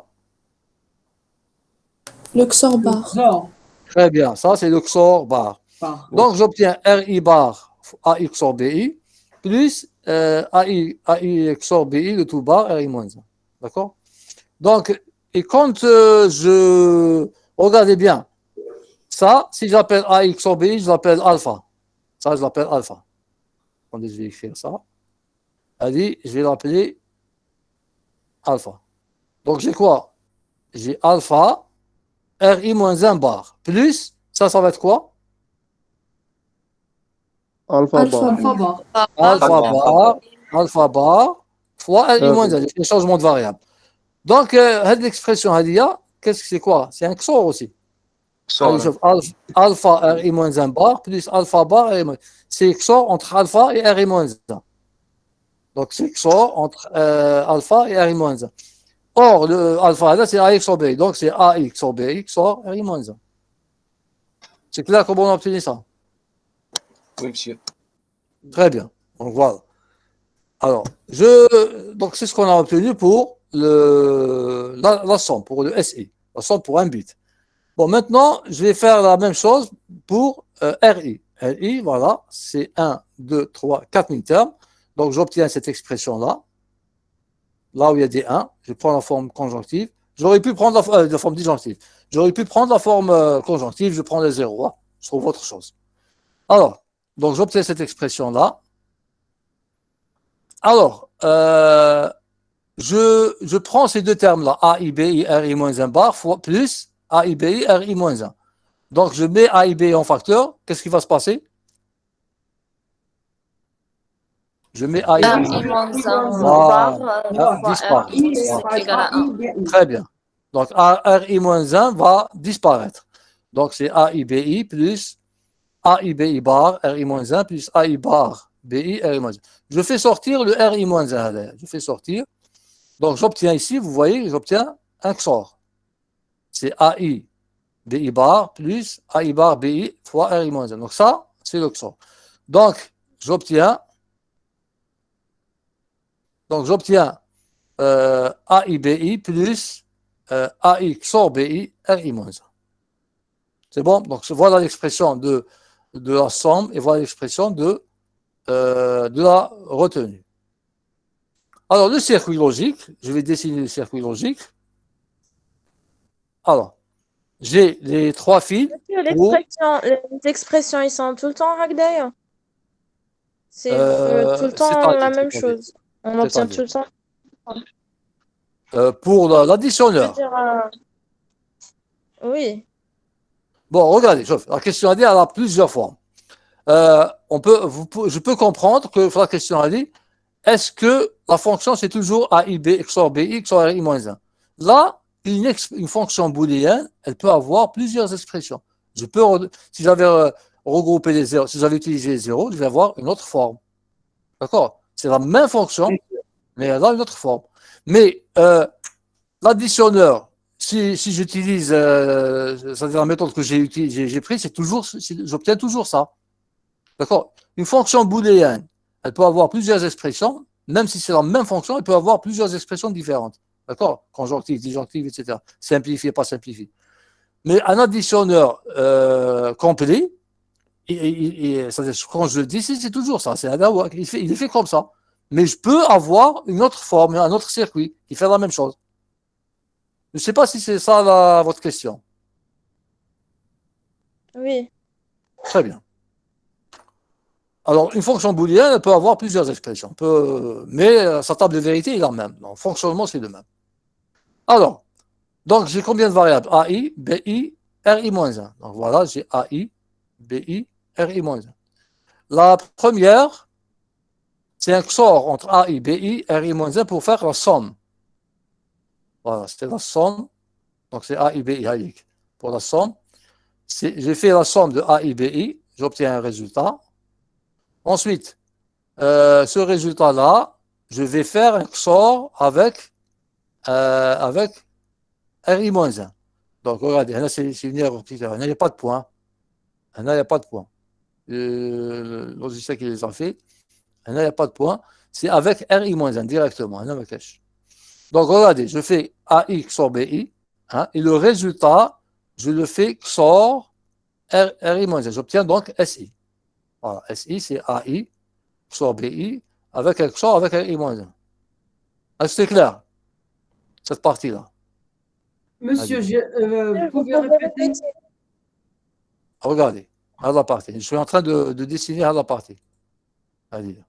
Le XOR bar. Très bien. Ça, c'est le XOR bar. Donc, j'obtiens RI bar AI XOR BI plus AI XOR BI, le tout bar, RI-1. D'accord? Donc, et quand je... Regardez bien. Ça, si j'appelle AI XOR BI, je l'appelle alpha. Ça, je l'appelle alpha. Attendez, je vais écrire ça. Allez, je vais l'appeler alpha. Donc, j'ai quoi? J'ai alpha RI-1 bar plus, ça va être quoi? Alpha bar fois RI-1, c'est le changement de variable. Donc, cette expression, qu'est-ce que c'est quoi? C'est un XOR aussi. Alpha RI-1 bar plus alpha bar RI-1. C'est XOR entre alpha et RI-1. Donc, c'est XOR entre alpha et RI-1. Or, le alpha, là, c'est AI XOR BI. Donc, c'est AI XOR BI XOR RI-1. C'est clair comment on a obtenu ça? Oui, monsieur. Très bien. Donc, voilà. Alors, donc, c'est ce qu'on a obtenu pour la somme, pour le SI. La somme pour un bit. Bon, maintenant, je vais faire la même chose pour RI. RI, voilà, c'est 1, 2, 3, 4 mintermes. Donc, j'obtiens cette expression-là. Là où il y a des 1, je prends la forme conjonctive. J'aurais pu prendre la forme disjonctive. J'aurais pu prendre la forme conjonctive, je prends les 0. Hein. Je trouve autre chose. Alors, donc j'obtiens cette expression-là. Alors, je prends ces deux termes-là, AIBI, RI-1 bar, plus AIBI, RI-1. Donc, je mets AIBI en facteur. Qu'est-ce qui va se passer? Je mets AIBI. Très bien. Donc, RI-1 va disparaître. Donc, c'est AIBI plus AIBI bar, RI-1 plus AI bar, BI, RI-1. Je fais sortir le RI-1. Je fais sortir. Donc, j'obtiens ici, vous voyez, j'obtiens un XOR. C'est AI BI bar plus AI bar BI fois RI-1. Donc, ça, c'est le XOR. Donc, j'obtiens AIBI plus AI XOR BI RI-1. C'est bon? Donc, voilà l'expression de la somme et voilà l'expression de la retenue. Alors, le circuit logique, je vais dessiner le circuit logique. Alors, j'ai les trois fils. Les expressions, ils sont tout le temps Hagdaya. C'est tout le temps la même chose. On obtient tout le temps. Pour l'additionneur. Oui. Bon, regardez, la question elle a plusieurs formes. Je peux comprendre que la question a dit, est-ce que la fonction c'est toujours AIB XOR BI XOR RI-1? Là, une fonction booléenne, elle peut avoir plusieurs expressions. Si j'avais regroupé les zéros, si j'avais utilisé les zéros, je vais avoir une autre forme. D'accord? C'est la même fonction, mais elle a une autre forme. Mais l'additionneur, si j'utilise c'est-à-dire la méthode que j'ai prise, j'obtiens toujours ça. D'accord? Une fonction booléenne, elle peut avoir plusieurs expressions, même si c'est la même fonction, elle peut avoir plusieurs expressions différentes. D'accord? Conjonctive, disjonctive, etc. Simplifié, pas simplifié. Mais un additionneur complet, quand je le dis, c'est toujours ça. Il est fait comme ça. Mais je peux avoir une autre forme, un autre circuit qui fait la même chose. Je ne sais pas si c'est ça votre question. Oui. Très bien. Alors, une fonction booléenne, elle peut avoir plusieurs expressions. Mais sa table de vérité est la même. Donc, fonctionnement, c'est le même. Alors, donc j'ai combien de variables? AI, BI, RI-1. Donc voilà, j'ai AI, BI, RI-1. La première, c'est un XOR entre AI, BI, RI-1 pour faire la somme. Voilà, c'était la somme. Donc c'est A, I, B, I. Pour la somme, j'ai fait la somme de A, I, B, I. J'obtiens un résultat. Ensuite, ce résultat-là, je vais faire un XOR avec RI-1. Donc regardez, là c'est une erreur. Là, il n'y a pas de point. Là, il n'y a pas de point. Le logiciel qui les a fait, là, il n'y a pas de point. C'est avec RI-1 directement. Là, donc regardez, je fais AI XOR BI, hein, et le résultat, je le fais XOR RI-1. J'obtiens donc SI. Voilà, SI, c'est AI XOR BI avec un XOR avec RI-1. Est-ce que c'est clair, cette partie-là? Monsieur, vous pouvez répéter? Regardez, à la partie. Je suis en train de dessiner à la partie. Allez.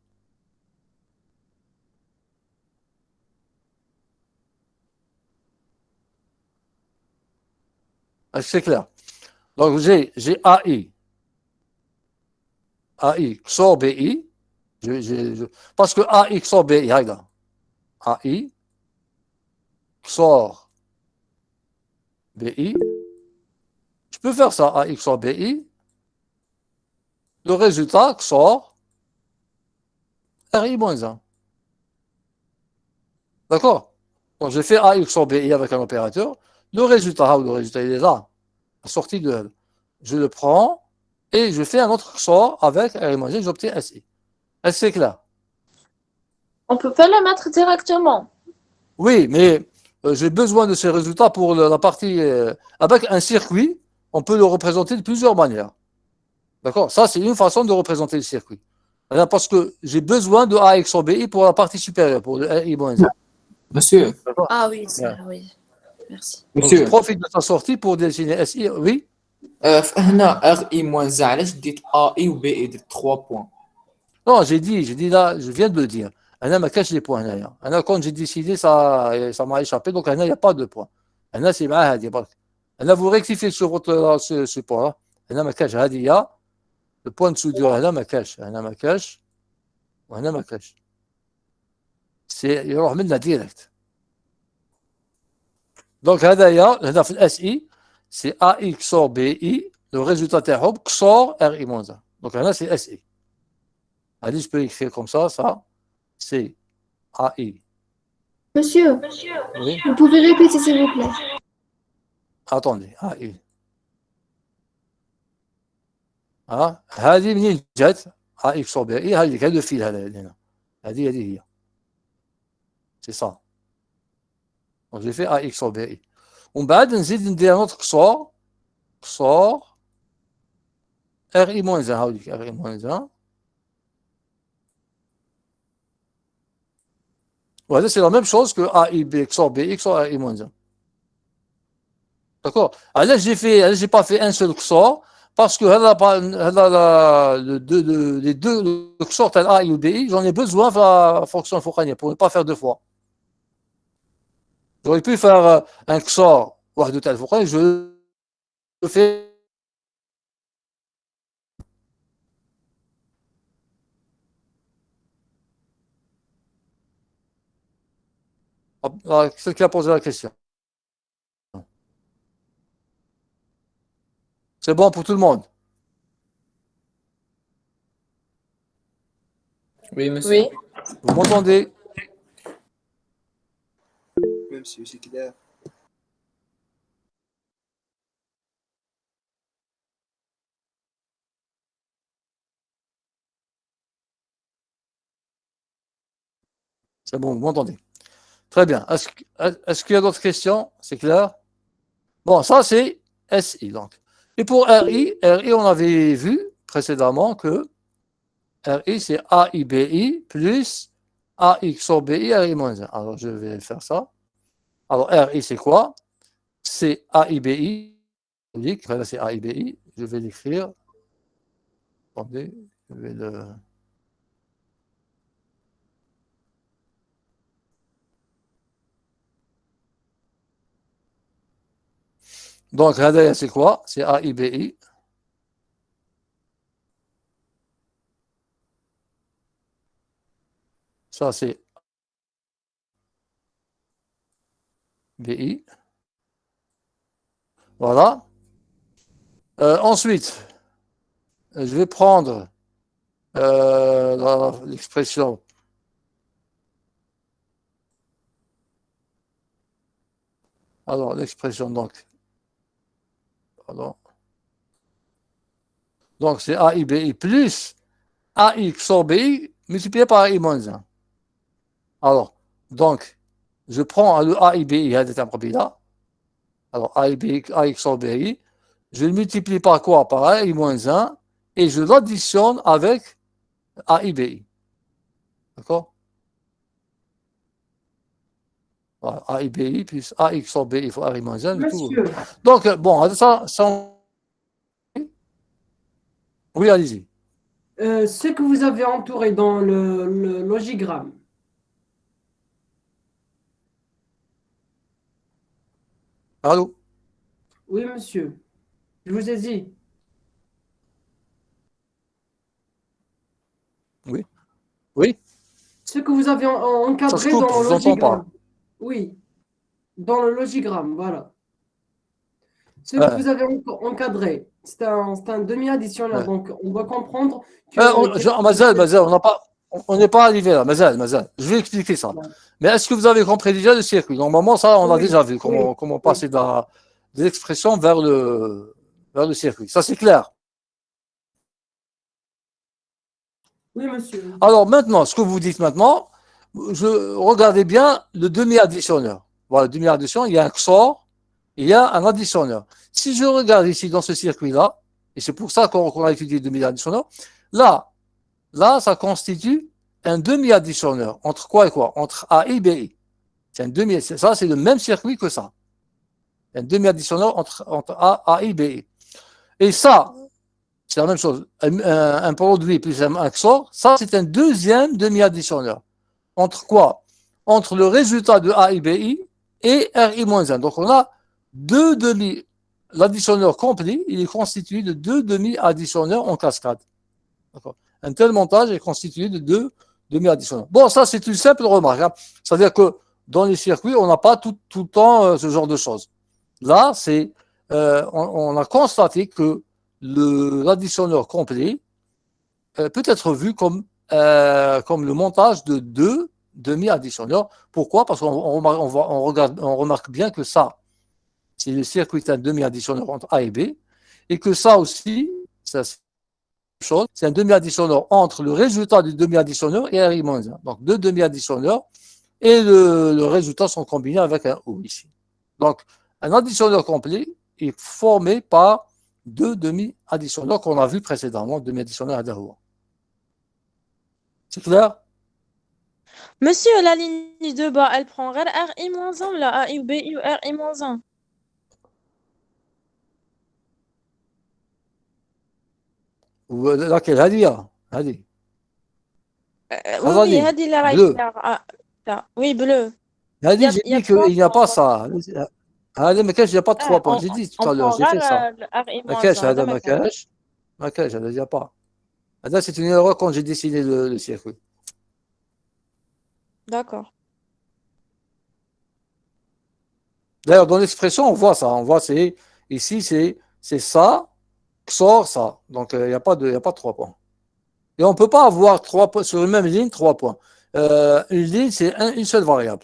Est-ce que c'est clair? Donc j'ai AI XOR BI. Parce que AI XOR BI, regarde. AI XOR BI. Je peux faire ça, AI XOR BI. Le résultat XOR RI-1. D'accord? Donc j'ai fait AI XOR BI avec un opérateur. Le résultat il est là. La sortie de L. Je le prends et je fais un autre XOR avec RI-1. J'obtiens SI. Est-ce que c'est clair? On peut pas le mettre directement. Oui, mais j'ai besoin de ces résultats pour la partie. Avec un circuit, on peut le représenter de plusieurs manières. D'accord? Ça, c'est une façon de représenter le circuit. Parce que j'ai besoin de A XOR BI pour la partie supérieure, pour le RI-1. Monsieur. Ah oui, oui. Merci. Donc, je profite de ta sortie pour dessiner SI. Oui? هنا RI-1 علاش ديت AI و BI ديت 3 points. Non, j'ai dit là, je viens de le dire. Anna m'a caché les points. Anna, quand j'ai décidé, ça m'a échappé. Donc, Anna, il n'y a pas de points. Anna, c'est mal. Anna, vous rectifiez sur votre ce point-là. Anna m'a caché. Le point de soudure, Anna m'a caché. Anna m'a caché. Anna m'a caché. C'est, il y la direct. Donc, هذايا هذا في SI, c'est AI XOR BI. Le résultat تاعهم XOR RI-1. Donc, là, c'est SI. Allez, je peux écrire comme ça, c'est AI. Monsieur, Oui. vous pouvez répéter s'il vous plaît. Attendez, AI. هذه منين جات؟ AI XOR BI هذه هذا الفيل هذا هذه هي. C'est ça. Donc j'ai fait AI XOR BI. ومن بعد نزيد ندير un autre XOR RI-1 هاوديك RI-1. Voilà, c'est la même chose que AI XOR BI XOR RI-1. D'accord? Alors j'ai pas fait un seul XOR parce que les deux XOR tel A et BI, j'en ai besoin pour la fonction Fouranier pour ne pas faire deux fois. J'aurais pu faire un XOR de tel Fouranier, je le fais. C'est qui a posé la question. C'est bon pour tout le monde? Oui, monsieur. Oui. Vous m'entendez? Même si c'est clair. C'est bon, vous m'entendez? Très bien. Est-ce qu'il y a d'autres questions? C'est clair? Bon, ça c'est SI. Donc. Et pour RI, on avait vu précédemment que RI c'est AIBI plus AI XOR BI RI-1. Alors je vais faire ça. Alors RI c'est quoi? C'est AIBI. Voilà, c'est AIBI. Je vais l'écrire. Attendez, je vais le. Donc, c'est quoi? C'est AIBI. Ça, c'est BI. Voilà. Ensuite, je vais prendre l'expression. Alors, l'expression, donc. Pardon. Donc, c'est AIBI plus AI XOR BI multiplié par AI moins 1. Alors, donc, je prends le AIBI, là. Alors, AIBI, AI XOR BI, je le multiplie par quoi? Par AI moins 1, et je l'additionne avec AIBI. D'accord? Voilà, AIBI plus AI XOR BI, il faut AI moins 1. Monsieur. Tout. Donc, bon, ça oui, allez-y. Ce que vous avez entouré dans le logigramme. Allô? Oui, monsieur. Je vous ai dit. Oui. Oui. Ce que vous avez encadré coupe, dans je le vous entends logigramme. pas. Oui. Dans le logigramme, voilà. Ce que vous avez encadré, c'est un demi-additionnaire. Ouais. Donc, on doit comprendre que... Mazel, on n'est pas arrivé là. Mazel. Je vais expliquer ça. Ouais. Mais est-ce que vous avez compris déjà le circuit? Normalement, ça, on l'a déjà vu, comment passer de l'expression vers le circuit. Ça, c'est clair. Oui, monsieur. Alors maintenant, ce que vous dites maintenant, regardez bien le demi-additionneur. Voilà, le demi-addition, il y a un XOR, il y a un additionneur. Si je regarde ici dans ce circuit-là, et c'est pour ça qu'on a étudié le demi-additionneur, là, ça constitue un demi-additionneur. Entre quoi et quoi? Entre A et B. Ça, c'est le même circuit que ça. Un demi-additionneur entre A et B. Et ça, c'est la même chose. Un produit plus un XOR, ça, c'est un deuxième demi-additionneur. Entre quoi? Entre le résultat de A et BI et RI-1. Donc, on a deux demi. L'additionneur complet, il est constitué de deux demi-additionneurs en cascade. Un tel montage est constitué de deux demi-additionneurs. Bon, ça, c'est une simple remarque. Hein. C'est-à-dire que dans les circuits, on n'a pas tout le temps ce genre de choses. Là, on a constaté que l'additionneur complet peut être vu comme le montage de deux demi-additionneurs. Pourquoi? Parce qu'on remarque bien que ça, c'est le circuit d'un demi-additionneur entre A et B, et que ça aussi, c'est un demi-additionneur entre le résultat du demi-additionneur et RI-1. Donc deux demi-additionneurs, et le résultat sont combinés avec un O ici. Donc, un additionneur complet est formé par deux demi-additionneurs qu'on a vu précédemment, demi-additionneurs à Dahoua. C'est clair? Monsieur, la ligne de bas, elle prend RI-1 ou la AI ou BI ou RI-1? Laquelle? Hadi. Oui, Hadi la bleu. Oui, bleu. Hadi, j'ai dit qu'il n'y a pas ça. Hadi, mais il n'y a pas de 3 points. J'ai dit tout à l'heure, j'ai fait ça. Makash, il n'y a pas. Hadi, c'est une erreur quand j'ai dessiné le circuit. D'accord. D'ailleurs, dans l'expression, on voit ça. On voit, ici, c'est ça, XOR, ça. Donc, il n'y a pas de 3 points. Et on ne peut pas avoir 3 points sur une même ligne, 3 points. Une ligne, c'est une seule variable.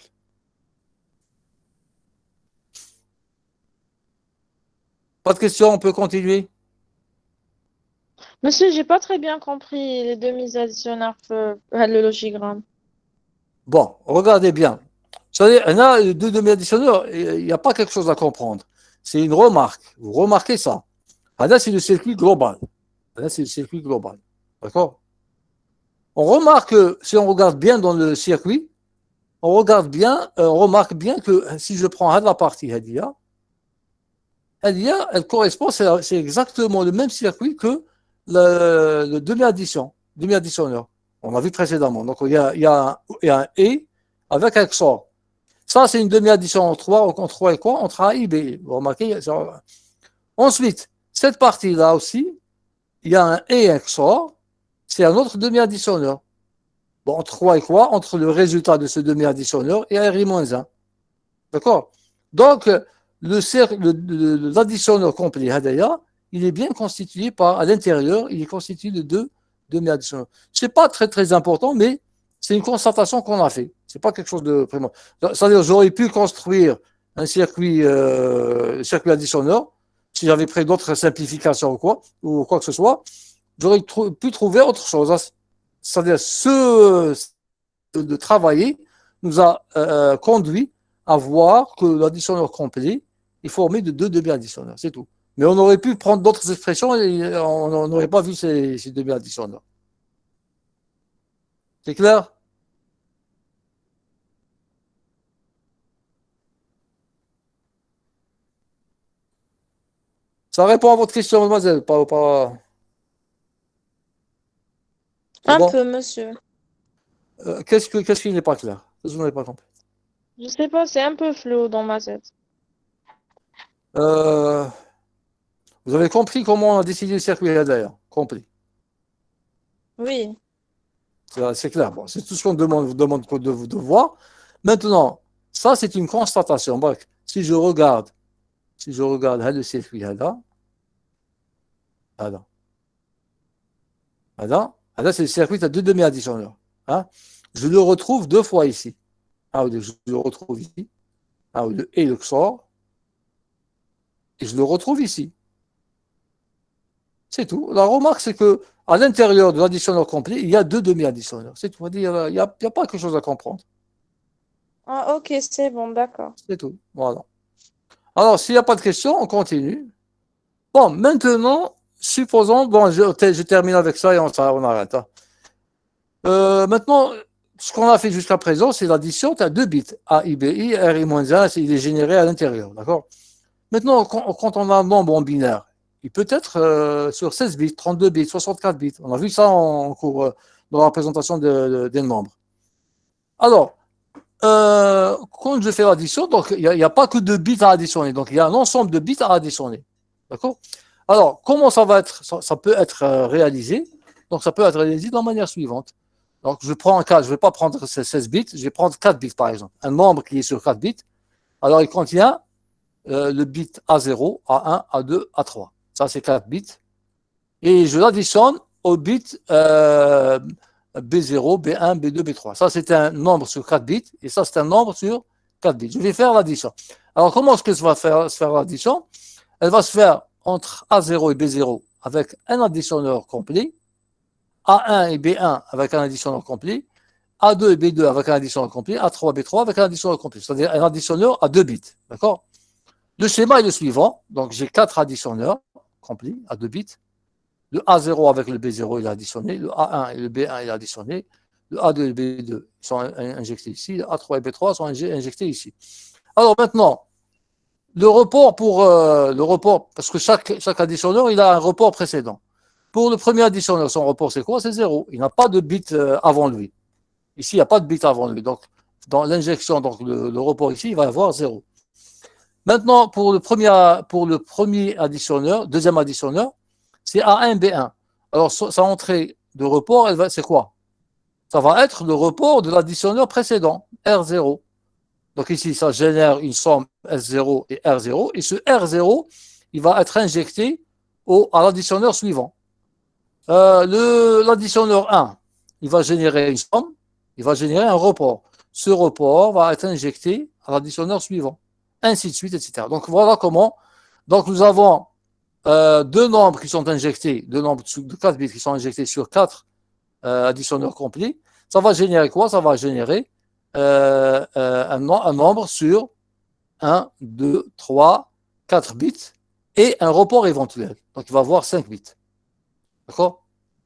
Pas de questions, on peut continuer. Monsieur, j'ai pas très bien compris les demi-additionneurs, le logigramme. Bon, regardez bien. Vous savez, on a deux demi-additionneurs, il n'y a pas quelque chose à comprendre. C'est une remarque. Vous remarquez ça. Là, c'est le circuit global. D'accord? On remarque que, si on regarde bien dans le circuit, on remarque bien que si je prends la partie Hadia, elle correspond, c'est exactement le même circuit que le demi-additionneur. On l'a vu précédemment. Donc, il y a un et avec un XOR. Ça, c'est une demi-addition entre 3 et quoi? Entre A et B. Vous remarquez? Ensuite, cette partie-là aussi, il y a un et un XOR. C'est un autre demi-additionneur. Bon, entre quoi et quoi? Entre le résultat de ce demi-additionneur et RI-1. D'accord? Donc, l'additionneur complet, Hadaya, il est bien constitué à l'intérieur, il est constitué de deux demi-additionneurs. Ce n'est pas très, très important, mais c'est une constatation qu'on a fait. Ce n'est pas quelque chose de vraiment. C'est-à-dire, j'aurais pu construire un circuit additionneur, si j'avais pris d'autres simplifications ou quoi que ce soit, j'aurais pu trouver autre chose. C'est-à-dire, de travailler nous a conduit à voir que l'additionneur complet est formé de deux demi-additionneurs, c'est tout. Mais on aurait pu prendre d'autres expressions et on n'aurait pas vu ces demi-additionneurs. C'est clair? Ça répond à votre question, mademoiselle, pas... Un bon? peu, monsieur. Qu'est-ce qui n'est pas clair? Je n'avais pas compris. Je sais pas, c'est un peu flou dans ma tête. Vous avez compris comment on a décidé le circuit d'ailleurs? Compris. Oui. C'est clair. Bon, c'est tout ce qu'on vous demande de voir. Maintenant, ça, c'est une constatation. Bref, si je regarde le circuit là, c'est le circuit à deux demi-additionneurs. Hein? Je le retrouve deux fois ici. Je le retrouve ici. Et le XOR. Et je le retrouve ici. C'est tout. La remarque, c'est que à l'intérieur de l'additionneur complet, il y a deux demi-additionneurs. C'est tout. Il n'y a pas quelque chose à comprendre. Ah, ok, c'est bon, d'accord. C'est tout. Voilà. Alors, s'il n'y a pas de questions, on continue. Bon, maintenant, supposons, bon, je termine avec ça et on arrête. Hein. Maintenant, ce qu'on a fait jusqu'à présent, c'est l'addition, tu as deux bits, A, I, B, I, R, I-1, il est généré à l'intérieur, d'accord? Maintenant, quand on a un nombre en binaire, il peut être sur 16 bits, 32 bits, 64 bits. On a vu ça en cours dans la présentation des nombres. Alors, quand je fais l'addition, donc il n'y a pas que deux bits à additionner, donc il y a un ensemble de bits à additionner. D'accord? Alors, comment ça va être? Ça peut être réalisé. Donc, ça peut être réalisé de la manière suivante. Donc, je prends un cas, je ne vais pas prendre 16 bits, je vais prendre 4 bits par exemple. Un nombre qui est sur 4 bits, alors il contient le bit A0, A1, A2, A3. Ça, c'est 4 bits. Et je l'additionne au bit B0, B1, B2, B3. Ça, c'est un nombre sur 4 bits. Et ça, c'est un nombre sur 4 bits. Je vais faire l'addition. Alors, comment est-ce que ça va se faire l'addition? Elle va se faire entre A0 et B0 avec un additionneur complet, A1 et B1 avec un additionneur complet, A2 et B2 avec un additionneur complet, A3 et B3 avec un additionneur complet. C'est-à-dire un additionneur à 2 bits. D'accord? Le schéma est le suivant. Donc, j'ai 4 additionneurs complets à 2 bits. Le A0 avec le B0, il est additionné. Le A1 et le B1, il est additionné. Le A2 et le B2 sont injectés ici. Le A3 et B3 sont injectés ici. Alors maintenant, le report parce que chaque additionneur, il a un report précédent. Pour le premier additionneur, son report, c'est quoi? C'est 0. Il n'a pas de bit avant lui. Ici, il n'y a pas de bit avant lui. Donc, dans l'injection, donc le report ici, il va avoir 0. Maintenant, pour le premier additionneur, deuxième additionneur, c'est A1, B1. Alors, sa entrée de report, c'est quoi? Ça va être le report de l'additionneur précédent, R0. Donc ici, ça génère une somme S0 et R0. Et ce R0, il va être injecté à l'additionneur suivant. L'additionneur 1, il va générer une somme, il va générer un report. Ce report va être injecté à l'additionneur suivant. Ainsi de suite, etc. Donc voilà comment. Donc nous avons deux nombres qui sont injectés, deux nombres de 4 bits qui sont injectés sur 4 additionneurs complets. Ça va générer quoi? Ça va générer un nombre sur 1, 2, 3, 4 bits et un report éventuel. Donc il va avoir 5 bits. D'accord?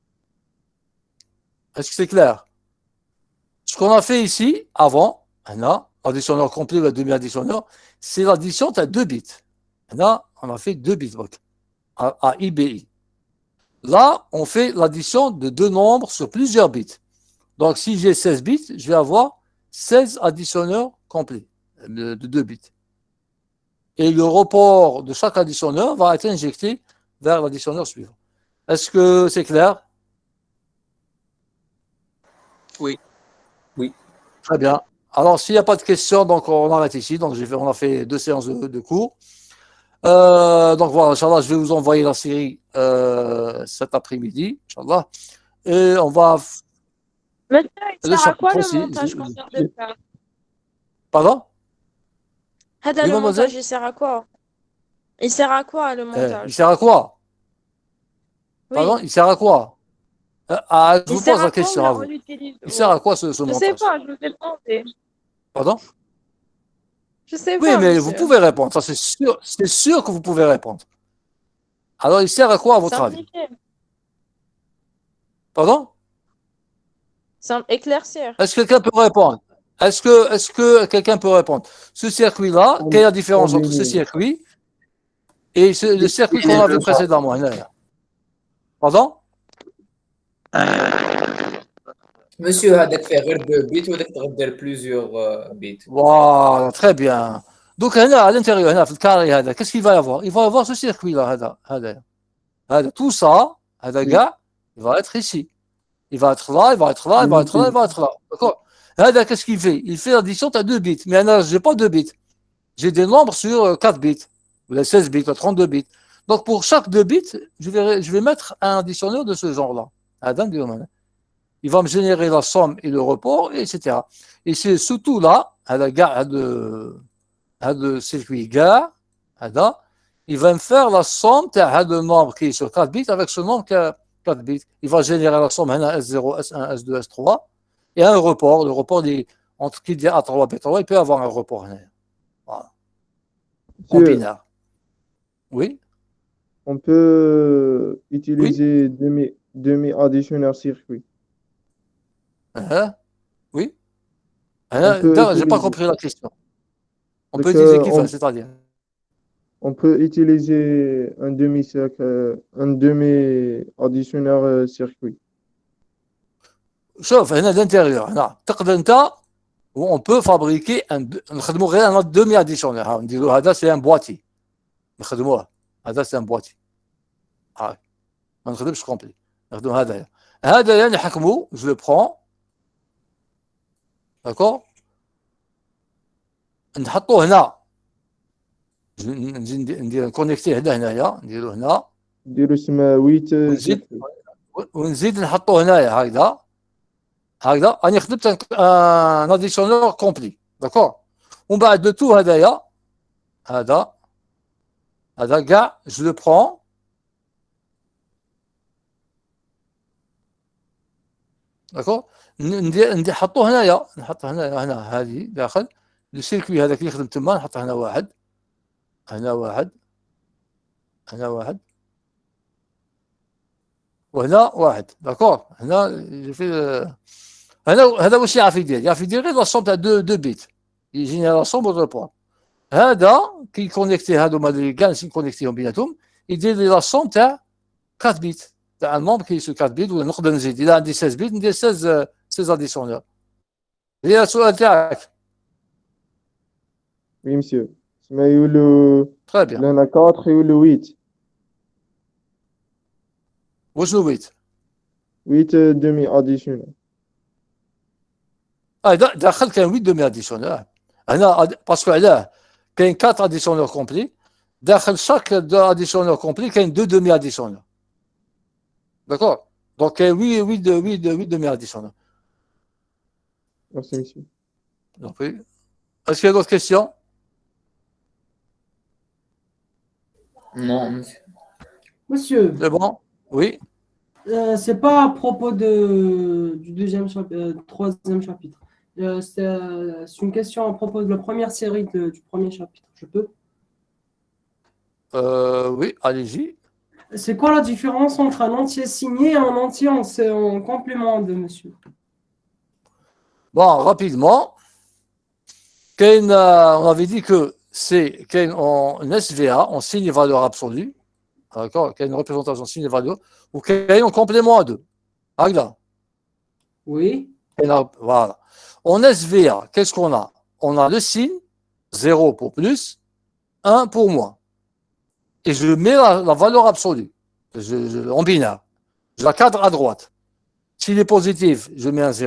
Est-ce que c'est clair? Ce qu'on a fait ici, avant, additionneur complet ou la demi-additionneur, c'est l'addition à 2 bits. Là, on a fait 2 bits, à IBI. Là, on fait l'addition de deux nombres sur plusieurs bits. Donc, si j'ai 16 bits, je vais avoir 16 additionneurs complets de 2 bits. Et le report de chaque additionneur va être injecté vers l'additionneur suivant. Est-ce que c'est clair? Oui. Oui. Très bien. Alors, s'il n'y a pas de questions, donc on arrête ici. Donc, on a fait 2 séances de cours. Donc voilà, Inch'Allah, je vais vous envoyer la série cet après-midi, Inch'Allah. Et on va. Monsieur, il sert à quoi le montage qu'on vient de faire? Pardon? Hada, Oui, le mademoiselle? montage, il sert à quoi? Il sert à quoi le Il montage? sert à quoi? Oui. Pardon? Il sert à quoi? Je Il vous sert pose à la quoi question ou à là, vous. on l'utilise? Il sert à quoi ce Je sais montage? pas, je vous ai demandé. Pardon? Je sais Oui, pas, mais vous monsieur. pouvez répondre, ça c'est sûr que vous pouvez répondre. Alors, il sert à quoi à votre avis? Simplifier. Pardon? Éclaircir. Est-ce que quelqu'un peut répondre? Est-ce que quelqu'un peut répondre? Ce circuit-là, quelle est la différence entre ce circuit et le circuit qu'on a vu précédemment? Pardon? Monsieur, هذاك فيه غير 2 بيت وهذاك تقدر دير بليزيور بيت. Voilà, très bien. Donc, à l'intérieur, dans le carré, qu'est-ce qu'il va y avoir? Il va y avoir ce circuit-là. Tout ça, il va être ici. Il va être là, il va être là, il va être là, il va être là. D'accord? Qu'est-ce qu'il fait? Il fait l'addition à 2 bits. Mais je n'ai pas 2 bits. J'ai des nombres sur 4 bits, ou les 16 bits, ou 32 bits. Donc, pour chaque 2 bits, je vais mettre un additionneur de ce genre-là. Il va me générer la somme et le report, etc. Et c'est surtout là, le circuit GAR, il va me faire la somme de nombre qui est sur 4 bits avec ce nombre 4 bits. Il va générer la somme S0, S1, S2, S3 et un report. Le report, entre qui dit A3, B3, il peut avoir un report. Voilà. En binaire. Oui. On peut utiliser demi-additionneur circuit. Oui. Je n'ai pas compris la question. On peut utiliser qui, c'est-à-dire? On peut utiliser un demi-additionneur circuit. شوف هنا l'intérieur هنا تقدر انت on peut fabriquer نخدموا غير un demi additionneur نديروا هذا c'est un boîtier نخدموه هذا c'est un boîtier ما نخدمش كومبلي نخدم هذا يعني نحكموا je le prends d'accord نحطوه هنا ندير كونيكتي هنايا نديرو هنا نديرو اسمه 8 ونزيد نحطوه هنايا هكذا راني خدمت ان اديسيونور كومبلي داكور ومن بعد لو تو هذايا هذا كاع جو لو برون داكور نحطوه هنايا نحطه هنا هذه داخل لو سيركوي هذاك اللي خدم تما نحطه هنا واحد وهنا واحد داكور هنا في هذا واش يعرف يدير غير لا سوم تاع دو بيت يجيني لا سوم والريبور هذا كي كونيكتي هادوما اللي كاع نكونيكتيهم بيناتهم يدير لي لا سوم تاع 4 بيت تاع النومبر كي سو 4 بيت ولا نقدر نزيد اذا عندي 16 بيت ندير 16 اديسيونور هي السؤال تاعك وي مسيو سما يولو تري بيان لنا 4 يولو 8 وشنو 8 دمي اديسيونور داخل كاين 8 دومي اديسيونور هنا باسكو علاه كاين 4 اديسيونور كومبلي داخل شاك اديسيونور كومبلي كاين 2 دومي اديسيونور داكور دونك كاين 8 دومي اديسيونور Merci, monsieur. Est-ce qu'il y a d'autres questions? Non, monsieur. Monsieur. C'est bon? Oui. C'est pas à propos du deuxième chapitre, troisième chapitre. C'est une question à propos de la première série du premier chapitre. Je peux? Oui, allez-y. C'est quoi la différence entre un entier signé et un entier en complément de monsieur? Bon, rapidement, on avait dit que c'est en SVA, en signe valeur absolue, d'accord, qu'il y a une représentation signe valeur, ou qu'il y a un complément à deux. Là. Oui. Voilà. En SVA, qu'est-ce qu'on a? On a le signe, 0 pour plus, 1 pour moins. Et je mets la valeur absolue, en binaire. Je la cadre à droite. S'il est positif, je mets un 0.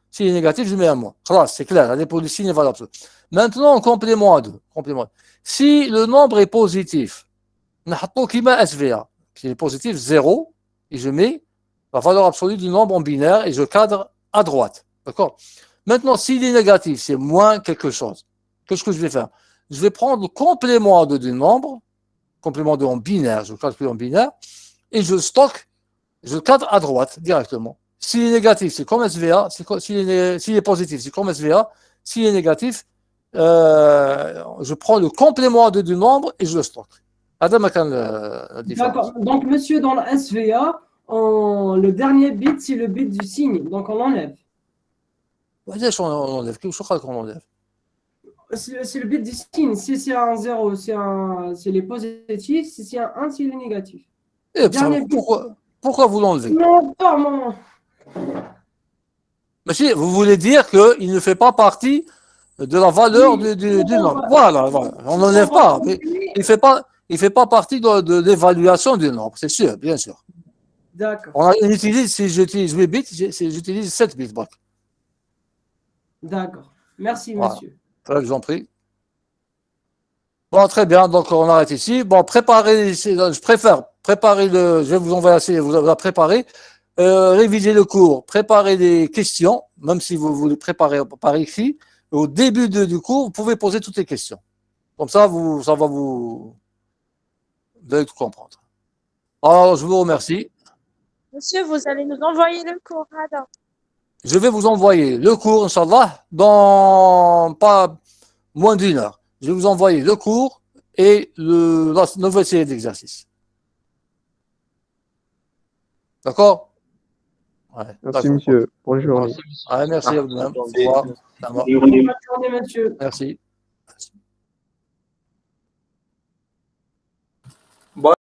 S'il est négatif, je mets un moins. Voilà, c'est clair, la dépôt du signe est valable. Maintenant, en complément à 2. Si le nombre est positif, SVA, qui est positif 0, et je mets la valeur absolue du nombre en binaire et je cadre à droite. D'accord? Maintenant, s'il est négatif, c'est moins quelque chose. Qu'est-ce que je vais faire? Je vais prendre le complément à 2 du nombre, complément de en binaire, je calcule en binaire, et je stocke, je cadre à droite directement. S'il est négatif, c'est comme SVA. S'il est positif, c'est comme SVA. S'il est négatif, je prends le complément à 2 du nombre et je le stocke. D'accord. Donc, monsieur, dans la SVA, le dernier bit, c'est le bit du signe. Donc, on l'enlève. On enlève. Qu'on enlève. C'est le bit du signe. Si c'est un 0, c'est les positifs. Si c'est un 1, c'est les négatifs. Pourquoi vous l'enlevez? Non, pardon. Monsieur, vous voulez dire qu'il ne fait pas partie de la valeur du nombre. Voilà. On n'enlève pas. Mais il ne fait pas partie de l'évaluation du nombre, c'est sûr, bien sûr. D'accord. Si j'utilise 8 bits, j'utilise 7 bits. D'accord. Merci, voilà. monsieur. Je vous en prie. Bon, très bien, donc on arrête ici. Bon, je préfère préparer je vais vous envoyer, vous la préparer, réviser le cours, préparer des questions, même si vous les préparez par écrit. Au début du cours, vous pouvez poser toutes les questions. Comme ça, vous allez tout comprendre. Alors, je vous remercie. Monsieur, vous allez nous envoyer le cours, Adam. Je vais vous envoyer le cours, Inch'Allah, dans pas moins d'1 heure. Je vais vous envoyer le cours et la nouvelle série d'exercices. D'accord? Ouais, merci, monsieur. Bonne journée. Merci à vous-même. Au revoir. Bonne journée, monsieur. Merci.